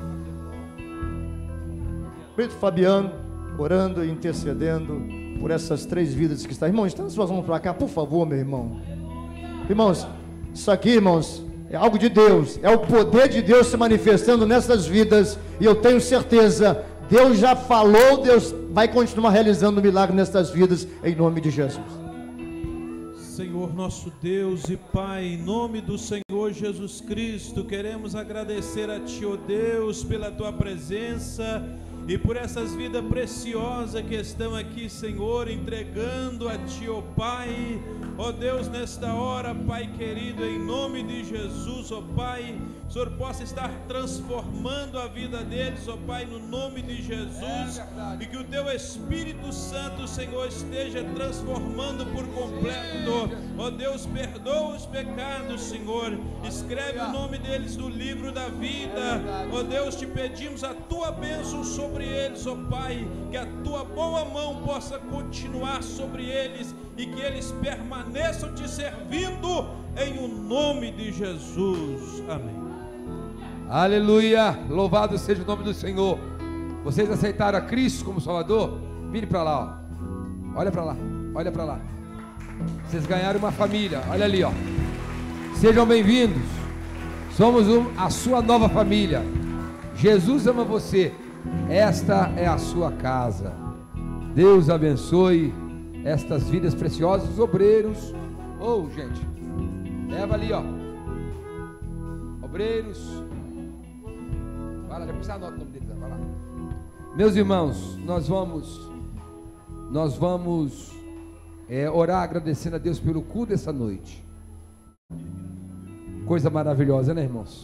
Preto Fabiano, orando e intercedendo por essas três vidas que estão. Irmão, estenda suas mãos para cá, por favor, meu irmão. Irmãos, isso aqui, irmãos, é algo de Deus, é o poder de Deus se manifestando nessas vidas, e eu tenho certeza, Deus já falou, Deus vai continuar realizando o milagre nessas vidas, em nome de Jesus. Senhor, Senhor, nosso Deus e Pai, em nome do Senhor Jesus Cristo, queremos agradecer a Ti, ó Deus, pela Tua presença e por essas vidas preciosas que estão aqui, Senhor, entregando a Ti, ó Pai. Ó Deus, nesta hora, Pai querido, em nome de Jesus, ó Pai, o Senhor possa estar transformando a vida deles, ó Pai, no nome de Jesus, e que o Teu Espírito Santo, Senhor, esteja transformando por completo. Ó Deus, perdoa os pecados, Senhor, escreve o nome deles no livro da vida. Ó Deus, te pedimos a Tua bênção sobre eles, ó Pai, que a Tua boa mão possa continuar sobre eles e que eles permaneçam te servindo em o nome de Jesus. Amém. Aleluia, louvado seja o nome do Senhor. Vocês aceitaram a Cristo como Salvador? Vire para lá, ó. Olha para lá, olha para lá. Vocês ganharam uma família, olha ali, ó. Sejam bem-vindos. Somos um, a sua nova família. Jesus ama você. Esta é a sua casa. Deus abençoe estas vidas preciosas, os obreiros. Oh, gente, leva ali, ó. Obreiros. Vai lá, já precisa anotar o nome deles, vai lá. Meus irmãos, nós vamos, nós vamos é, orar agradecendo a Deus pelo culto dessa noite. Coisa maravilhosa, né, irmãos?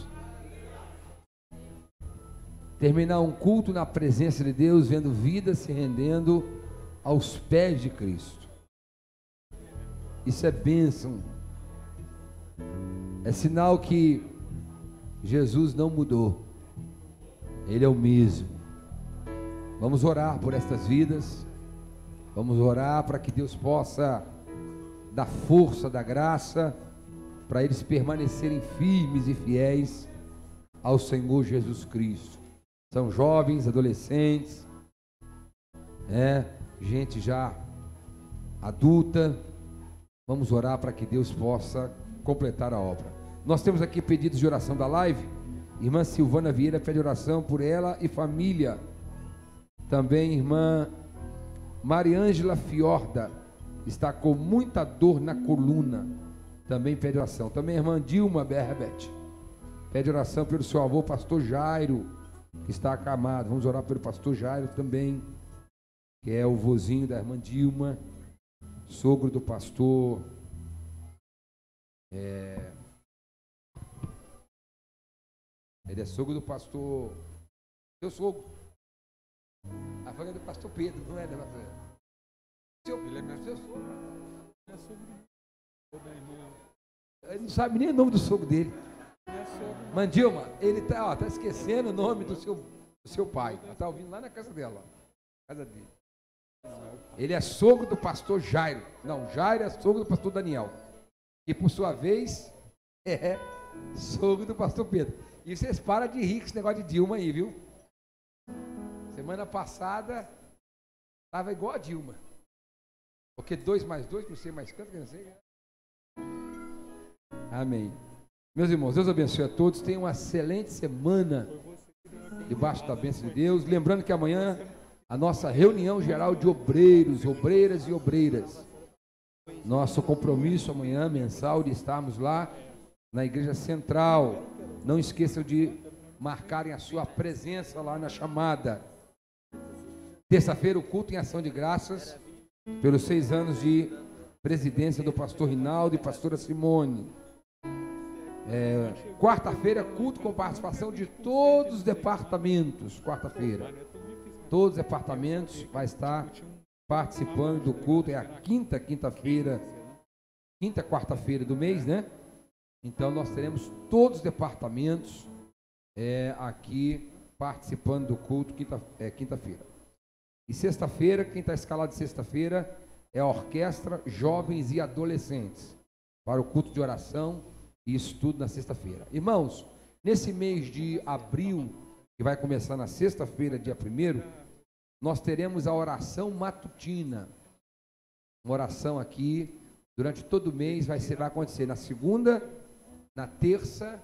Terminar um culto na presença de Deus, vendo vidas se rendendo aos pés de Cristo. Isso é bênção. É sinal que Jesus não mudou. Ele é o mesmo. Vamos orar por estas vidas. Vamos orar para que Deus possa dar força, dar graça, para eles permanecerem firmes e fiéis ao Senhor Jesus Cristo. São jovens, adolescentes, é, gente já adulta. Vamos orar para que Deus possa completar a obra. Nós temos aqui pedidos de oração da live. Irmã Silvana Vieira pede oração por ela e família. Também irmã Mariângela Fiorda está com muita dor na coluna, também pede oração. Também a irmã Dilma Berbet pede oração pelo seu avô pastor Jairo, que está acamado. Vamos orar pelo pastor Jairo também, que é o vozinho da irmã Dilma, sogro do pastor é, ele é sogro do pastor, seu sogro, a família do pastor Pedro, não é, né, pastor? Seu, ele é meu seu sogro. Ele é sogro. Ele não sabe nem o nome do sogro dele. Mandilma, ele está ó, tá esquecendo o nome do seu, do seu pai. Está ouvindo lá na casa dela, ó, casa dele. Ele é sogro do pastor Jairo. Não, Jairo é sogro do pastor Daniel. E por sua vez é sogro do pastor Pedro. E vocês param de rir com esse negócio de Dilma aí, viu? Semana passada estava igual a Dilma. Porque dois mais dois, não sei mais quanto, não sei. Amém. Meus irmãos, Deus abençoe a todos. Tenham uma excelente semana debaixo da bênção de Deus. Lembrando que amanhã a nossa reunião geral de obreiros, obreiras e obreiras. Nosso compromisso amanhã mensal de estarmos lá na Igreja Central. Não esqueçam de marcarem a sua presença lá na chamada. Terça-feira o culto em ação de graças pelos seis anos de presidência do pastor Rinaldo e pastora Simone. É, quarta-feira, culto com participação de todos os departamentos. Quarta-feira, todos os departamentos vai estar participando do culto. É a quinta quinta-feira, quinta quarta-feira do mês, né? Então nós teremos todos os departamentos é, aqui participando do culto quinta, é, quinta-feira. E sexta-feira, quem está escalado de sexta-feira é a Orquestra Jovens e Adolescentes para o culto de oração. Isso tudo na sexta-feira. Irmãos, nesse mês de abril, que vai começar na sexta-feira, dia primeiro, nós teremos a oração matutina. Uma oração aqui, durante todo o mês, vai, ser, vai acontecer na segunda, na terça,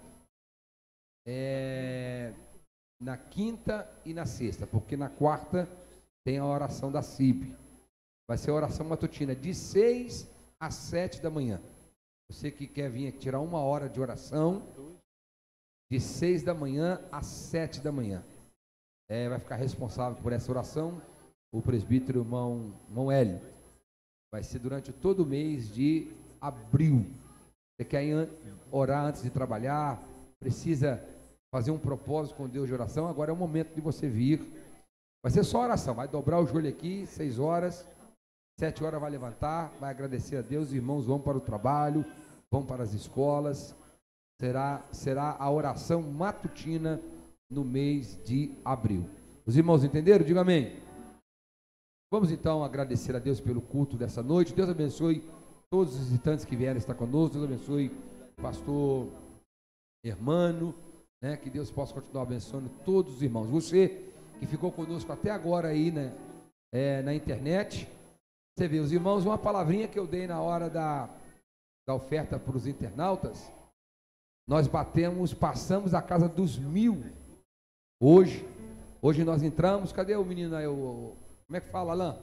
é, na quinta e na sexta, porque na quarta tem a oração da C I B. Vai ser a oração matutina, de seis às sete da manhã. Você que quer vir aqui tirar uma hora de oração, de seis da manhã às sete da manhã. É, vai ficar responsável por essa oração o presbítero irmão, irmão Hélio. Vai ser durante todo o mês de abril. Você quer orar antes de trabalhar, precisa fazer um propósito com Deus de oração, agora é o momento de você vir. Vai ser só oração, vai dobrar o joelho aqui, seis horas, sete horas vai levantar, vai agradecer a Deus, os irmãos vão para o trabalho, vão para as escolas. Será, será a oração matutina no mês de abril. Os irmãos entenderam? Diga amém. Vamos então agradecer a Deus pelo culto dessa noite. Deus abençoe todos os visitantes que vieram estar conosco. Deus abençoe o pastor Hermano, né? Que Deus possa continuar abençoando todos os irmãos. Você que ficou conosco até agora aí, né? É, na internet. Você vê, os irmãos, uma palavrinha que eu dei na hora da, da oferta para os internautas. Nós batemos, passamos a casa dos mil. Hoje, hoje nós entramos. Cadê o menino aí? O, como é que fala, Alain?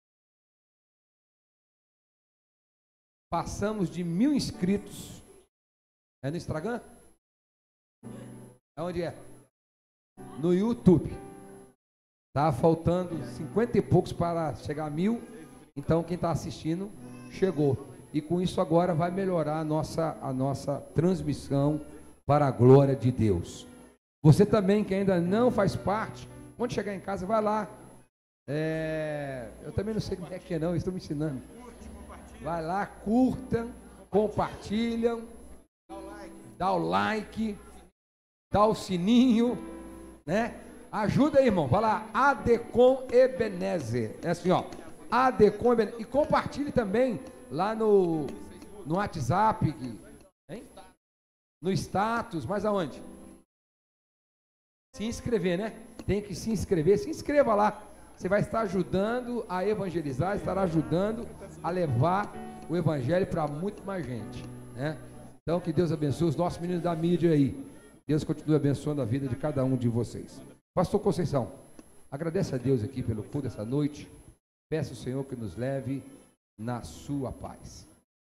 Passamos de mil inscritos. É no Instagram? Aonde é? No YouTube. Tá faltando cinquenta e poucos para chegar a mil. Então quem está assistindo chegou. E com isso agora vai melhorar a nossa, a nossa transmissão para a glória de Deus. Você também que ainda não faz parte, quando chegar em casa, vai lá. É, eu também não sei como é que é não, estou me ensinando. Vai lá, curta, compartilham, dá o like, dá o sininho, né? Ajuda aí, irmão. Vai lá, Adecom Ebenezer. É assim, ó. Adecom Ebenezer. E compartilhe também lá no, no WhatsApp, hein? No status, mas aonde? Se inscrever, né? Tem que se inscrever. Se inscreva lá. Você vai estar ajudando a evangelizar, estará ajudando a levar o evangelho para muito mais gente, né? Então que Deus abençoe os nossos meninos da mídia aí. Deus continue abençoando a vida de cada um de vocês. Pastor Conceição, agradece a Deus aqui pelo culto dessa noite. Peço ao Senhor que nos leve na sua paz.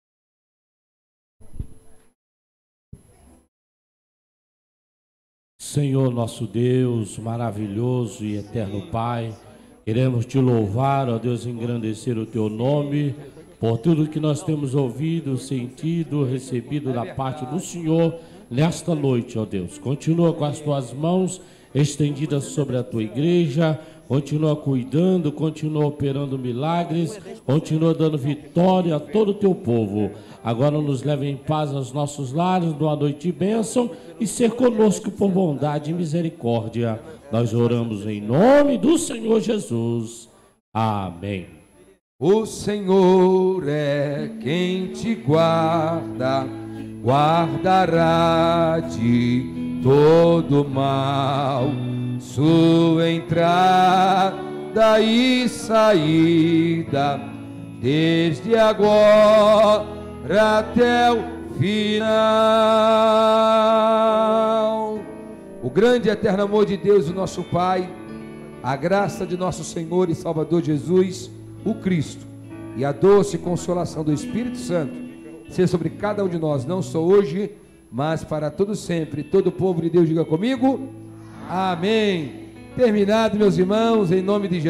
Senhor nosso Deus, maravilhoso e eterno Pai, queremos te louvar, ó Deus, engrandecer o teu nome, por tudo que nós temos ouvido, sentido, recebido da parte do Senhor nesta noite, ó Deus. Continua com as tuas mãos estendidas sobre a tua igreja, continua cuidando, continua operando milagres, continua dando vitória a todo o teu povo. Agora nos leve em paz aos nossos lares, numa noite de bênção, e ser conosco por bondade e misericórdia. Nós oramos em nome do Senhor Jesus. Amém. O Senhor é quem te guarda, guardará de todo mal, sua entrada e saída, desde agora até o final. O grande e eterno amor de Deus, o nosso Pai, a graça de nosso Senhor e Salvador Jesus, o Cristo, e a doce consolação do Espírito Santo, seja sobre cada um de nós, não só hoje, mas para todo sempre. Todo o povo de Deus diga comigo, amém. Terminado, meus irmãos, em nome de Jesus.